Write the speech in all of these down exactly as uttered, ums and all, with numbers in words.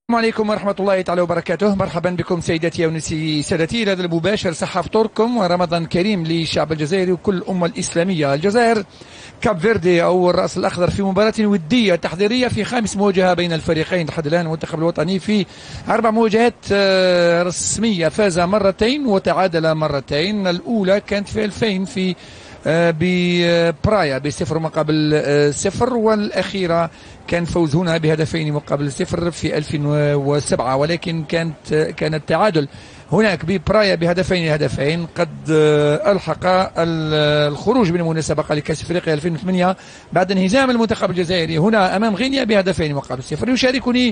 السلام عليكم ورحمة الله تعالى وبركاته. مرحبا بكم سيداتي ونسي سادتي إلى هذا المباشر. صحة فطوركم ورمضان كريم للشعب الجزائري وكل الأمة الإسلامية. الجزائر كاب فيردي أو الرأس الأخضر في مباراة ودية تحضيرية في خامس مواجهة بين الفريقين. لحد الآن المنتخب الوطني في أربع مواجهات رسمية، فاز مرتين وتعادل مرتين. الأولى كانت في ألفين في ببرايا بصفر مقابل صفر، والأخيرة كان فوز هنا بهدفين مقابل صفر في ألفين وسبعة، ولكن كانت كان التعادل هناك ببرايا بهدفين هدفين. قد ألحق الخروج من المسابقة لكأس أفريقيا ألفين وثمانية بعد انهزام المنتخب الجزائري هنا أمام غينيا بهدفين مقابل صفر. يشاركني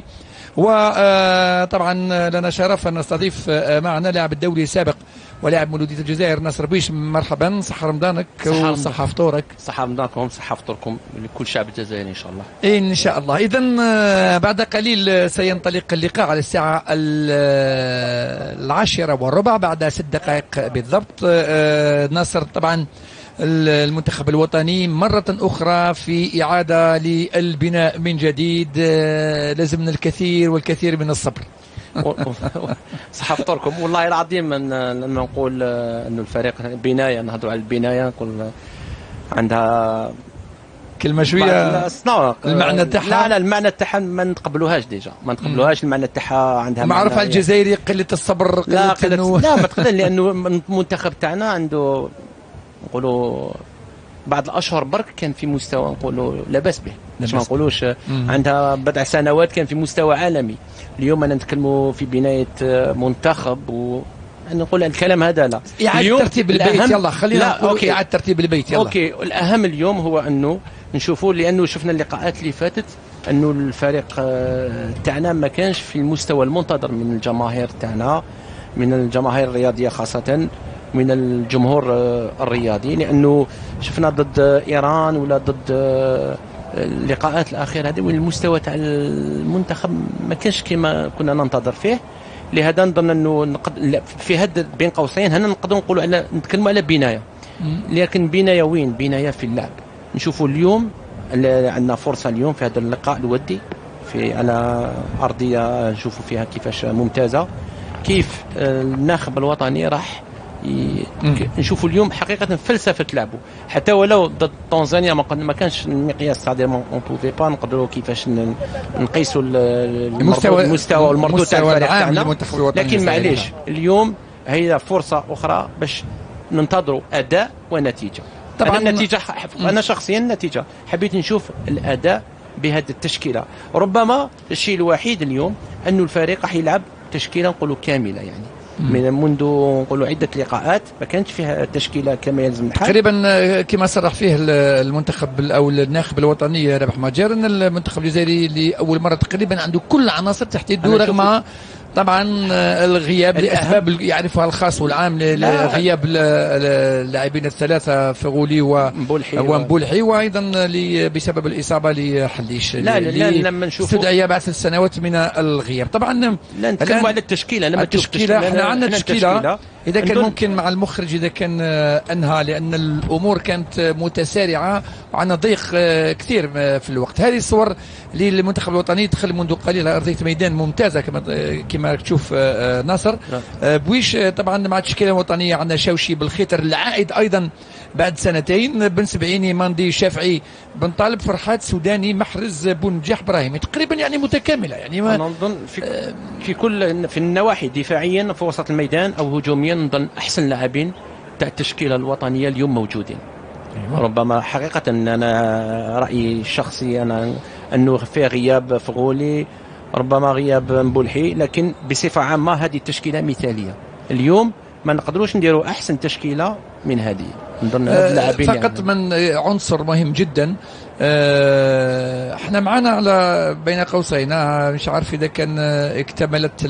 وطبعا لنا شرف أن نستضيف معنا لاعب الدولي السابق ولاعب مولودية الجزائر ناصر بويش. مرحبا، صحة رمضانك وصحة فطورك. صحة رمضانكم، صحة فطوركم لكل شعب الجزائر إن شاء الله. إن شاء الله. إذا بعد قليل سينطلق اللقاء على الساعة العاشرة والربع بعد ست دقائق بالضبط. ناصر، طبعا المنتخب الوطني مرة أخرى في إعادة للبناء من جديد، لازمنا الكثير والكثير من الصبر. صحة فطوركم. والله العظيم لما نقول انه الفريق بنايه، نهضروا على البنايه، نقول عندها كلمه شويه المعنى تاعها. لا لا المعنى تاعها ما نتقبلوهاش ديجا، ما نتقبلوهاش. المعنى تاعها عندها معروف على الجزائري قله الصبر، قلة لا قلة لا ما تقدر، لانه المنتخب تاعنا عنده نقولوا بعد الاشهر برك كان في مستوى نقولوا لا باس به، باش ما نقولوش عندها بضع سنوات كان في مستوى عالمي. اليوم انا نتكلموا في بنايه منتخب و نقول الكلام هذا لا. إعادة ترتيب البيت، يلا خلينا نقول إعادة ترتيب البيت. يلا اوكي. الاهم اليوم هو انه نشوفوا، لانه شفنا اللقاءات اللي فاتت انه الفريق تاعنا ما كانش في المستوى المنتظر من الجماهير تاعنا، من الجماهير الرياضيه خاصه، من الجمهور الرياضي، لانه شفنا ضد ايران ولا ضد اللقاءات الاخيره هذه والمستوى تاع المنتخب ما كانش كما كنا ننتظر فيه. لهذا نظن انه نقد في هذا بين قوسين هنا نقدروا نقولوا على نتكلموا على بنايه، لكن بنايه وين؟ بنايه في اللعب. نشوفوا اليوم عندنا فرصه اليوم في هذا اللقاء الودي في على ارضيه نشوفوا فيها كيفاش ممتازه، كيف الناخب الوطني راح نشوفوا اليوم حقيقه فلسفه لعبه. حتى ولو ضد تنزانيا ما كانش المقياس تاع اون بوفي با نقدروا كيفاش نقيسوا المستوى المستوى والمردود تاع الفريق تاعنا، لكن معليش اليوم هي فرصه اخرى باش ننتظروا اداء ونتيجه. طبعا أنا النتيجه انا شخصيا النتيجه حبيت نشوف الاداء بهذه التشكيله. ربما الشيء الوحيد اليوم انه الفريق راح يلعب تشكيله نقولوا كامله، يعني من منذ نقولوا عده لقاءات ما كانتش فيها تشكيله كما يلزم الحال. تقريبا كما صرح فيه المنتخب او الناخب الوطني رابح ماجر ان المنتخب الجزائري لاول مره تقريبا عنده كل العناصر تحت يده، رغم طبعا الغياب لاسباب يعرفها الخاص والعام، لغياب اللاعبين الثلاثه فغولي ومبولحي، وايضا بسبب الاصابه لحليش. لا لا لما نشوف استدعي بعد ثلاث سنوات من الغياب. طبعا لا نتكلموا على التشكيله. لما التشكيله احنا عندنا تشكيله اذا كان ممكن مع المخرج اذا كان انهى، لان الامور كانت متسارعه وعندنا ضيق كثير في الوقت. هذه الصور للمنتخب الوطني دخل منذ قليل على ارضيه ميدان ممتازه كما كما تشوف ناصر بويش. طبعا مع التشكيله الوطنيه عندنا شوشي بالخيتر العائد ايضا بعد سنتين، بن سبعيني، ماندي، شافعي، بن طالب، فرحات، سوداني، محرز، بنجاح، ابراهيمي، تقريبا يعني متكامله. يعني ما انا نظن في, في كل في النواحي دفاعيا في وسط الميدان او هجوميا نظن احسن لاعبين تاع التشكيله الوطنيه اليوم موجودين. أيوة. ربما حقيقه انا رايي الشخصي انا انه في غياب فغولي، ربما غياب مبولحي، لكن بصفه عامه هذه التشكيله مثاليه. اليوم ما نقدروش نديروا احسن تشكيله من هذه. نظن اللاعبين فقط يعني من عنصر مهم جدا. اه احنا معنا على بين قوسين، مش عارف اذا كان اكتملت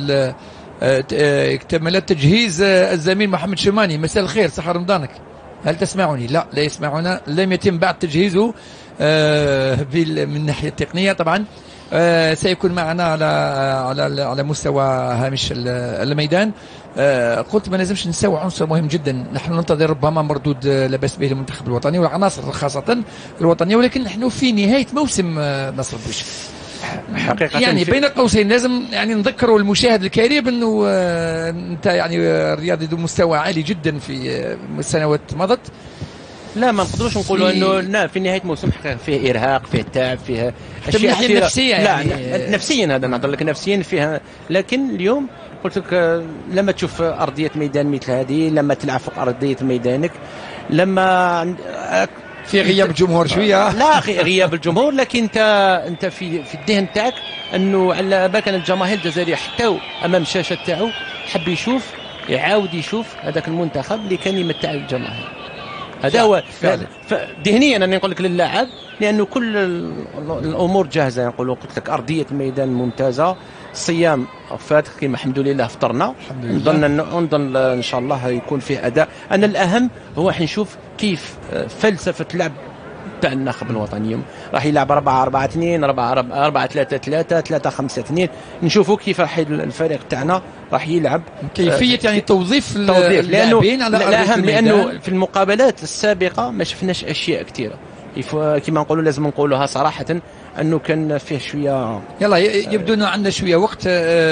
اكتملت تجهيز الزميل محمد شماني. مساء الخير، صحة رمضانك، هل تسمعني؟ لا لا يسمعنا، لم يتم بعد تجهيزه اه من الناحيه التقنيه. طبعا آه سيكون معنا على على على مستوى هامش الميدان. آه قلت ما لازمش نساوي عنصر مهم جدا. نحن ننتظر ربما مردود لا باس به المنتخب الوطني والعناصر خاصه الوطنيه، ولكن نحن في نهايه موسم آه نصر بويش. حقيقة يعني بين قوسين لازم يعني نذكروا المشاهد الكريم انه آه، انت يعني رياضي ذو مستوى عالي جدا في آه، السنوات مضت. لا ما نقدروش نقولوا انه لا في نهايه موسم حقيقة فيه ارهاق، فيه تعب، فيه اشياء كثيره نفسيه يعني. لا نفسيا هذا نهضر لك نفسيا فيها. لكن اليوم قلت لك لما تشوف ارضيه ميدان مثل هذه، لما تلعب فوق ارضيه ميدانك، لما في غياب الجمهور شويه لا غياب الجمهور، لكن انت انت في في الذهن تاعك انه على بالك ان الجماهير الجزائريه حتى امام الشاشه تاعو حب يشوف يعاود يشوف هذاك المنتخب اللي كان يمتع الجماهير. هذا هو ذهنيا انا نقول لك للاعب، لانه كل الامور جاهزه. نقولوا قلت لك ارضيه الميدان ممتازه، الصيام فات كما الحمد لله فطرنا، نظن نظن ان شاء الله يكون فيه اداء. انا الاهم هو حنشوف كيف فلسفه لعب تاع الناخب الوطني. راح يلعب أربعة أربعة اثنين، أربعة أربعة ثلاثة ثلاثة، ثلاثة خمسة اثنين. نشوفوا كيف راح الفريق تاعنا راح يلعب، كيفيه يعني توظيف اللاعبين على الاهم، لانه في المقابلات السابقه ما شفناش اشياء كثيره كما نقولوا، لازم نقولوها صراحه انه كان فيه شويه. يلا يبدو انه عندنا شويه وقت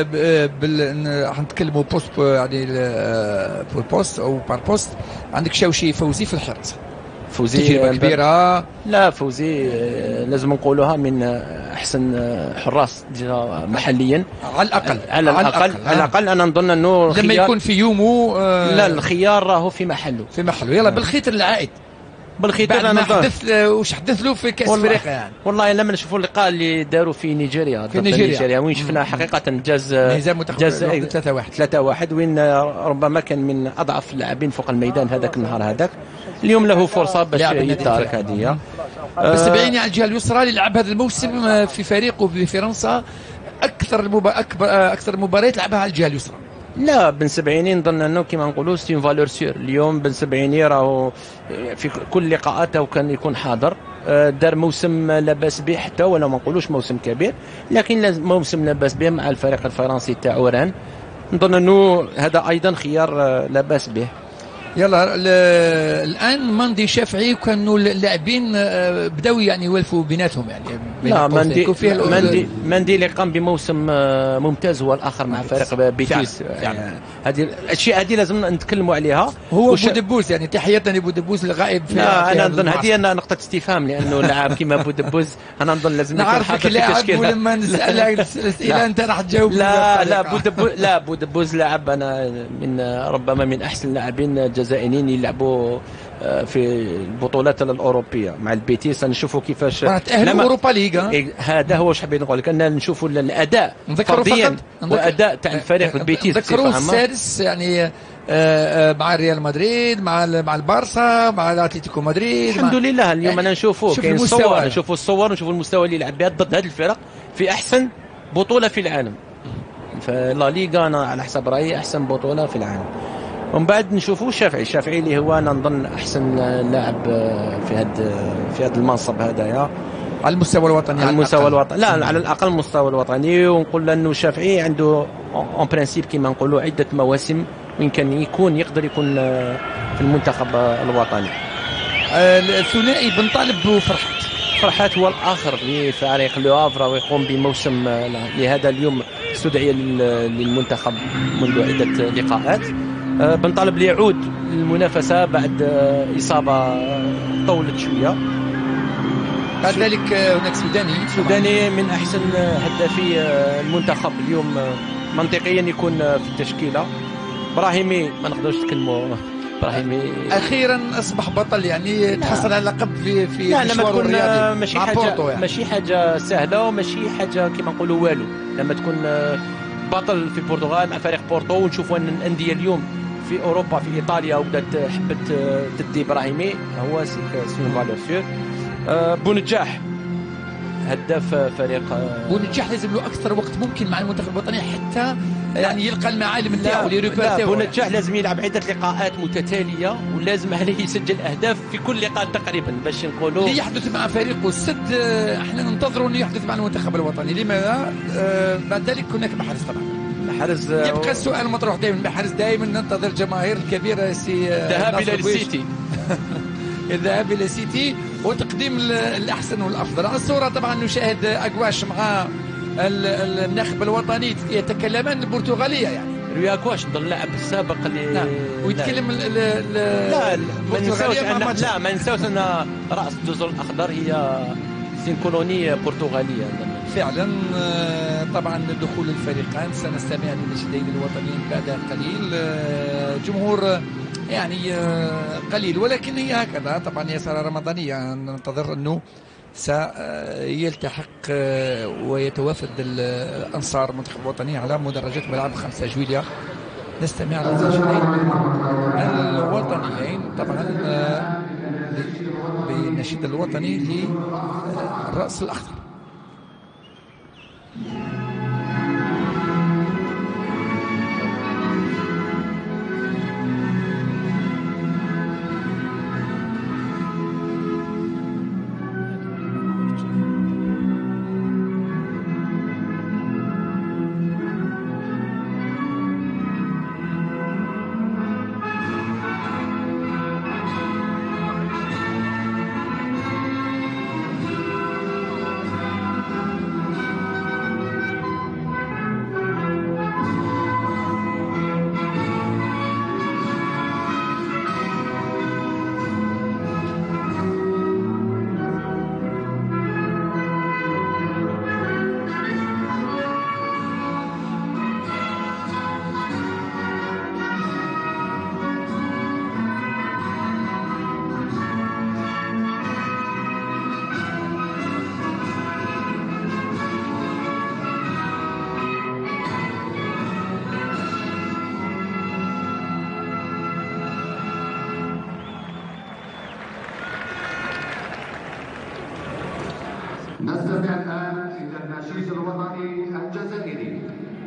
بال راح نتكلموا بوست يعني بوست او بار بوست. عندك شوشي فوزي في الحراسه، فوزي تجربه كبيره. لا فوزي لازم نقولوها من احسن حراس محليا على الاقل على الاقل على الاقل انا نظن انه لما يكون في يومه آه لا الخيار راهو في محله في محله. يلا بالخير العائد بالخير بعد ما حدث وش حدث له في كاس افريقيا يعني. والله لما نشوفوا اللقاء اللي داروا في نيجيريا في نيجيريا, نيجيريا وين شفنا حقيقه جاز جاز ثلاثة واحد ثلاثة واحد وين ربما كان من اضعف اللاعبين فوق الميدان هذاك النهار هذاك. اليوم له فرصه باش يتدارك هذه. بس بعيني على الجهه اليسرى اللي لعب هذا الموسم في فريقه في فرنسا اكثر المبا... اكبر اكثر المباريات لعبها على الجهه اليسرى. لا بن سبعيني نظن انه كما نقولوا سي فالور سير. اليوم بن سبعيني راهو في كل لقاءاته كان يكون حاضر، دار موسم لا باس به، حتى ولا ما نقولوش موسم كبير لكن موسم لا باس به مع الفريق الفرنسي تاع اوران. نظن انه هذا ايضا خيار لا باس به. يلا الان مندي شافعي كانوا اللاعبين بداوا يعني يولفوا بيناتهم يعني. لا مندي مندي مندي اللي قام بموسم ممتاز هو الاخر مع فريق بيتيس. هذه الاشياء هذه لازم نتكلموا عليها. هو بودبوس يعني تحيه لبودبوس الغائب في. لا انا نظن هذه نقطه استفهام، لانه لاعب كما بودبوس انا نظن لازم يكون حاضر في التشكيله. ولما نسالك الاسئله انت راح تجاوب. لا لا بودبوس لا بودبوس لاعب انا من ربما من احسن اللاعبين الجزائريين يلعبوا في البطولات الاوروبيه مع البيتيس. نشوفوا كيفاش تاهلوا اوروبا ليغا. هذا هو واش حبيت نقول لك، ان نشوفوا الاداء فرديا واداء تاع الفريق البيتيس. ذكروا السادس يعني مع ريال مدريد، مع مع البارسا، مع الاتليتيكو مدريد. الحمد لله اليوم انا نشوفوا كاين الصور، نشوفوا الصور نشوفوا المستوى اللي يلعب به ضد هذه الفرق في احسن بطوله في العالم. فلا ليغا انا على حسب رايي احسن بطوله في العالم. ومن بعد نشوفوا الشافعي، الشافعي اللي هو انا نظن احسن لاعب في هذا في هذا المنصب هذايا على المستوى الوطني. على المستوى الوطني لا على الاقل المستوى الوطني. ونقول انه الشافعي عنده اون برانسيب كما نقولوا عده مواسم وين كان يكون يقدر يكون في المنتخب الوطني. الثنائي بن طالب وفرحات. فرحات هو الاخر لفريق لو هافر ويقوم بموسم لهذا اليوم استدعي للمنتخب منذ عده لقاءات. بن طالب ليعود للمنافسه بعد اصابه طولت شويه. بعد ذلك هناك سوداني سوداني من احسن هدافي المنتخب اليوم منطقيا يكون في التشكيله. ابراهيمي ما نقدرش نتكلموا. ابراهيمي اخيرا اصبح بطل يعني تحصل على لقب في في مشواره الرياضي. ماشي حاجه يعني. ماشي حاجه سهله وماشي حاجه كما نقولوا والو لما تكون بطل في البرتغال مع فريق بورتو. ونشوفوا ان الانديه اليوم في اوروبا في ايطاليا وبدات حبت تدي ابراهيمي هو سي فالور سير. بونجاح هداف فريق بونجاح لازم له اكثر وقت ممكن مع المنتخب الوطني حتى يعني يلقى المعالم نتاعو لي ريبير. بونجاح لازم يلعب عده لقاءات متتاليه ولازم عليه يسجل اهداف في كل لقاء تقريبا باش نقولوا اللي يحدث مع فريقه السد. احنا ننتظروا انه يحدث مع المنتخب الوطني. لماذا؟ بعد ذلك هناك محارس طبعا. محارس يبقى السؤال مطروح دائما. المحارس دائما ننتظر الجماهير الكبيره سي ذهاب الى السيتي الذهاب الى السيتي وتقديم الاحسن والافضل. على الصوره طبعا نشاهد اقواش مع الناخب الوطني يتكلمان البرتغاليه يعني. رياك واش ضل اللاعب السابق اللي نعم ويتكلم لا ما ننساوش أن لا ما ننساوش ان راس الجزر الاخضر هي سين كولوني برتغاليه فعلا. طبعا دخول الفريقان سنستمع للناشدين الوطنيين بعد قليل. جمهور يعني قليل ولكن هي هكذا طبعا يسار رمضانيه. ننتظر انه سيلتحق ويتوافد الانصار المنتخب الوطني على مدرجات ملعب خمسة جويلية. نستمع للناشدين الوطنيين طبعا بالنشيد الوطني للرأس الأخضر. نستمع الآن إلى النشيد الوطني الجزائري.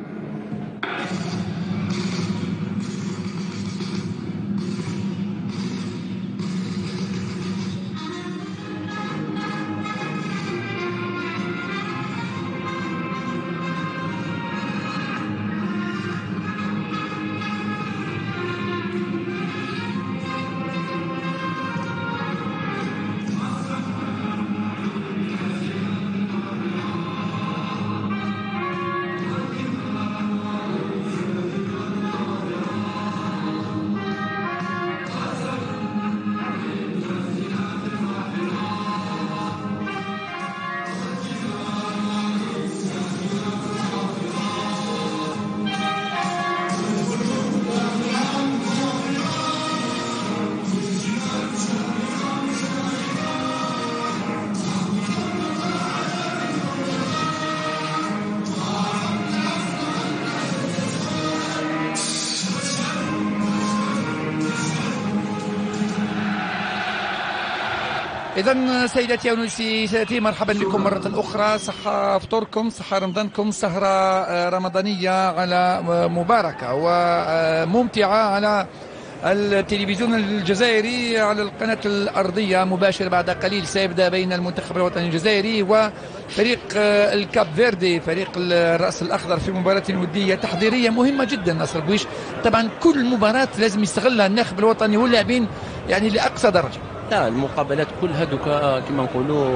إذا سيداتي ونسيتي مرحبا بكم مرة أخرى. صحة فطوركم، صحة رمضانكم، سهرة رمضانية على مباركة وممتعة على التلفزيون الجزائري على القناة الأرضية مباشر. بعد قليل سيبدأ بين المنتخب الوطني الجزائري وفريق الكاب فيردي فريق الرأس الأخضر في مباراة ودية تحضيرية مهمة جدا. نصر بويش طبعا كل مباراة لازم يستغلها الناخب الوطني واللاعبين يعني لأقصى درجة. لا المقابلات كلها دوكا كما نقولوا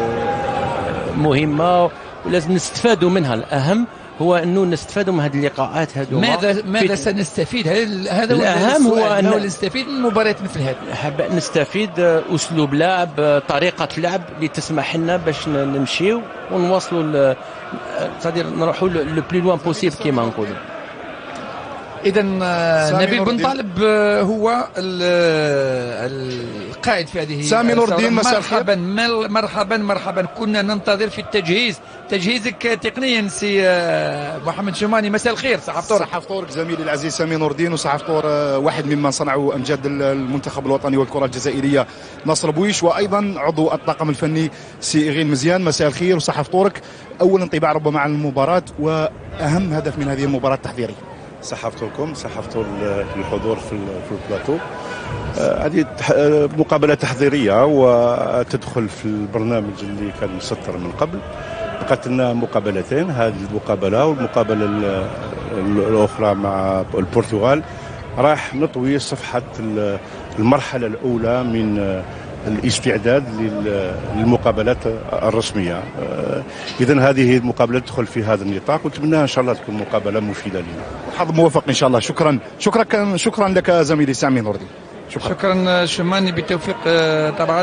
مهمة ولازم نستفادوا منها. الأهم هو انه نستفادوا من هذه اللقاءات هذو. ماذا ماذا سنستفيد؟ هذا الاهم هو انه نستفيد من مباريات مثل هذه. حاب نستفيد اسلوب لعب، طريقه لعب اللي تسمح لنا باش نمشيو ونواصلوا صدير نروحوا لو بلي لوان بوسيبل كما نقولوا. إذا نبيل بن طالب هو القائد في هذه سامي نور الدين، مساء الخير. مرحبا مرحبا مرحبا. كنا ننتظر في التجهيز تجهيزك تقنيا سي محمد شماني. مساء الخير. صحة فطورك. صحة فطورك زميلي العزيز سامي نور الدين، وصحة فطور واحد ممن صنعوا أمجاد المنتخب الوطني والكرة الجزائرية نصر بويش، وأيضا عضو الطاقم الفني سي إيغين مزيان. مساء الخير وصحة فطورك. أول انطباع ربما عن المباراة وأهم هدف من هذه المباراة التحضيرية. صحة فطوركم، صحة فطور الحضور في البلاطو. هذه مقابلة تحضيرية وتدخل في البرنامج اللي كان مسطر من قبل. بقت لنا مقابلتين، هذه المقابلة والمقابلة الأخرى مع البرتغال. راح نطوي صفحة المرحلة الأولى من الاستعداد للمقابلات الرسميه. اذا هذه المقابله تدخل في هذا النطاق، ونتمنى ان شاء الله تكون مقابله مفيده لنا. حظ موفق ان شاء الله. شكرا شكرا شكرا لك زميلي سامي نور الدين. شكرا شكرا شماني بالتوفيق. طبعا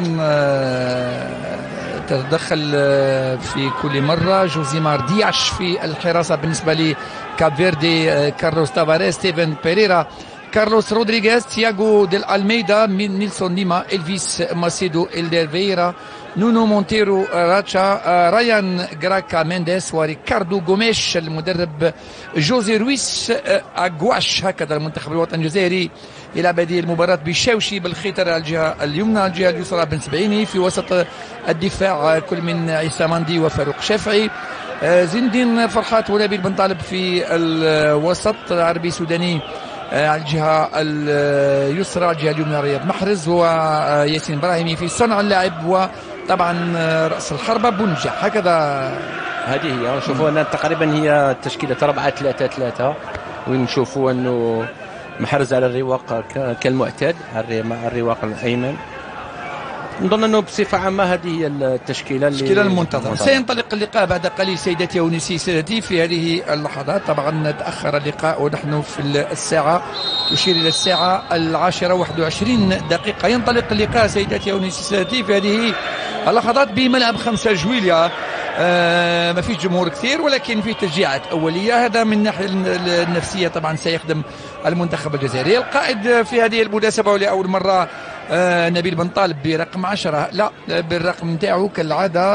تتدخل في كل مره جوزيمار دياش في الحراسه بالنسبه لكاب فيردي، كارلوس تافاريز، ستيفن بيريرا، كارلوس رودريغيز، تياغو ديل ألميدا، نيلسون ليما، إلفيس ماسيدو إلديرفيرا، نونو مونتيرو راتشا، رايان جراكا مينديس، وريكاردو غوميش المدرب، جوزي رويس أغواش. هكذا المنتخب الوطني الجزائري يلعب هذه المباراة بشاوشي بالخيطر على الجهة اليمنى، الجهة اليسرى بن سبعيني، في وسط الدفاع كل من عيسى ماندي وفاروق شافعي، زين الدين فرحات ونبيل بن طالب في الوسط، عربي سوداني على الجهة اليسرى، على الجهة اليمنى رياض محرز وياسين إبراهيمي في صنع اللعب، وطبعا رأس الحربة بنجاح. هكذا هذه هي. نشوفوا أن تقريبا هي تشكيلة أربعة ثلاثة ثلاثة، ونشوفوا أنه محرز على الرواق كالمعتاد، على الرواق الأيمن. نظن أنه بصفة عامة هذه هي التشكيلة التشكيلة المنتظرة. سينطلق اللقاء بعد قليل سيداتي ونسي سادتي في هذه اللحظات. طبعا تأخر اللقاء ونحن في الساعة تشير إلى الساعة العاشرة واحد وعشرين دقيقة. ينطلق اللقاء سيداتي ونسي سادتي في هذه اللحظات بملعب خمسة جويليا. آه ما فيش جمهور كثير ولكن في تشجيعات أولية. هذا من الناحية النفسية طبعا سيخدم المنتخب الجزائري. القائد في هذه المناسبة ولأول مرة آه نبيل بن طالب برقم عشرة، لا بالرقم نتاعو كالعادة.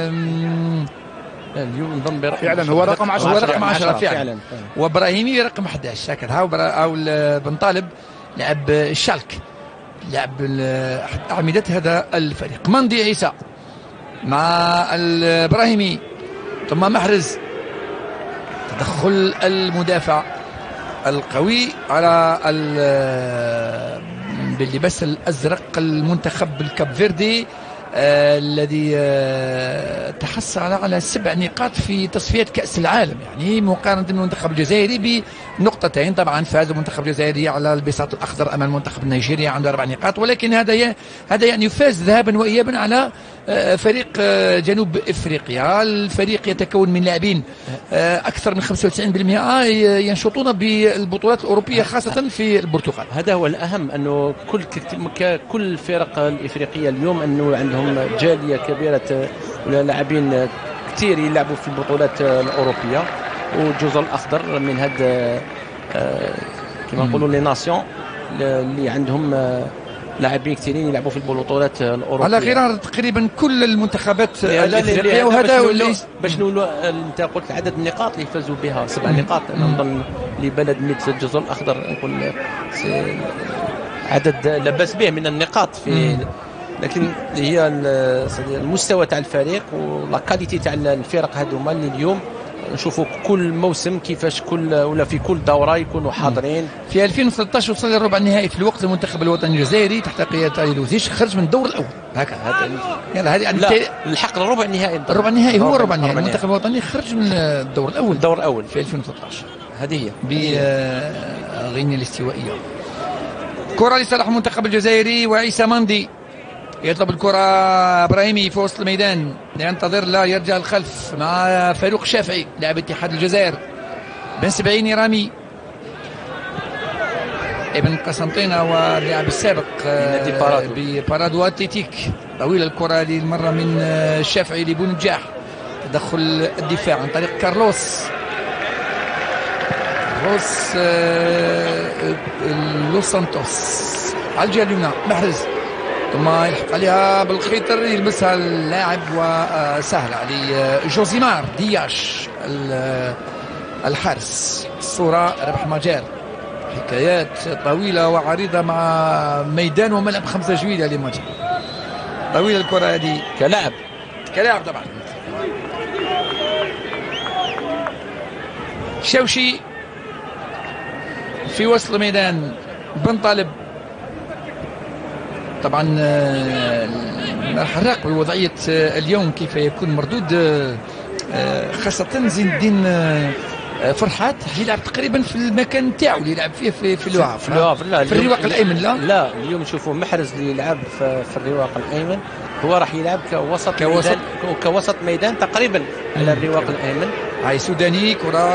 اليوم نظن برقم فعلا هو رقم عشرة، هو رقم عشرة فعلا, فعلا. وابراهيمي رقم أحد عشر. هكذا أو بن طالب لعب الشالك، لعب أحد أعمدة هذا الفريق. مندي عيسى مع الابراهيمي ثم محرز، تدخل المدافع القوي على باللباس الازرق المنتخب الكاب فيردي آه الذي آه تحصل على سبع نقاط في تصفيات كأس العالم، يعني مقارنة بالمنتخب الجزائري بنقطتين. طبعا فاز المنتخب الجزائري على البساط الأخضر أمام المنتخب النيجيري عنده أربع نقاط، ولكن هذا هذا يعني فاز ذهابا وإيابا على آه فريق آه جنوب إفريقيا. الفريق يتكون من لاعبين آه أكثر من خمسة وتسعين بالمئة ينشطون بالبطولات الأوروبية خاصة في البرتغال. هذا هو الأهم، أنه كل كل الفرق الإفريقية اليوم أنه عندهم جالية كبيرة لاعبين كثير يلعبوا في البطولات الأوروبية، والجزر الأخضر من هذا كما نقولوا لي ناسيون اللي عندهم لاعبين كثيرين يلعبوا في البطولات الأوروبية على غرار تقريبا كل المنتخبات الإفريقية. وهذا باش نقولوا انت قلت عدد النقاط اللي فازوا بها سبع نقاط، انا نظن لبلد مثل الجزر الأخضر نقول عدد لا باس به من النقاط في، لكن هي المستوى تاع الفريق ولا كاليتي تاع الفرق هذوما اللي اليوم نشوفوا كل موسم كيفاش كل ولا في كل دوره يكونوا حاضرين. في ألفين وثلاثة عشر وصل للربع النهائي في الوقت المنتخب الوطني الجزائري تحت قياده علي لوزيش خرج من الدور الاول. هكذا هذا يلا هذه لا الحق الربع النهائي الربع النهائي هو الربع النهائي المنتخب الوطني خرج من الدور الاول الدور الاول في ألفين وثلاثة عشر. هذه هي بغينيا الاستوائيه. كره لصالح المنتخب الجزائري وعيسى ماندي يطلب الكرة ابراهيمي في وسط الميدان، ينتظر لا يرجع الخلف مع فاروق شافعي لاعب اتحاد الجزائر. بن سبعيني رامي ابن قسنطينة واللاعب السابق ببارادو اتليتيك. طويلة الكرة هذه المرة من الشافعي لبونجاح، تدخل الدفاع عن طريق كارلوس كارلوس لوس سانتوس على الجهة اليمنى. محرز ثم يلحق عليها بالخيطر يلبسها اللاعب وسهل عليه جوزيمار دياش الحارس. الصورة ربح مجال، حكايات طويلة وعريضة مع ميدان وملعب خمسة جويلية لمجال. طويلة الكرة هذه كلاعب كلاعب طبعا. شوشي في وسط الميدان، بن طالب طبعا الحراق بوضعية اليوم كيف يكون مردود، خاصة زين الدين فرحات يلعب تقريبا في المكان تاعو اللي يلعب فيه في في الوعف في الوعف لا في الرواق الايمن. لا لا اليوم نشوفوا محرز اللي يلعب في, في الرواق الايمن، هو راح يلعب كوسط كوسط ميدان كوسط ميدان تقريبا على الرواق الايمن. هاي سوداني كرة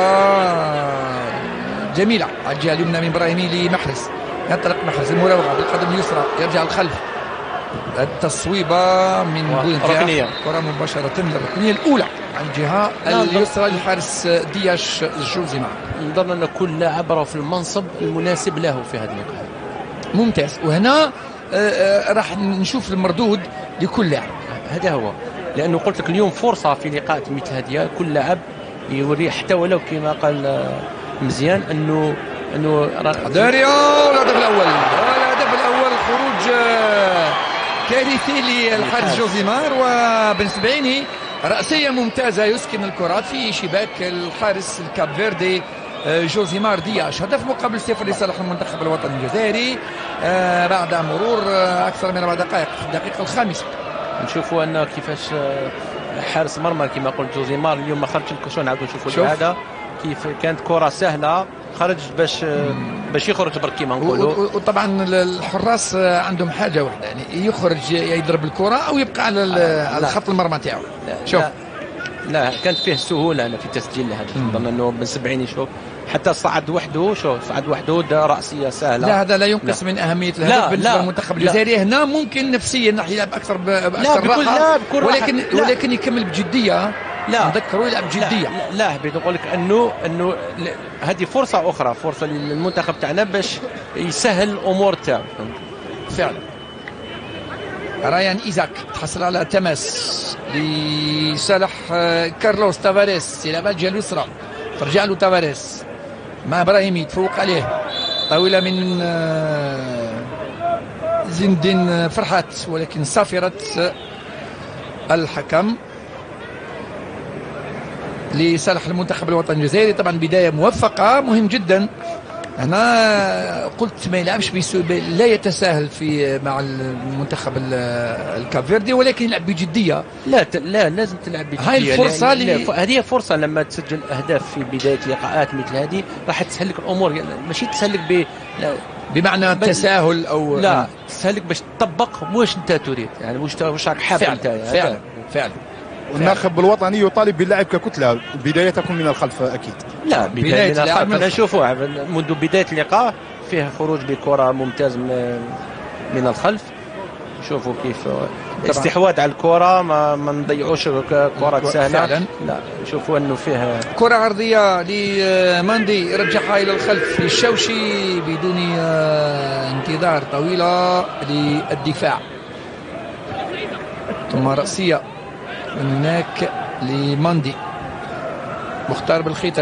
جميلة على الجهة اليمنى من ابراهيمي لمحرز، ينطلق محرز المراوغة بالقدم اليسرى يرجع الخلف، التصويبة من بولنجا، كرة مباشرة للركنية الأولى على الجهة اليسرى للحارس دياش جوزيمار. نظن أن كل لاعب راه في المنصب المناسب له في هذا اللقاء. ممتاز، وهنا راح نشوف المردود لكل لاعب. هذا هو، لأنه قلت لك اليوم فرصة في لقاءات مثل هذه كل لاعب يوري حتى ولو كما قال مزيان أنه أنه داريا الهدف الأول، الهدف الأول خروج كارثي للحارس جوزيمار، وبالنسبة لي رأسية ممتازة يسكن الكرات في شباك الحارس الكاب فيردي جوزيمار دياش. هدف مقابل صفر لصالح المنتخب الوطني الجزائري بعد مرور أكثر من أربع دقائق في الدقيقة الخامسة. نشوفوا أن كيفاش حارس مرمى كما قلت جوزيمار اليوم ما خرجش الكشون، نعاودوا نشوفوا هذا كيف كانت كرة سهلة خرج باش باش يخرج برك كيما نقولوا. وطبعا الحراس عندهم حاجه واحده، يعني يخرج يضرب الكره او يبقى على على خط المرمى تاعو. شوف لا, لا كانت فيه سهوله انا في تسجيل هذا، نظن انه بن سبعيني شوف حتى صعد وحده، شوف صعد وحده دا راسيه سهله. لا هذا لا ينقص لا. من اهميه الهدف بالنسبه للمنتخب الجزائري. هنا ممكن نفسيا راح يلعب اكثر باكثر راحه، ولكن لا. ولكن يكمل بجديه. لا نذكروا يلعب بجديه. لا, لا بدي نقول لك انه انه هذه فرصه اخرى، فرصه للمنتخب تاعنا باش يسهل الامور تاعو فعلا. رايان إيزاك تحصل على تماس لصالح كارلوس تافاريس، يلعب على الجهه اليسرى ترجع له تافاريس مع ابراهيمي تفوق عليه، طاوله من زين الدين فرحات ولكن صافره الحكم لصالح المنتخب الوطني الجزائري. طبعا بدايه موفقه، مهم جدا. هنا قلت ما يلعبش لا يتساهل في مع المنتخب الكافيردي، ولكن يلعب بجديه. لا لا لازم تلعب بجديه. هاي الفرصه اللي هذه فرصه لما تسجل اهداف في بدايه لقاءات مثل هذه راح تسهل لك الامور، ماشي تسهل لك ب بمعنى تساهل او لا تسهل لك باش تطبق واش انت تريد، يعني واش واش راك حاب انت. فعلا فعلا. والناخب الوطني يطالب باللعب ككتله، البدايه تكون من الخلف اكيد. لا بدايه من الخلف نشوفوا منذ بدايه اللقاء فيه خروج بكره ممتاز من الخلف. شوفوا كيف استحواذ على الكره، ما, ما نضيعوش كرات سهله فعلا. لا شوفوا انه فيه كره عرضيه لماندي يرجعها الى الخلف للشوشي بدون انتظار طويله للدفاع، ثم راسيه من هناك لماندي مختار بالخيتر.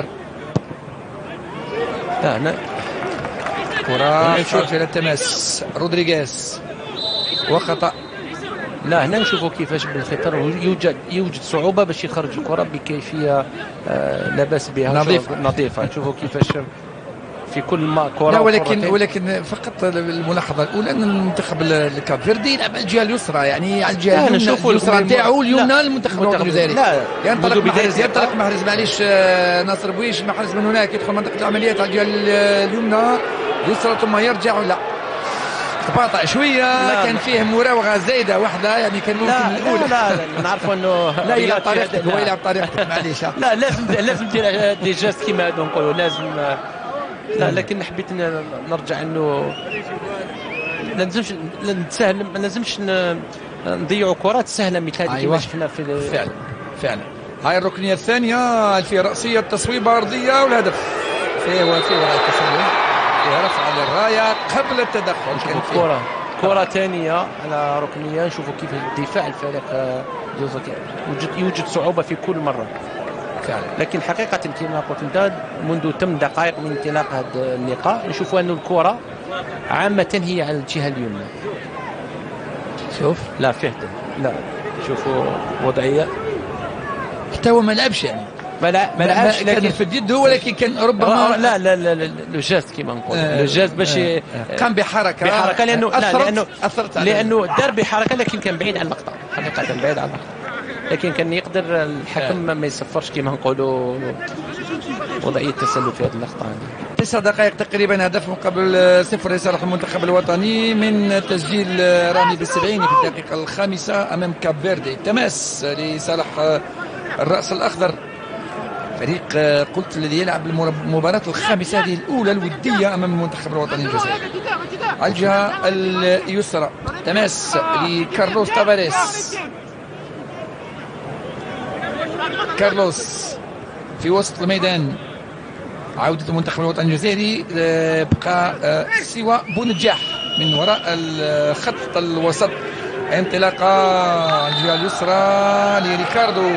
لا لا كرة خارج إلى التماس رودريغيز وخطأ. لا هنا نشوفوا كيفاش بالخيتر يوجد يوجد صعوبة باش يخرج الكرة بكيفية آه لا بأس بها نظيفة نظيفة. نشوفوا كيفاش في كل ما كرة. لا ولكن ولكن فقط الملاحظه الاولى ان المنتخب الكاب فيردي يلعب على الجهه اليسرى، يعني على الجهه اليسرى نتاعو اليمنى المنتخب الجزائري. ينطلق محرز ينطلق محرز معليش ناصر بويش محرز من هناك يدخل منطقه العمليات على الجهه اليمنى اليسرى ثم يرجع. لا تباطأ شويه، كان فيه مراوغه زايده واحده، يعني كان ممكن لا الاولى. لا لا نعرفوا انه لا يلعب طريقتك، هو يلعب طريقتك معليش. لا لازم لازم دير دي جاست كيما هادو نقولوا لازم. لا لكن حبيت نرجع انه لا لازمش نتساهل، ما لازمش نضيعوا كرات سهله مثل هذه كما شفنا في فعلا فعلا. هاي الركنيه الثانيه في راسيه تصويبه ارضيه والهدف فيه وفي وراء التسلل فيها رفع للرايه قبل التدخل. كان كره كره ثانيه على ركنيه. نشوفوا كيف الدفاع الفريق يوجد يوجد صعوبه في كل مره فعلا. لكن حقيقة كما قلت انت منذ ثمان دقائق من انطلاق هذا اللقاء نشوفوا أن الكرة عامة هي على الجهة اليمنى. شوف لا فيه لا شوفوا وضعية حتى هو ما لعبش، يعني ما لا ما لعبش لكن في يده، ولكن كان ربما لا لا لا لو جاز كما نقول لو جاز باش قام بحركة بحركة لأنه لا لأنه أثرت لأنه دار بحركة لكن كان بعيد عن اللقطة، حقيقة بعيد عن اللقطة، لكن كان يقدر الحكم ما يصفرش كما نقولوا وضعيه التسلل في هذه اللقطه. تسع دقائق تقريبا، هدف مقابل صفر لصالح المنتخب الوطني من تسجيل رامي بالسبعين في الدقيقه الخامسه امام كاب فيردي. تماس لصالح الراس الاخضر، فريق قلت الذي يلعب المباراة الخامسة هذه الأولى الودية أمام المنتخب الوطني الجزائري. على الجهة اليسرى تماس لكارلوس تافاريس. كارلوس في وسط الميدان، عودة المنتخب الوطني الجزائري بقى سوى بونجاح من وراء الخط الوسط. انطلاقة على الجهة اليسرى لريكاردو.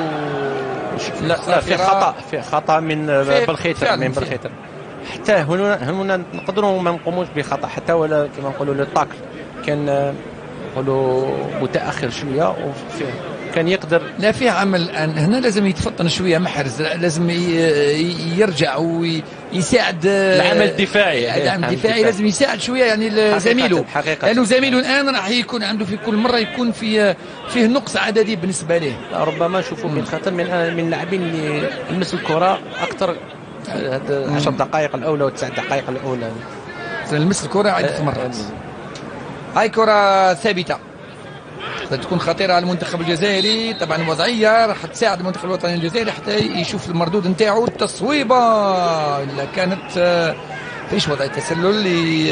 لا, لا في خطا في خطا من بالخيتر من بالخيتر. حتى هنا هنا نقدروا ما نقوموش بخطا حتى ولا كما نقولوا للطاكل كان نقولوا متاخر شويه وكان يقدر. لا فيه عمل الان هنا، لازم يتفطن شويه محرز، لازم يرجع ويساعد العمل الدفاعي. العمل الدفاعي لازم يساعد شويه يعني زميله، لانه زميله الان راح يكون عنده في كل مره يكون في فيه نقص عددي بالنسبه له. ربما نشوفوا من خاطر من من اللاعبين اللي يلمسوا الكره اكثر هذه عشر دقائق الاولى وتسع دقائق الاولى، لمس الكره عده مرات. هاي كره ثابته تكون خطيره على المنتخب الجزائري. طبعا الوضعيه راح تساعد المنتخب الوطني الجزائري حتى يشوف المردود نتاعو. التصويبه اللي كانت فيش وضع التسلل،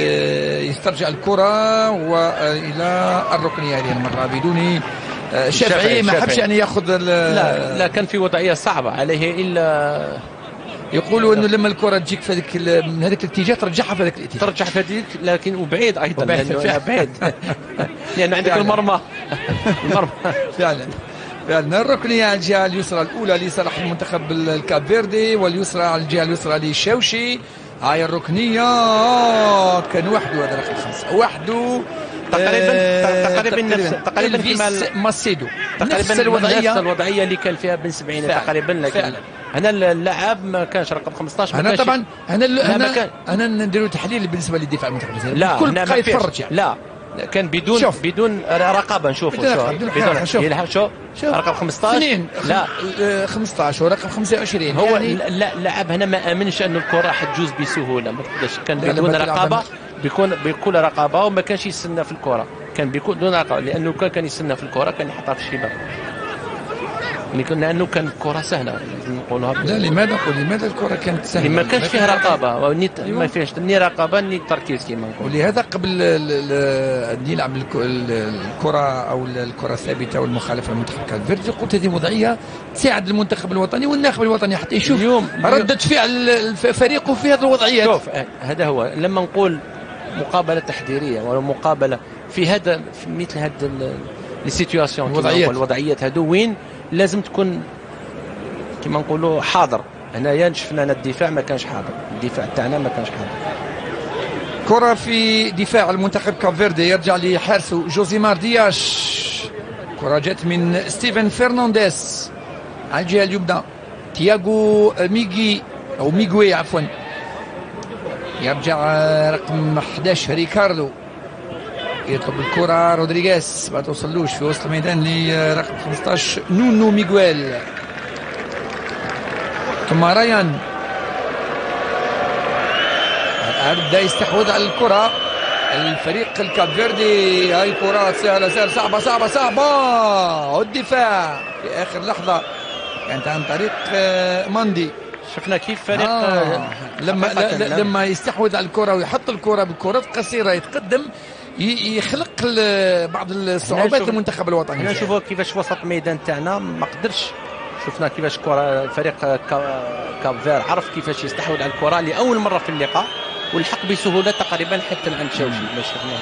يسترجع الكره والى الركنيه هذه المره بدون شافعي. ما حبش يعني ياخذ. لا لا كان في وضعيه صعبه عليه، الا يقولوا انه لما الكره تجيك في هذيك من هذاك الاتجاه ترجعها في هذاك الاتجاه، ترجع في هذيك لكن وبعيد ايضا لانه بعيد لان عندك المرمى المرمى فعلا فعلا. الركنيه على الجهه اليسرى الاولى لصالح المنتخب الكاب فيردي، واليسرى على الجهه اليسرى للشاوشي. هاي الركنيه كان وحده، هذا رقم خمسه وحده تقريبا تقريبا نفس تقريبا كما ماسيدو، نفس الوضعيه نفس الوضعيه اللي كان فيها بن سبعين تقريبا. لكن هنا اللاعب ما كانش رقم خمسطاش. انا طبعا انا انا انا نديروا تحليل بالنسبه للدفاع المنتخب الجزائري. لا كل بقى يتفرج يعني. لا كان بدون شوف. بدون رقابه نشوفوا بدون بدون شوف شوف رقم خمسطاش اثنين لا خمسطاش ورقم خمسة وعشرين. هو يعني اللاعب هنا ما امنش انه الكره حتجوز بسهوله، ما تقدرش. كان بدون رقابه، بيكون بكل رقابه وما كانش يستنى في الكره، كان بيكون دون رقابه، لانه كان كان يستنى في الكره كان يحطها في الشباك، لانه كان الكره سهله نقولها. لا لماذا قل لماذا الكره كانت سهله؟ ما كانش فيها رقابه، ما فيهاش ني رقابه ني تركيز كما نقول. ولهذا قبل نلعب الكره او الكره الثابته والمخالفه للمنتخب كاب فيردي قلت هذه وضعيه تساعد المنتخب الوطني والناخب الوطني حتى يشوف اليوم رده فعل فريقه في هذه الوضعيات. شوف هذا هو لما نقول مقابله تحضيريه ولا مقابله في هذا في مثل هذا السيتواسيون الوضعيات الوضعيات هذو وين لازم تكون كما نقولوا حاضر. هنايا شفنا الدفاع ما كانش حاضر، الدفاع تاعنا ما كانش حاضر. كرة في دفاع المنتخب كاب فيردي، يرجع لحارسه جوزيمار دياش. كرة جات من ستيفن فرنانديز على الجهة اليمنى. تياغو ميغي او ميغوي عفوا، يرجع رقم أحد عشر ريكاردو، يطلب الكرة رودريغيز ما توصلوش في وسط الميدان لرقم خمسطاش نونو ميغويل. ثم ريان بدا يستحوذ على الكرة الفريق الكاب فيردي. هاي كرة سهلة سهلة صعبة صعبة صعبة، والدفاع في آخر لحظة كانت عن طريق ماندي. شفنا كيف فريق آه. لما لما يستحوذ على الكرة ويحط الكرة بالكرات قصيرة يتقدم يخلق بعض الصعوبات للمنتخب الوطني. احنا نشوفوا كيفاش وسط الميدان تاعنا ما قدرش. شفنا كيفاش كرة فريق كاب فير عرف كيفاش يستحوذ على الكرة لأول مرة في اللقاء والحق بسهولة تقريبا حتى عند شاوشي. ما شفناه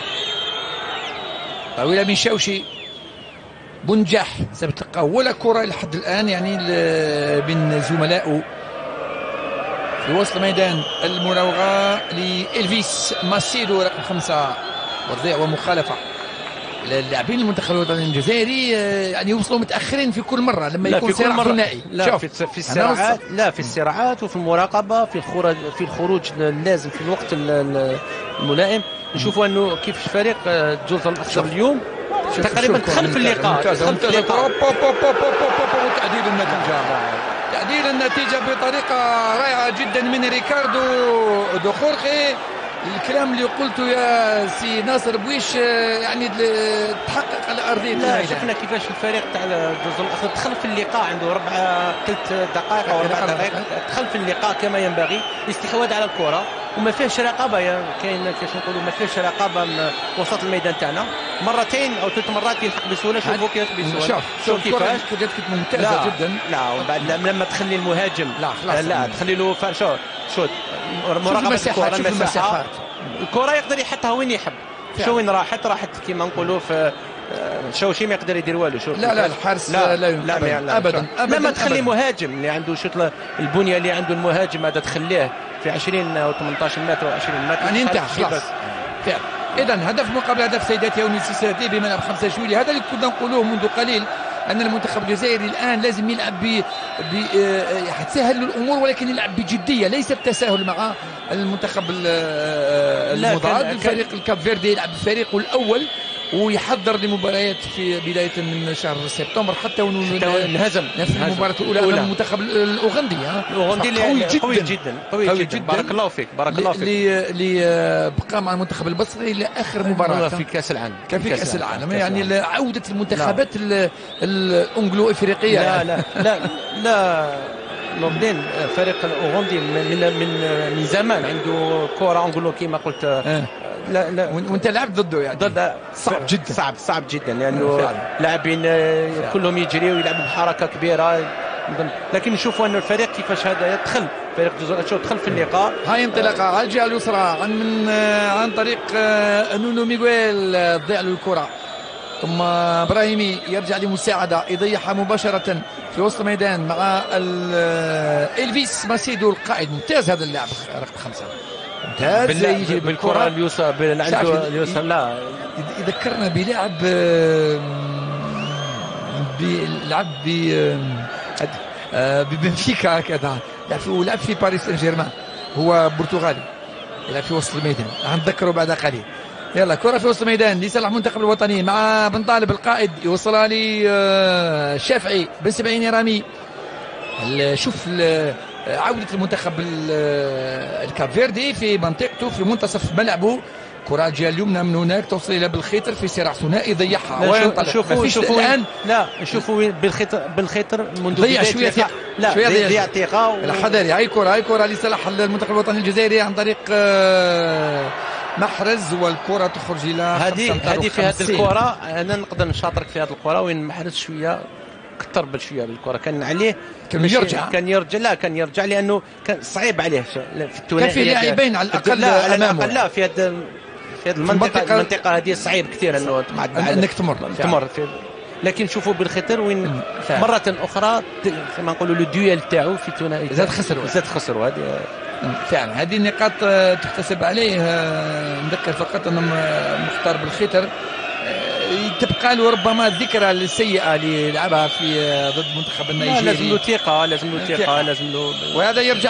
طويلة من شاوشي بنجاح سبتلقى ولا كرة لحد الآن يعني بين زملائه في وسط الميدان. المراوغة لإلفيس ماسيدو رقم خمسة، وضيع ومخالفة. اللاعبين المنتخب الوطني الجزائري يعني يوصلوا متاخرين في كل مره لما يكون صراع ثنائي. لا في, في الصراعات لا في الصراعات وفي المراقبه في الخروج في الخروج اللازم في الوقت الملائم. نشوفوا انه كيف فريق الجزر الاخضر اليوم تقريبا دخل في اللقاء. تعديل النتيجه تعديل تحرير النتيجة بطريقة رائعة جدا من ريكاردو دو خورخي. الكلام اللي قلته يا سي ناصر بويش يعني تحقق على ارضيه الميدان. شفنا كيفاش الفريق تاع الجزء الاخر دخل في اللقاء، عنده ربع ثلاث دقائق او اربع دقائق دخل في اللقاء كما ينبغي، الاستحواذ على الكره وما فيهش رقابه. كاين كيفاش نقولوا ما فيهش رقابه من وسط الميدان تاعنا، مرتين او ثلاث مرات يلحق بسهوله. شوفوا كيف بسهوله، شوف شوف كيفاش كانت ممتازه جدا. لا وبعد لما تخلي المهاجم لا خلاص لا تخلي له شوت شوت مراقبه الكره، المساحات الكره يقدر يحطها وين يحب. شو وين راحت راحت كيما نقولوا في شوشي ما يقدر يدير والو. شوف لا لا الحارس لا لا, لا, لا, لا ابدا ابدا لما تخلي مهاجم اللي عنده شوط البنيه اللي عنده المهاجم هذا تخليه في عشرين او ثمانية عشر متر او عشرين متر يعني انتهى خلاص. اذا هدف مقابل هدف سيداتي ونسيساتي بملعب خمسة جويلية. هذا اللي كنا نقولوه منذ قليل، ان المنتخب الجزائري الان لازم يلعب ب حتسهل له الامور ولكن يلعب بجديه ليس بتساهل مع المنتخب المضاد. الفريق الكاب فيردي يلعب بفريقه الاول ويحضر لمباريات في بدايه من شهر سبتمبر حتى انهزم في المباراه الاولى امام المنتخب الاوغندي. الاوغندي قوي جدا قوي جدا قوي جدا, جداً. بارك الله فيك بارك الله فيك. اللي بقى مع المنتخب البصري لاخر مباراه في كاس العالم كان في كاس العالم يعني عوده المنتخبات الانجلو افريقيه. لا لا لا لا نوردين فريق الاوغندي من من من زمان عنده كره انجلو كما قلت. أه. لا لا وانت لعبت ضده يعني ضد صعب جدا صعب صعب جدا لانه يعني لاعبين كلهم يجريوا ويلعبوا بحركه كبيره، لكن نشوفوا انه الفريق كيفاش هذا يدخل فريق جزر شو دخل في اللقاء. هاي انطلاقه على الجهه اليسرى عن من عن طريق نونو ميغويل تضيع له الكره، ثم ابراهيمي يرجع لمساعده يضيعها مباشره في وسط الميدان مع الفيس ماسيدو القائد. ممتاز هذا اللاعب رقم خمسه، ممتاز يجي بالكره اليسرى عنده اليسرى. لا يذكرنا بلاعب بيلعب ب ببنفيكا هكذا، لعب في باريس سان جيرمان، هو برتغالي يلعب في وسط الميدان نتذكره بعد قليل. يلا كرة في وسط الميدان لصالح المنتخب الوطني مع بن طالب القائد يوصلها للشافعي بن سبعين رامي. شوف عودة المنتخب الكاب فيردي في منطقته في منتصف ملعبه، كرة الجهة اليمنى من هناك توصل إلى بالخيطر في صراع ثنائي ضيعها وينطلق. شوفوا شوفوا الآن لا شوفوا بالخيطر بالخيطر منذ ضيع شوية ثقة لا شوية ضيع ثقة الحذري. هاي كرة هاي كرة لصالح المنتخب الوطني الجزائري عن طريق محرز والكرة تخرج إلى هذه هذه في هذه الكرة أنا نقدر نشاطرك في هذه الكرة وين محرز شوية كثر بالشويه بالكره كان عليه كان يرجع كان يرجع لا كان يرجع لانه كان صعيب عليه في الثنائي. كان في لاعبين على الاقل لا امامه لا في هذا في هذه المنطقه المنطقه هذه صعيب كثير انه انك تمر تمر في. لكن شوفوا بالخطر وين مره اخرى كما نقولوا لو ديويل تاعو في ثنائي زاد خسروا زاد خسروا. هذه فعلا هذه النقاط تحتسب عليه. نذكر فقط ان مختار بالخطر تبقى له ربما الذكرى السيئه اللي لعبها في ضد منتخب النيجيري. لازم له ثقه لازم له ثقه لازم له، وهذا يرجع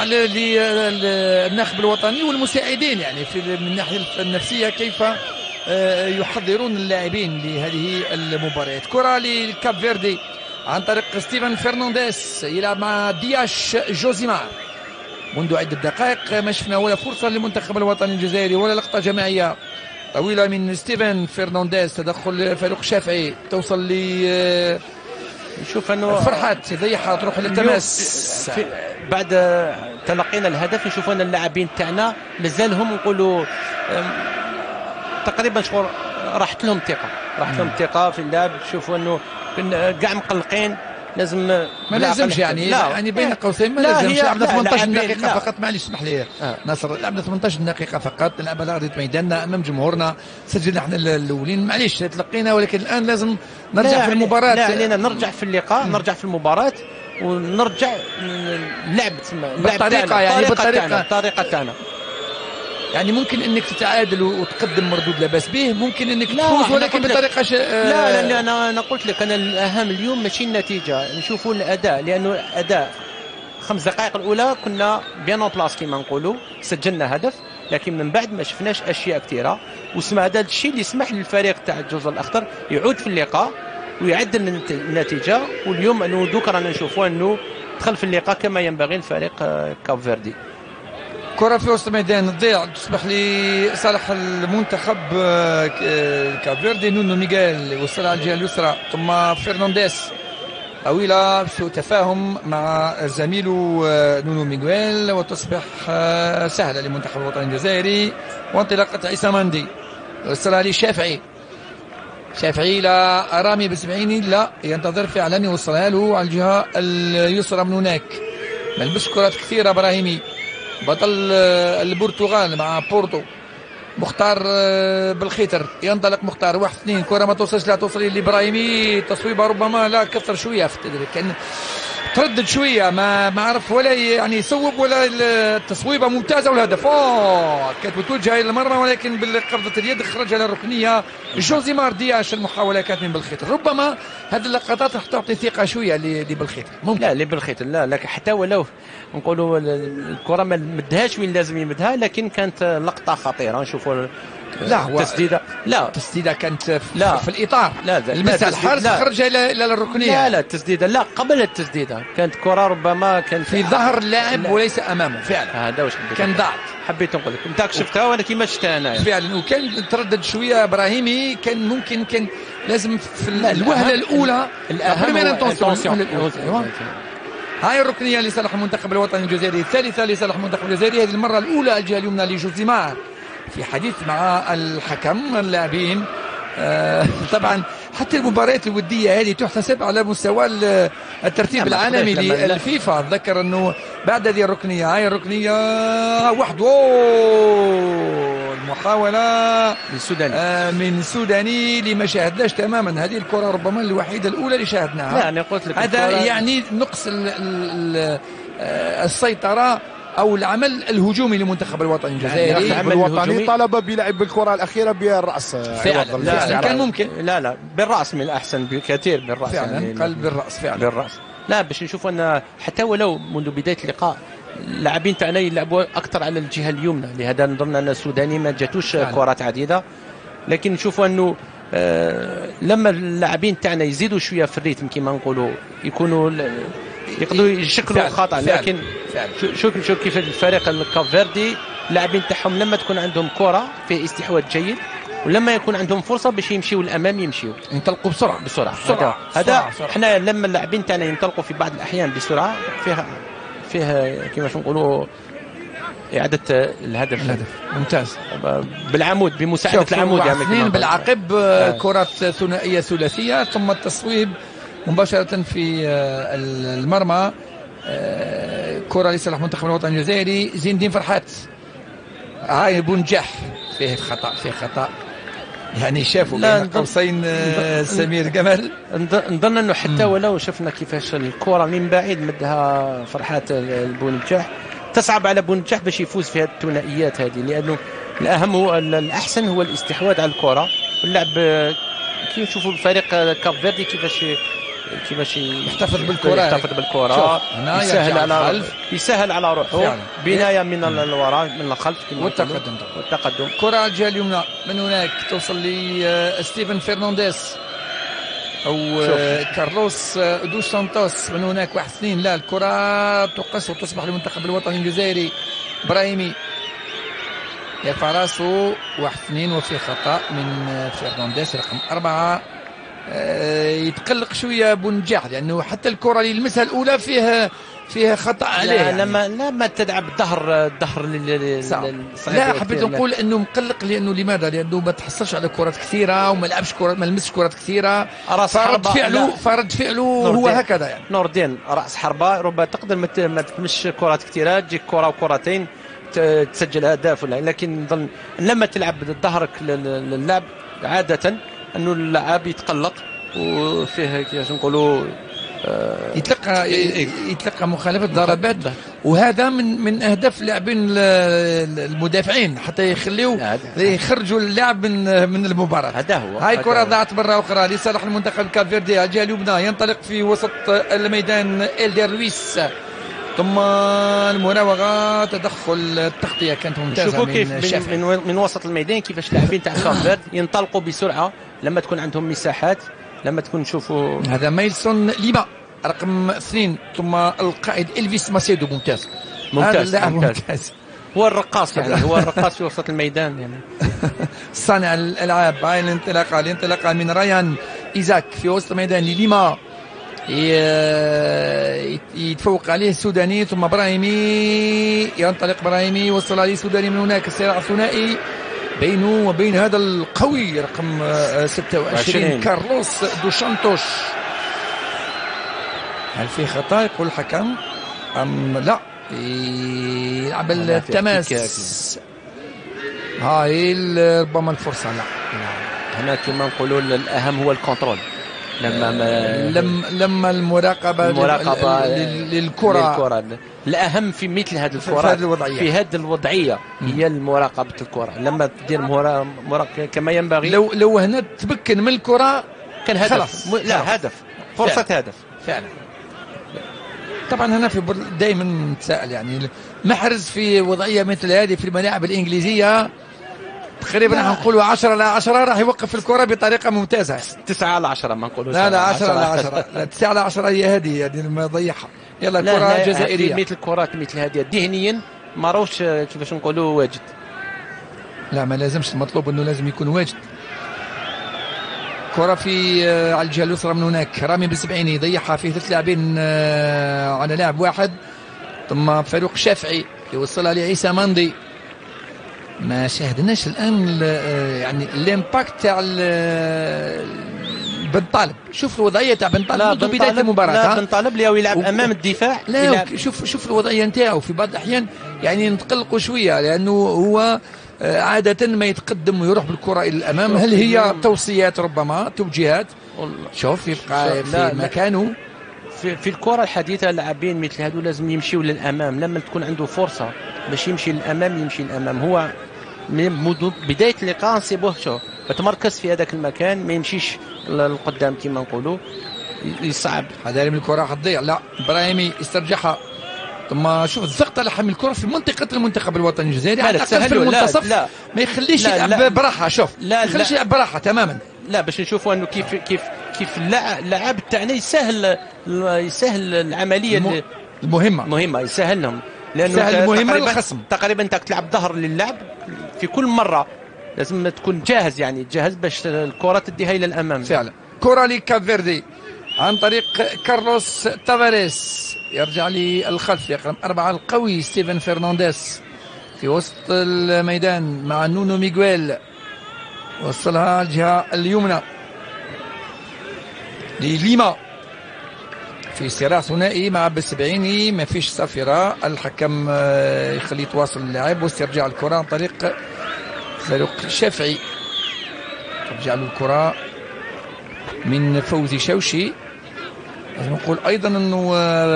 للناخب الوطني والمساعدين يعني في من الناحيه النفسيه كيف يحضرون اللاعبين لهذه المباريات. كره للكاب فيردي عن طريق ستيفن فرنانديز يلعب مع دياش جوزيمار. منذ عده دقائق ما شفنا ولا فرصه للمنتخب الوطني الجزائري ولا لقطه جماعيه طويلة من ستيفن فرنانديز. تدخل فاروق شافعي توصل ل نشوف انه فرحات يضيعها تروح للتماس. بعد تلقينا الهدف نشوف ان اللاعبين تاعنا مازال هم نقولوا تقريبا شغل راحت لهم ثقة راحت لهم ثقة في اللعب. شوفوا انه كاع مقلقين لازم ما لازمش يعني لا. يعني بين قوسين ما لازمش. لعبنا ثمانية عشر دقيقة فقط معليش اسمح لي آه. ناصر لعبنا ثمانية عشر دقيقة فقط نلعب على أرضية ميداننا أمام جمهورنا سجلنا احنا الأولين معليش تلقينا ولكن الآن لازم نرجع في المباراة. لا علينا نرجع في اللقاء نرجع في المباراة ونرجع لعب بالطريقة يعني بالطريقة الطريقة تاعنا. يعني ممكن انك تتعادل وتقدم مردود لا باس به، ممكن انك تفوز ولكن بطريقه ش... لا لا انا انا قلت لك انا الاهم اليوم ماشي النتيجه، نشوفوا الاداء لانه الاداء خمس دقائق الاولى كنا بيان اون بلاص كما نقولوا سجلنا هدف، لكن من بعد ما شفناش اشياء كثيره وسمع هذا الشيء اللي يسمح للفريق تاع الجزر الاخضر يعود في اللقاء ويعدل من النتيجه. واليوم انه دوك رانا نشوفوا انه دخل في اللقاء كما ينبغي الفريق كاب فيردي. كرة في وسط الميدان تضيع تصبح لصالح المنتخب كاب فيردي. نونو ميغيل وصل على الجهة اليسرى ثم فرنانديز طويلة سوء تفاهم مع زميله نونو ميغيل وتصبح سهلة للمنتخب الوطني الجزائري. وانطلاقة عيسى مندي وصلها للشافعي. شافعي لا رامي بسبعيني لا ينتظر فعلا يوصلها له على الجهة اليسرى من هناك. ملبس كرات كثيرة ابراهيمي بطل البرتغال مع بورتو. مختار بالخيتر ينطلق مختار واحد اثنين كرة ما توصلش لا توصل لابراهيمي. تصويبه ربما لا كثر شوية في التدريب كان تردد شوية ما ما عرف ولا يعني يصوب ولا التصويبة ممتازة والهدف اوه كانت متوجهة إلى المرمى ولكن بقبضة اليد خرجها للركنية. جوزي ماردياش المحاولة كانت من بالخيتر. ربما هذه اللقطات راح تعطي ثقة شوية لبالخيتر. لا لبالخيتر لا لكن حتى ولو نقولوا الكرة ما مدهاش وين لازم يمدها لكن كانت لقطة خطيرة. نشوفوا لا هو التسديدة لا التسديدة كانت في, لا في الإطار لا لمسها الحارس خرجها إلى إلى الركنية. لا لا التسديدة لا قبل التسديدة كانت كرة ربما كان في ظهر اللاعب وليس أمامه فعلا. هذا واش كان ضاعت. حبيت نقول لك انت شفتها وانا كيما شفتها انا فعلا وكان تردد شويه ابراهيمي كان ممكن كان لازم في الوهله الاولى الاهم ايوه. هاي الركنيه لصالح المنتخب الوطني الجزائري الثالثه لصالح المنتخب الجزائري. هذه المره الاولى الجهه اليمنى لجوزيمار في حديث مع الحكم اللاعبين. آه طبعا حتى المباريات الوديه هذه تحتسب على مستوى الترتيب العالمي للفيفا. اتذكر انه بعد هذه الركنيه هاي الركنيه واحد المحاوله من سوداني آه من سوداني اللي ما شاهدناش تماما. هذه الكره ربما الوحيده الاولى اللي شاهدناها. لا انا قلت لك هذا يعني نقص ال ال السيطره او العمل الهجومي للمنتخب الوطني الجزائري. اللاعب الوطني طلب بلعب بالكره الاخيره بالراس فعلا, فعلا كان ممكن لا لا بالراس من الاحسن بكثير بالراس فعلا يعني قال بالراس فعلا بالراس. لا باش نشوفوا ان حتى ولو منذ بدايه اللقاء اللاعبين تاعنا يلعبوا اكثر على الجهه اليمنى. لهذا نظن ان السوداني ما جاتوش كرات عديده لكن نشوفوا انه آه لما اللاعبين تاعنا يزيدوا شويه في الريتم كما نقولوا يكونوا يقدروا يشكلوا خطا. لكن شوف شوف كيف الفريق الكاب فيردي اللاعبين تاعهم لما تكون عندهم كره في استحواذ جيد ولما يكون عندهم فرصه باش يمشيوا للامام يمشيوا ينطلقوا بسرعه بسرعه. بسرعة. هذا احنا لما اللاعبين تاعنا ينطلقوا في بعض الاحيان بسرعه فيها فيها كيما نقولوا اعاده الهدف. الهدف ممتاز بالعمود بمساعده العمود يعني اثنين بالعقب آه. كرات ثنائيه ثلاثيه ثم التصويب مباشره في المرمى. كره لصالح المنتخب الوطني الجزائري. زين الدين فرحات هاي بونجاح فيه خطا فيه خطا يعني شافوا بين قوسين سمير جمال. نظن انه حتى ولو شفنا كيفاش الكره من بعيد مدها فرحات البونجاح تصعب على بونجاح باش يفوز في هذه الثنائيات هذه لانه الاهم هو الاحسن هو الاستحواذ على الكره واللعب. كيف نشوفوا الفريق كاب فيردي كيفاش كيفاش يحتفظ بالكره يحتفظ بالكره يسهل على الخلف يسهل على روحه بنايه من الوراء من الخلف والتقدم والتقدم. كره على الجهه اليمنى من هناك توصل لستيفن فرنانديز او كارلوس دوس سانتوس من هناك واحد اثنين. لا الكره تقص وتصبح للمنتخب الوطني الجزائري. ابراهيمي يرفع راسه واحد اثنين وفي خطا من فرنانديز رقم أربعة. يتقلق شويه بونجاح لانه حتى الكره اللي يلمسها الاولى فيها فيها خطا عليه. يعني. لما لما تلعب ظهر ظهر لا حبيت نقول انه مقلق لانه لماذا؟ لانه ما تحصلش على كرات كثيره وما لعبش كرات ما لمسش كرات كثيره فرد فعله فرد فعله هو هكذا يعني. نور الدين راس حربه ربما تقدر ما تلمسش كرات كثيره تجيك كره وكرتين تسجل اهداف ولا لكن نظن لما تلعب ظهرك للعب عاده انه اللاعب يتقلق وفيه كيفاش نقولوا آه يتلقى يتلقى مخالفه ضربات وهذا من من اهداف اللاعبين المدافعين حتى يخليوا يخرجوا اللاعب من من المباراه. هذا هو. هاي كره ضاعت مره اخرى لصالح المنتخب الكاب فيردي. الجهه اليمنى ينطلق في وسط الميدان إلدير رويس ثم المراوغه تدخل التغطيه كانت ممتازه. شوفوا كيف من, من, من وسط الميدان كيفاش اللاعبين تاع كاب فيرد ينطلقوا بسرعه لما تكون عندهم مساحات لما تكون نشوفوا هذا ميلسون ليما رقم اثنين، ثم القائد إلفيس ماسيدو ممتاز ممتاز هذا اللاعب ممتاز. ممتاز هو الرقاص يعني هو الرقاص في وسط الميدان يعني. صانع الالعاب. هاي الانطلاقه الانطلاقه من ريان ايزاك في وسط ميدان ليما، يتفوق عليه السوداني، ثم براهيمي ينطلق براهيمي، وصل عليه السوداني من هناك، الصراع ثنائي بينه وبين هذا القوي رقم ستة وعشرين كارلوس دوشانتوش. هل في خطأ يقول الحكم أم لا؟ يلعب التماس. هاي ربما الفرصة. لا هنا كما نقولوا الأهم هو الكنترول. لما ما لما لما المراقبة المراقبة للكرة للكرة الأهم في مثل هذه الكرة في هذه الوضعية هي مراقبة الكرة. لما تدير مراقبة كما ينبغي، لو لو هنا تمكن من الكرة كان هدف. لا هدف، فرصة فعلا. هدف فعلا. طبعا هنا في دائما نتساءل يعني محرز في وضعية مثل هذه في الملاعب الإنجليزية تقريبا نقولوا عشرة على عشرة راح يوقف الكرة بطريقة ممتازة. تسعة على عشرة ما نقولوا. لا لا عشرة على عشرة. لا تسعة على عشرة هي هذه يعني ما ضيعها. يلا كرة جزائرية. مثل الكرات مثل هذه ذهنيا ما راهوش كيفاش نقولوا واجد. لا ما لازمش، المطلوب انه لازم يكون واجد. كرة في على الجهة اليسرى من هناك، رامي بالسبعيني يضيعها في ثلاث لاعبين على لاعب واحد، ثم فاروق شافعي يوصلها لعيسى مندي. ما شاهدناش الان يعني الامباكت تاع بن طالب. شوف الوضعيه تاع بن طالب منذ بدايه المباراه. لا بن طالب اللي هو يلعب و... امام الدفاع. لا يلعب. شوف شوف الوضعيه نتاعو في بعض الاحيان يعني نتقلقوا شويه، لانه هو عاده ما يتقدم ويروح بالكره الى الامام. هل هي توصيات ربما توجيهات؟ شوف يبقى في لا مكانه. في, في الكره الحديثه اللاعبين مثل هذو لازم يمشيوا للامام. لما تكون عنده فرصه باش يمشي للامام يمشي للامام. هو من بدايه اللقاء نصيبوه شو بتمركز في هذاك المكان، ما يمشيش للقدام كما نقولوا، يصعب. هذا من الكره حتضيع. لا براهيمي يسترجعها، ثم شوف الضغط على حمل الكره في منطقه المنتخب الوطني الجزائري في المنتصف. لا لا. ما يخليش يلعب براحه. شوف لا ما يخليش يلعب براحه تماما. لا باش نشوفوا انه كيف كيف كيف اللاعب تاعنا يسهل يسهل العمليه الم... المهمه مهمه يسهل لهم، لانه تقريبا الخصم تقريبا انت تلعب ظهر للعب في كل مره، لازم تكون جاهز يعني جاهز باش الكره تديها الى الامام. فعلا. كره لكافيردي عن طريق كارلوس تافاريس، يرجع للخلف رقم أربعة القوي ستيفن فرنانديز في وسط الميدان مع نونو ميغويل، وصلها على الجهة اليمنى لليما في صراع ثنائي مع بالسبعيني. ما فيش صافرة، الحكم يخليه يتواصل اللاعب واسترجاع الكرة عن طريق فاروق الشافعي. ترجع له الكرة من فوزي شوشي. لازم نقول ايضا انه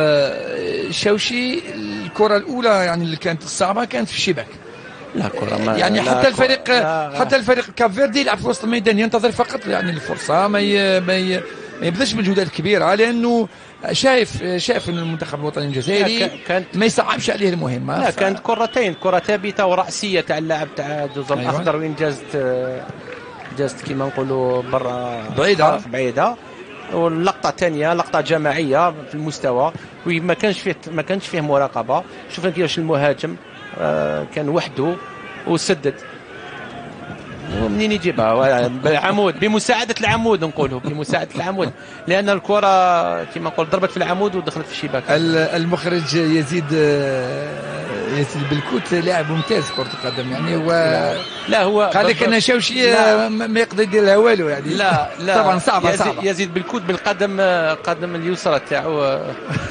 شوشي الكره الاولى يعني اللي كانت الصعبه كانت في الشباك. لا كره ما يعني لا حتى الفريق لا حتى الفريق كافيردي يلعب في وسط الميدان ينتظر فقط يعني الفرصه، ما ي... ما, ي... ما يبذلش مجهودات كبيره، لانه شايف شايف ان المنتخب الوطني الجزائري كانت ما يصعبش عليه المهمه. لا ف... كانت كرتين، كره ثابته وراسيه تاع اللاعب تاع الجزر أيوة. الاخضر وين جازت جازت كما نقولوا برا بعيده بعيده. واللقطه الثانيه لقطه جماعيه في المستوى وما كانش فيه ما كانش فيه مراقبه. شوفنا كيفاش المهاجم آه كان وحده وسدد، ومنين يجيبها بالعمود بمساعده العمود، نقولوا بمساعده العمود، لان الكره كما نقول ضربت في العمود ودخلت في الشباك. المخرج يزيد يزيد بالكوت لاعب ممتاز كرة القدم يعني. هو لا, لا هو قال لك انا شوشي ما يقدر يدير لها والو يعني. لا لا طبعا صعبه يزيد صعبه. يزيد بالكوت بالقدم قدم اليسرى تاعو.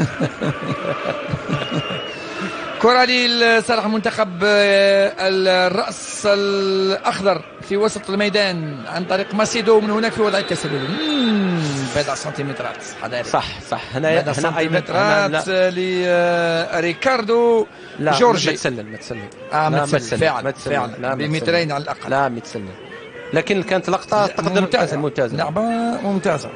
كرة لصالح منتخب الرأس الأخضر في وسط الميدان عن طريق ماسيدو من هناك في وضع التسلل. بضع سنتيمترات حضاري. صح صح. هنا بضع سنتيمترات لريكاردو جورجي. ما تسلل ما تسلل اه ما تسلل فعلا فعلا بمترين على الأقل. لا ما تسلل، لكن كانت لقطة تقدر ممتازة ممتازة لعبة ممتازة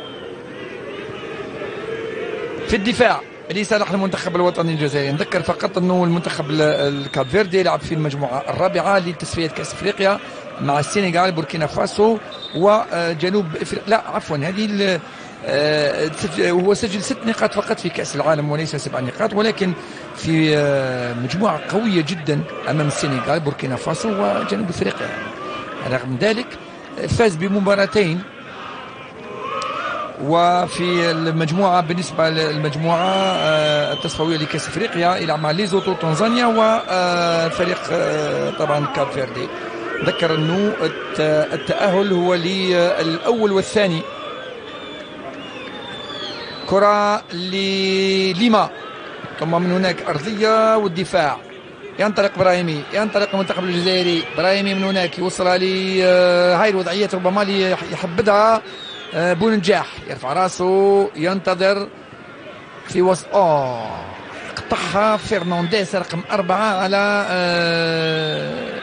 في الدفاع لصالح المنتخب الوطني الجزائري. نذكر فقط انه المنتخب الكابفيردي يلعب في المجموعه الرابعه لتصفيه كاس افريقيا مع السنغال بوركينا فاسو وجنوب افريقيا. لا عفوا هذه آه، هو سجل ست نقاط فقط في كأس العالم وليس سبع نقاط، ولكن في آه، مجموعة قوية جدا أمام السنغال بوركينا فاسو وجنوب أفريقيا. رغم ذلك فاز بمباراتين. وفي المجموعة بالنسبة للمجموعة آه، التصفوية لكأس أفريقيا يلعب مع ليزوتو تنزانيا وفريق آه، طبعا كاب فيردي. ذكر أنه التأهل هو للأول والثاني. كرة لليما، ثم من هناك أرضية والدفاع. ينطلق براهيمي، ينطلق المنتخب الجزائري. براهيمي من هناك يوصلها ل هاي الوضعيات ربما لي يحبدها بونجاح، يرفع راسه ينتظر في وسط اوه قطعها فرنانديز رقم أربعة على آه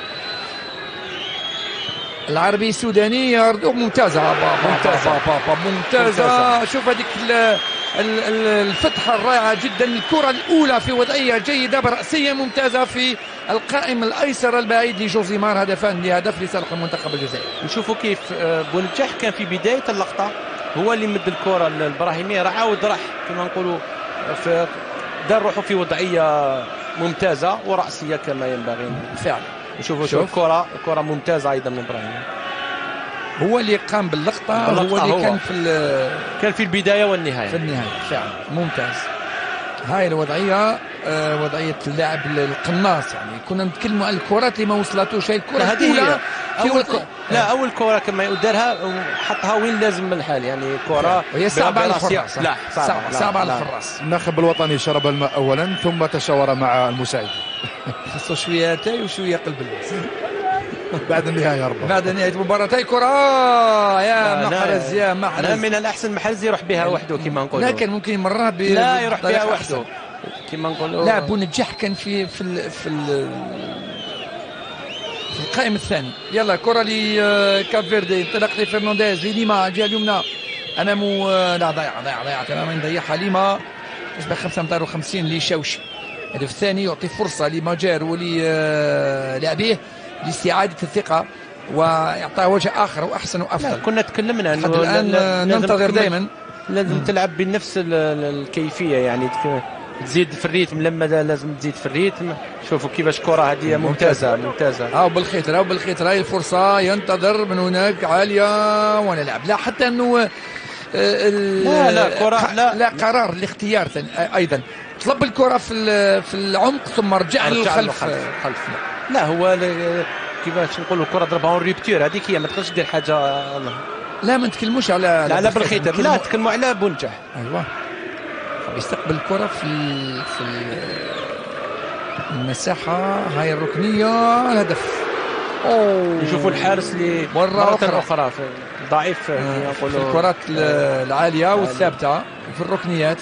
العربي السوداني. يردوه ممتازة ممتازة ممتازة. شوف هذيك الفتحة الرائعة جدا. الكرة الأولى في وضعية جيدة برأسية ممتازة في القائم الأيسر البعيد لجوزيمار. هدفان لهدف لصالح المنتخب الجزائري. نشوفوا كيف بونجاح كان في بداية اللقطة هو اللي مد الكرة البراهيمية، راح عاود راح كما نقولوا دار روحه في وضعية ممتازة ورأسية كما ينبغي فعلا. نشوفوا شوف الكرة الكرة ممتازة أيضا من إبراهيم. هو اللي قام باللقطة، هو اللي هو. كان في كان في البداية والنهاية. في النهاية فعلا ممتاز. هاي الوضعية آه وضعية اللاعب القناص، يعني كنا نتكلموا على الكرات اللي ما وصلتوش. هاي الكرة الأولى أول كرة لا أول كرة كما يدارها وحطها وين لازم الحال، يعني كرة هي صعبة على الحراس. لا صعبة, صعبة على الحراس. الناخب الوطني شرب الماء أولا ثم تشاور مع المساعد. خصو شوية تاي وشوية قلب الناس. بعد النهاية ربما بعد نهاية المباراة هاي كرة يا محرز يا محرز. لا من الأحسن محرز يروح بها وحده كما نقولوا. لكن ممكن يمرها ب لا يروح بها وحده كما نقولوا. لا بونجاح كان في في ال في ال في القائم الثاني. يلا كرة لكاب فيردي، انطلاق لفرنانديز لليما الجهة اليمنى أمامه. لا ضيع ضيع ضيع تماما ضيعها ليما. تشبه خمسة مئتين وخمسين لشوشي. الهدف الثاني يعطي فرصة لماجير وللاعبيه لاستعادة الثقة ويعطيها وجه آخر وأحسن وأفضل. كنا تكلمنا أنه الآن ننتظر دائما لازم تلعب بنفس الكيفية، يعني تزيد في الريتم لما لازم تزيد في الريتم. شوفوا كيفاش كرة هذه ممتازة ممتازة. أو بالخيطرة أو بالخيطرة. هاي الفرصة ينتظر من هناك عالية ولا لعب. لا حتى أنه لا لا كرة لا, لا قرار الاختيار أيضا. طلب الكرة في في العمق ثم رجع للخلف. خلف. لا هو كيفاش نقولوا الكرة ضربها اون ريبتور، هذيك هي ما تقدرش دير حاجة. لا ما نتكلموش على لا لا بالخيطر، لا نتكلموا على بونجاح. ايوه يستقبل الكرة في في المساحة هاي الركنية. الهدف. اوه نشوفوا الحارس اللي مرة أخرى, أخرى ضعيف في الكرات العالية والثابتة في الركنيات.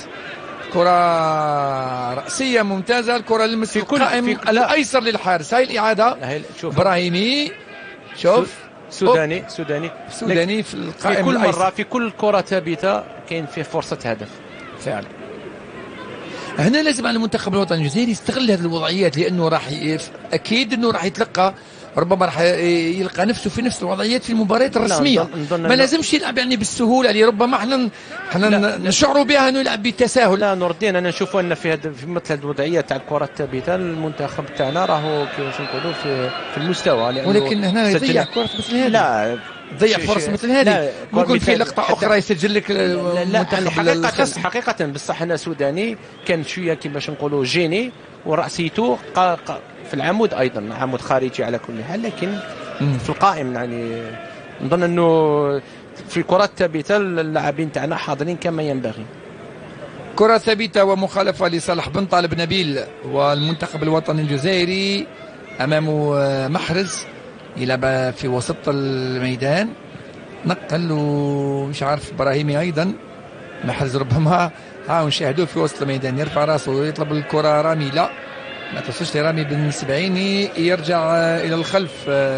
كرة رأسية ممتازة. الكرة لمس القائم الأيسر للحارس. هاي الإعادة إبراهيمي. شوف سوداني سوداني سوداني في القائم في كل الأيسر. مرة في كل كرة ثابتة كاين فيه فرصة هدف فعلا. هنا لازم على المنتخب الوطني الجزائري يستغل هذه الوضعيات، لأنه راح أكيد أنه راح يتلقى ربما راح يلقى نفسه في نفس الوضعيات في المباريات الرسميه. ما لازمش يلعب يعني بالسهوله اللي ربما احنا احنا نشعروا بها انه يلعب بالتساهل. لا نور الدين انا نشوفوا ان في هذا في مثل الوضعيه تاع الكره الثابته المنتخب تاعنا راهو كيفاش نقولوا في في المستوى، ولكن هنا يضيع كره مثل هذه. لا ضيع فرص مثل هذه. ممكن في لقطه اخرى يسجل لك المنتخب. حقيقه حقيقه بصح انا سوداني كان شويه كيفاش نقولوا جيني وراسيته في العمود ايضا عمود خارجي على كل حال، لكن مم. في القائم يعني نظن انه في الكرات الثابته اللاعبين تاعنا حاضرين كما ينبغي. كره ثابته ومخالفه لصالح بن طالب نبيل والمنتخب الوطني الجزائري امامه محرز يلعب في وسط الميدان. نقل ومش عارف ابراهيمي ايضا. محرز ربما ها نشاهدوه في وسط الميدان يرفع راسه ويطلب الكره. رامي لا ما توصلش لرامي بن سبعيني، يرجع الى الخلف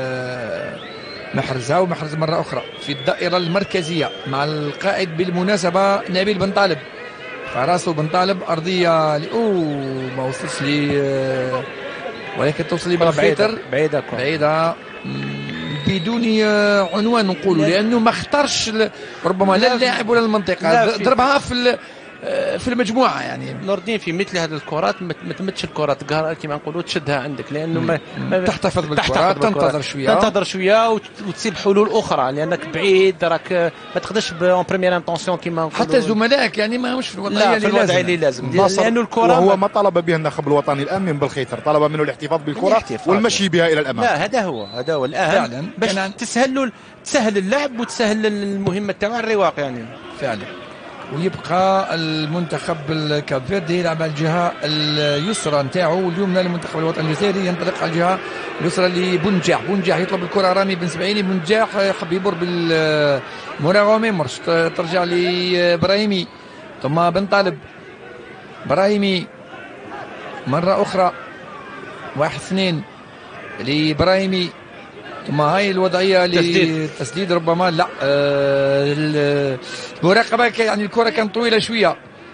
محرزها ومحرز مره اخرى في الدائره المركزيه مع القائد بالمناسبه نبيل بن طالب. فراسه بن طالب ارضيه اوه ما وصلش لي ولكن توصل لي بالخيطر بعيده بعيده بدون آه، عنوان نقول، لانه ما اختارش ربما لا اللاعب ولا المنطقه، ضربها في في المجموعه. يعني نور الدين في مثل هذه الكرات ما تمتش الكرات كما نقولوا تشدها عندك، لانه ما, ما تحتفظ بالكره، تنتظر شويه تنتظر شويه وتسيب حلول اخرى، لانك بعيد راك ما تقدرش اون بريمير انتونسيون كما نقولوا. حتى زملائك يعني ما مش في الوضعيه اللي لازم, اللي لازم. لانه الكره وهو ما طلب به النخب الوطني الان من بالخيتر، طلب منه الاحتفاظ بالكره والمشي بها الى الامام. لا هذا هو هذا هو الاهم فعلا، باش تسهل له تسهل اللعب وتسهل المهمه تاعو الرواق يعني فعلا. ويبقى المنتخب الكابفيردي يلعب على الجهه اليسرى نتاعو، اليمنى للمنتخب الوطني الجزائري ينطلق على الجهه اليسرى لبنجاح. بنجاح يطلب الكره، رامي بن سبعيني. بنجاح يحب يمر بالمراوغه ما يمرش، ترجع لابراهيمي ثم بن طالب. ابراهيمي مره اخرى، واحد اثنين لابراهيمي، ثم هاي الوضعيه للتسديد ربما لا آه المراقبه يعني الكره كانت طويله شويه.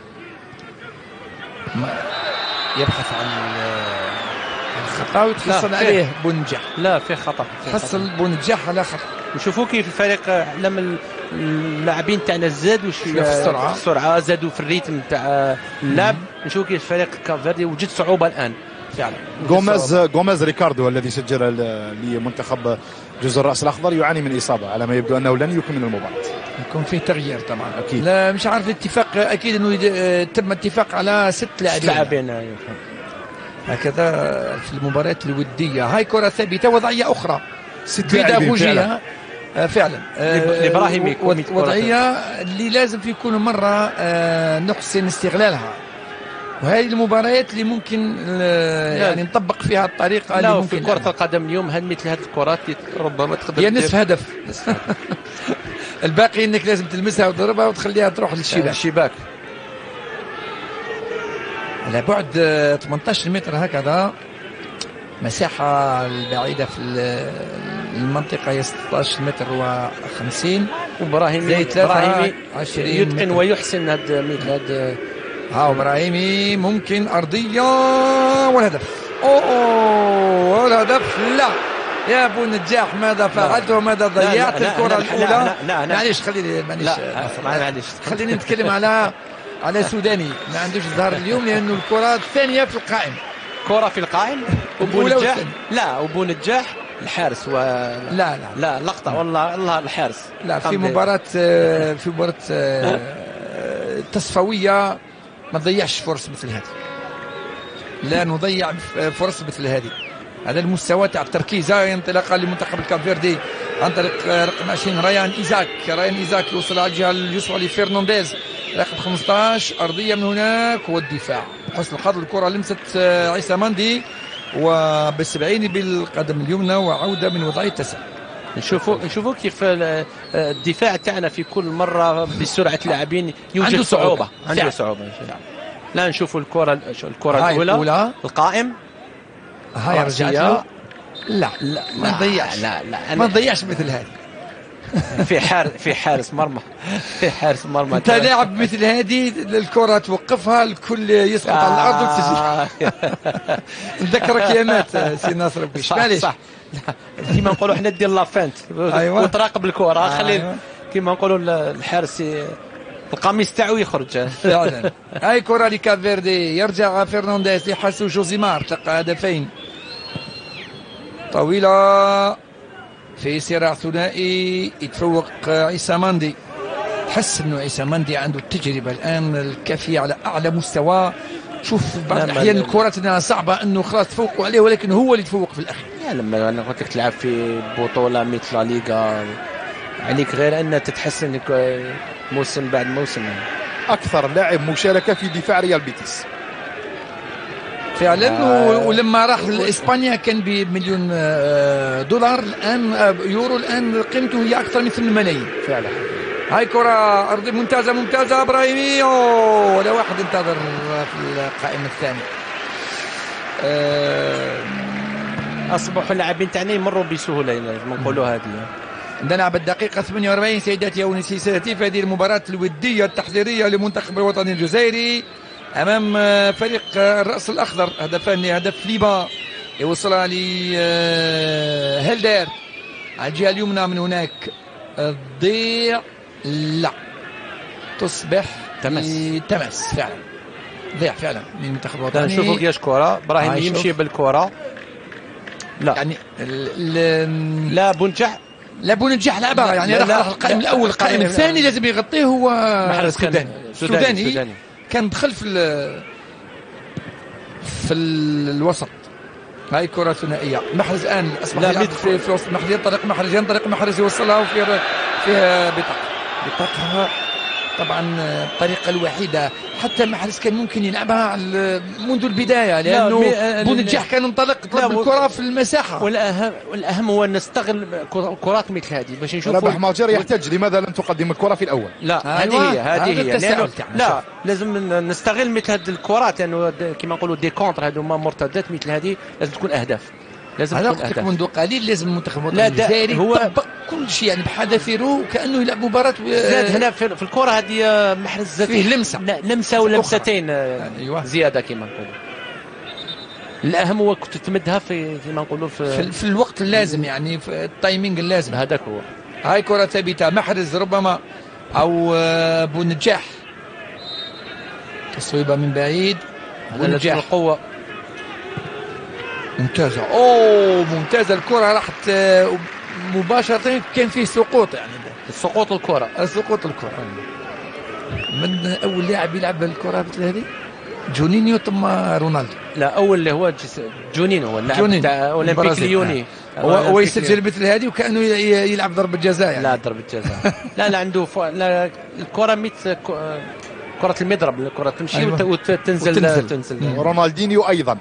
يبحث عن الخطا ويتحصل عليه بنجاح. لا في خطا، حصل بنجاح على خطا. نشوفوا كيف الفريق لما اللاعبين تاعنا زادوا شويه في السرعه السرعه زادوا في الريتم تاع اللعب. نشوفوا كيف الفريق كافيردي وجد صعوبه الان فعلا. غوميز غوميز ريكاردو الذي سجل لمنتخب جزر الراس الاخضر يعاني من اصابه، على ما يبدو انه لن يكمل المباراه. يكون فيه تغيير طبعا اكيد. لا مش عارف الاتفاق، اكيد انه تم اتفاق على ست لاعبين لاعبين هكذا في المباريات الوديه. هاي كره ثابته، وضعيه اخرى ست لاعبين فعلا فعلا ابراهيمي وضعيه اللي لازم في كل مره نحسن استغلالها، وهذه المباريات اللي ممكن يعني نطبق فيها الطريقه اللي ممكن. في كره القدم اليوم هل مثل هذه الكرات ربما تقدر هي نصف هدف الباقي انك لازم تلمسها وتضربها وتخليها تروح للشباك الشباك على بعد ثمانية عشر متر هكذا، مساحه البعيده في المنطقه هي ستة عشر متر وخمسين. وابراهيمي ابراهيمي يتقن ويحسن هذا مثل هذا. ها ابراهيمي ممكن ارضيه والهدف. اوه والهدف. لا يا ابو نجاح ماذا فعلت وماذا ضيعت الكره الاولى؟ معليش خليني معليش معليش خليني نتكلم على على سوداني ما عندوش الظهر اليوم، لانه الكره الثانيه في القائم. كره في القائم وبو نجاح لا وبو نجاح الحارس و لا لا لا لقطه والله الله الحارس. لا في مباراه في مباراه تصفويه ما نضيعش فرص مثل هذه، لا نضيع فرص مثل هذه. هذا المستوى تاع التركيز. انطلاقا لمنتخب الكافيردي عن طريق رقم عشرين ريان ايزاك. ريان ايزاك يوصل على الجهه اليسرى لفرنانديز رقم خمسة عشر، ارضيه من هناك والدفاع. حسن الحظ الكره لمست عيسى مندي وبالسبعيني بالقدم اليمنى وعوده من وضعيه تسع. نشوفوا نشوفوا كيف الدفاع تاعنا في كل مره بسرعه لاعبين يوجد صعوبه عنده صعوبه. لا نشوفوا الكره الكره الاولى القائم. هاي رجعت له. لا لا ما نضيعش. لا لا ما نضيعش مثل هذه. في حارس في حارس مرمى في حارس مرمى. انت لاعب مثل هذه الكره توقفها الكل يسقط على الارض وتسجل. نذكرك ايامات سي ناصر بيش. معليش صح. كيما نقولوا حنا دير لافانت وتراقب الكره خلي كيما نقولوا الحارس القميص تاعو يخرج فعلا. هاي كره لكافيردي، يرجع فرنانديز لحاسو جوزيمار، تلقى هدفين طويله في صراع ثنائي. يتفوق عيسى مندي. تحس انه عيسى مندي عنده التجربه الان الكافيه على اعلى مستوى. شوف بعض الاحيان الكرات انها صعبه انه خلاص تفوقوا عليه، ولكن هو اللي يتفوق في الاخير. لما انا قلت لك تلعب في بطوله مثل لا ليغا عليك غير ان تتحسن انك موسم بعد موسم. اكثر لاعب مشاركه في دفاع ريال بيتيس فعلا. آه ولما راح لاسبانيا كان بمليون دولار، الان يورو، الان قيمته هي اكثر من ثمانية ملايين فعلا. هاي كره ارضيه ممتازه ممتازه ابراهيمي. اوه ولا واحد انتظر في القائمه الثانيه. آه اصبحوا اللاعبين تاعنا يمروا بسهوله لازم نقولوا هذه. نلعب الدقيقة ثمانية وأربعين سيداتي ونسيساتي في هذه المباراة الودية التحضيرية للمنتخب الوطني الجزائري أمام فريق الرأس الأخضر. هدفان لهدف ليبا يوصلها لهيلدر على الجهة اليمنى من هناك تضيع، لا تصبح تمس تمس فعلا، ضيع فعلا من المنتخب الوطني. نشوفوا كياش كرة ابراهيم يمشي بالكرة، لا يعني ال لا بونجح لا بونجح لعبها يعني راح القائم الاول، القائم الثاني لازم يغطيه هو محرز السوداني. السوداني السوداني كان دخل في في الوسط. هاي كرة ثنائية، محرز الآن أصبح يلعب في, في وسط، محرز ينطلق، محرز ينطلق، محرز يوصلها وفي فيها بطاقة بطاقة طبعا الطريقة الوحيدة. حتى محرز كان ممكن يلعبها منذ البداية، لأنه بونجح كان انطلق طلب الكرة في المساحة. والأهم والأهم هو نستغل كرات مثل هذه باش نشوفوا. ربح ماجر يحتاج لماذا لم تقدم الكرة في الأول؟ لا هذه هي هذه هي لأنه لا لازم نستغل مثل هذه الكرات، لأنه يعني كما نقولوا دي كونتر هذوما مرتدات مثل هذه لازم تكون أهداف، لازم تكون أهداف. منذ قليل لازم المنتخب الوطني الجزائري هو يطبق كل شيء يعني بحذافيره، كأنه يلعب مباراة. زاد هنا في, في الكرة هذه محرز زاد فيه لمسة لمسة ولمستين أيوة. زيادة كما نقولوا. الأهم هو كنت تمدها في كما نقولوا في, في, في الوقت اللازم، يعني في التايمينج اللازم. هذاك هو. هاي كرة ثابتة، محرز ربما أو بونجاح، تصويبة من بعيد، بونجاح القوة ممتازة. اوه ممتازة الكرة راحت مباشرة، كان فيه سقوط يعني سقوط الكرة سقوط الكرة من أول لاعب يلعب الكرة مثل هذه جونينيو ثم رونالدو. لا أول اللي هو جونينيو هو اللاعب تاع أولمبيك ليوني، هو يسجل مثل هذه وكأنه يلعب ضربة جزاء يعني. لا ضربة جزاء لا لا عنده ف... لا الكرة مثل كرة المضرب، الكرة تمشي أيوة. وتنزل وتنزل, تنزل. رونالدينيو أيضا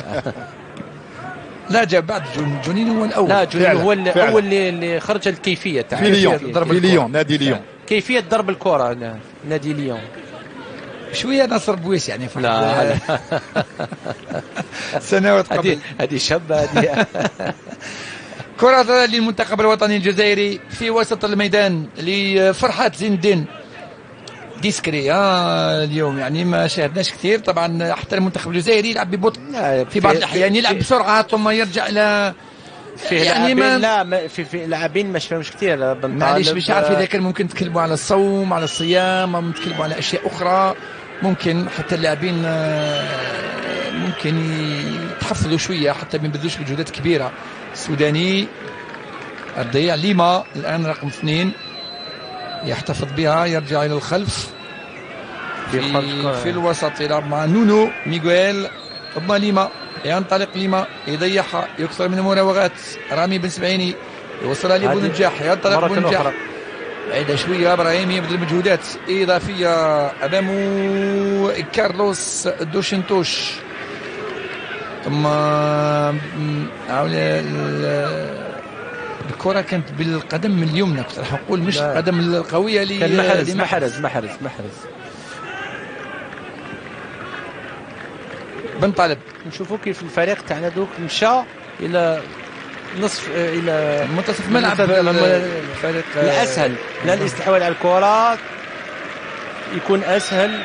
لا جاء بعد جونينيو هو الأول. لا جونينيو هو الأول اللي خرج الكيفية تاع في ليون، ضرب ليون، نادي ليون، كيفية ضرب الكرة نادي ليون. شوية نصر بويس يعني في لا لا سنوات قبل. هذه شابة هذه. كرة للمنتخب الوطني الجزائري في وسط الميدان لفرحات زين الدين ديسكري. آه اليوم يعني ما شاهدناش كثير طبعا، حتى المنتخب الجزائري يلعب ببطء في بعض الأحيان، يلعب بسرعة ثم يرجع إلى في يعني ما لا في في لاعبين ما شفناش كثير. معليش مش عارف إذا كان ممكن نتكلموا على الصوم، على الصيام، أو نتكلموا على أشياء أخرى. ممكن حتى اللاعبين ممكن يتحفظوا شوية حتى ما يبذلوش مجهودات كبيرة. السوداني الضيع ليما الآن رقم اثنين يحتفظ بها، يرجع إلى الخلف في, في الوسط، يلعب مع نونو ميغويل ثم ليما، ينطلق ليما يضيعها، يكثر من المراوغات. رامي بن سبعيني يوصلها لبونجاح، ينطلق بونجاح بعيدة شوية. إبراهيم يبذل مجهودات إضافية أمامه كارلوس دوشنتوش، ثم الكرة كانت بالقدم اليمنى، كنت راح نقول مش القدم القوية لي محرز محرز محرز محرز بن طالب. نشوفوا كيف الفريق تاعنا دوك مشى إلى نصف الى منتصف ملعب الفريق الاسهل، لا الاستحواذ على الكرة يكون اسهل.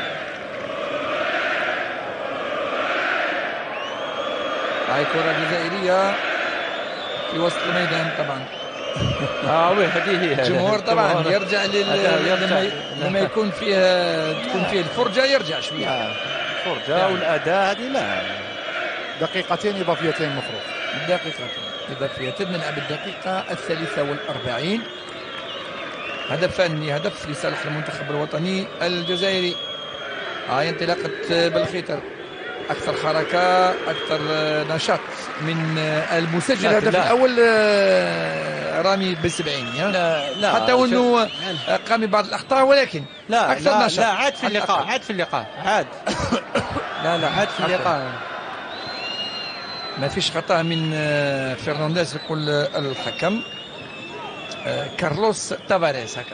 هاي كرة جزائرية في وسط الميدان طبعا. اه وي هذه هي الجمهور طبعا يرجع لل لما, لما يكون فيها تكون فيه الفرجة يرجع شوية الفرجة يعني. والاداء هذه لا دقيقتين اضافيتين مفروض دقيقتين إضافية. نلعب الدقيقة الثالثة والأربعين. هدف فني، هدف لصالح المنتخب الوطني الجزائري. هاي انطلاقة بالخيتر، أكثر حركة، أكثر نشاط من المسجل. الهدف الأول رامي بالسبعيني. لا لا حتى وأنه قام ببعض الأخطاء، ولكن لا أكثر لا نشاط. لا عاد في اللقاء عاد في اللقاء عاد لا لا عاد في اللقاء ما فيش خطأ من فرنانديز يقول الحكم. كارلوس تافاريز هكذا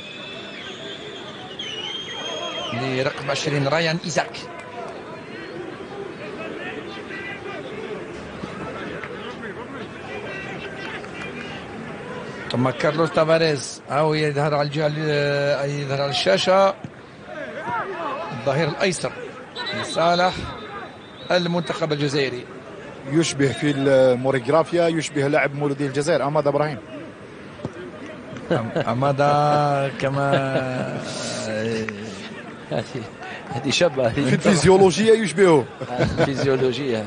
لرقم عشرين رايان إيزاك. ثم كارلوس تافاريز أو يظهر على الجهة، يظهر على الشاشة الظهير الأيسر لصالح المنتخب الجزائري. يشبه في الموريغرافيا، يشبه لاعب مولودية الجزائر أماد إبراهيم. مضى كما هذه هذه شابه في هذه الفيزيولوجيا يشبهه. فيزيولوجيه.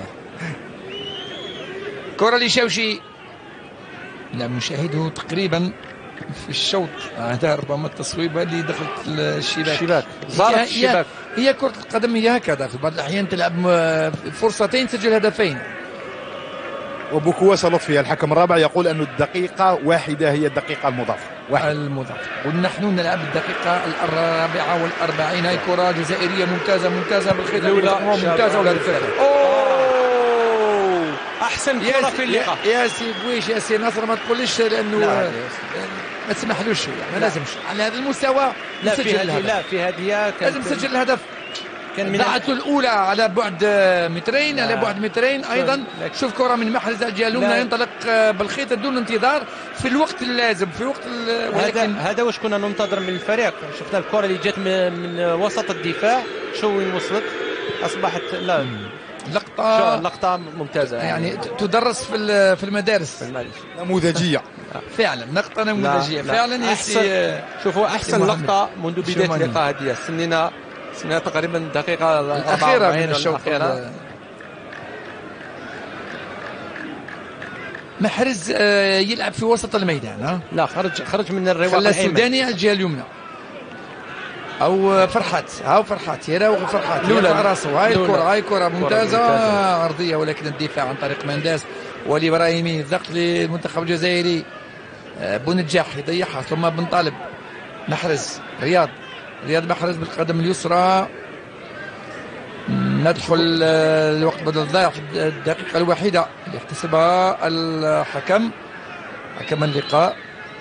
كرة لشوشي، لا نشاهده تقريبا في الشوط هذا، ربما التصويبه اللي دخلت الشباك الشباك زارت هي- الشباك. هي كرة القدم هي هكذا، في بعض الأحيان تلعب م- فرصتين تسجل هدفين. وبكواسة لطفي الحكم الرابع يقول أن الدقيقة واحدة هي الدقيقة المضافة. واحد. المضاف، ونحن نلعب الدقيقة الرابعة والأربعين. هاي كرة جزائرية ممتازة ممتازة بالخيط الأولى ممتازة والهدف الثالث. اوه احسن كره في اللقاء. يا سي بويش يا سي نصر ما تقوليش لأنه لا، آه، ما تسمحلوش يعني، ما لا. لازمش على هذا المستوى لا في نسجل هذه الهدف. لا في هذه لازم كانت تسجل الهدف. كان من ضاعته الأولى على بعد آه، مترين، لا. على بعد مترين أيضا. لكن- شوف كرة من محرز الجهة اليمنى لا. ينطلق آه، بالخيط دون انتظار في الوقت اللازم، في وقت ال- هذا ولكن هذا واش كنا ننتظر من الفريق. شفنا الكره اللي جات من, من وسط الدفاع شو وين وصلت، اصبحت لا شو لقطة اللقطه ممتازه يعني ت- تدرس في ال- في المدارس نموذجية. فعلا، نقطة نموذجية لا، فعلا. يا أحسن. سي شوفوا احسن محمد. لقطه منذ بدايه شوماني. اللقاء هذه. سنينا سنينا تقريبا الدقيقه الأخيرة من الشوط الاخيره. ال- محرز آه، يلعب في وسط الميدان، ها لا خرج خرج من الرواق خلى الايمن. السوداني على الجهة اليمنى، او فرحات، هاو فرحات يراوغ فرحات لولا. يرفع راسه. هاي لولا. الكرة هاي كرة ممتازة ممتازة. عرضية، ولكن الدفاع عن طريق منداس والإبراهيمي ضغط للمنتخب الجزائري. آه، بونجاح يضيعها، ثم بن طالب، محرز رياض رياض محرز بالقدم اليسرى. ندخل آه، الوقت بدل الضائع في الدقيقة الوحيدة اللي احتسبها الحكم حكم اللقاء.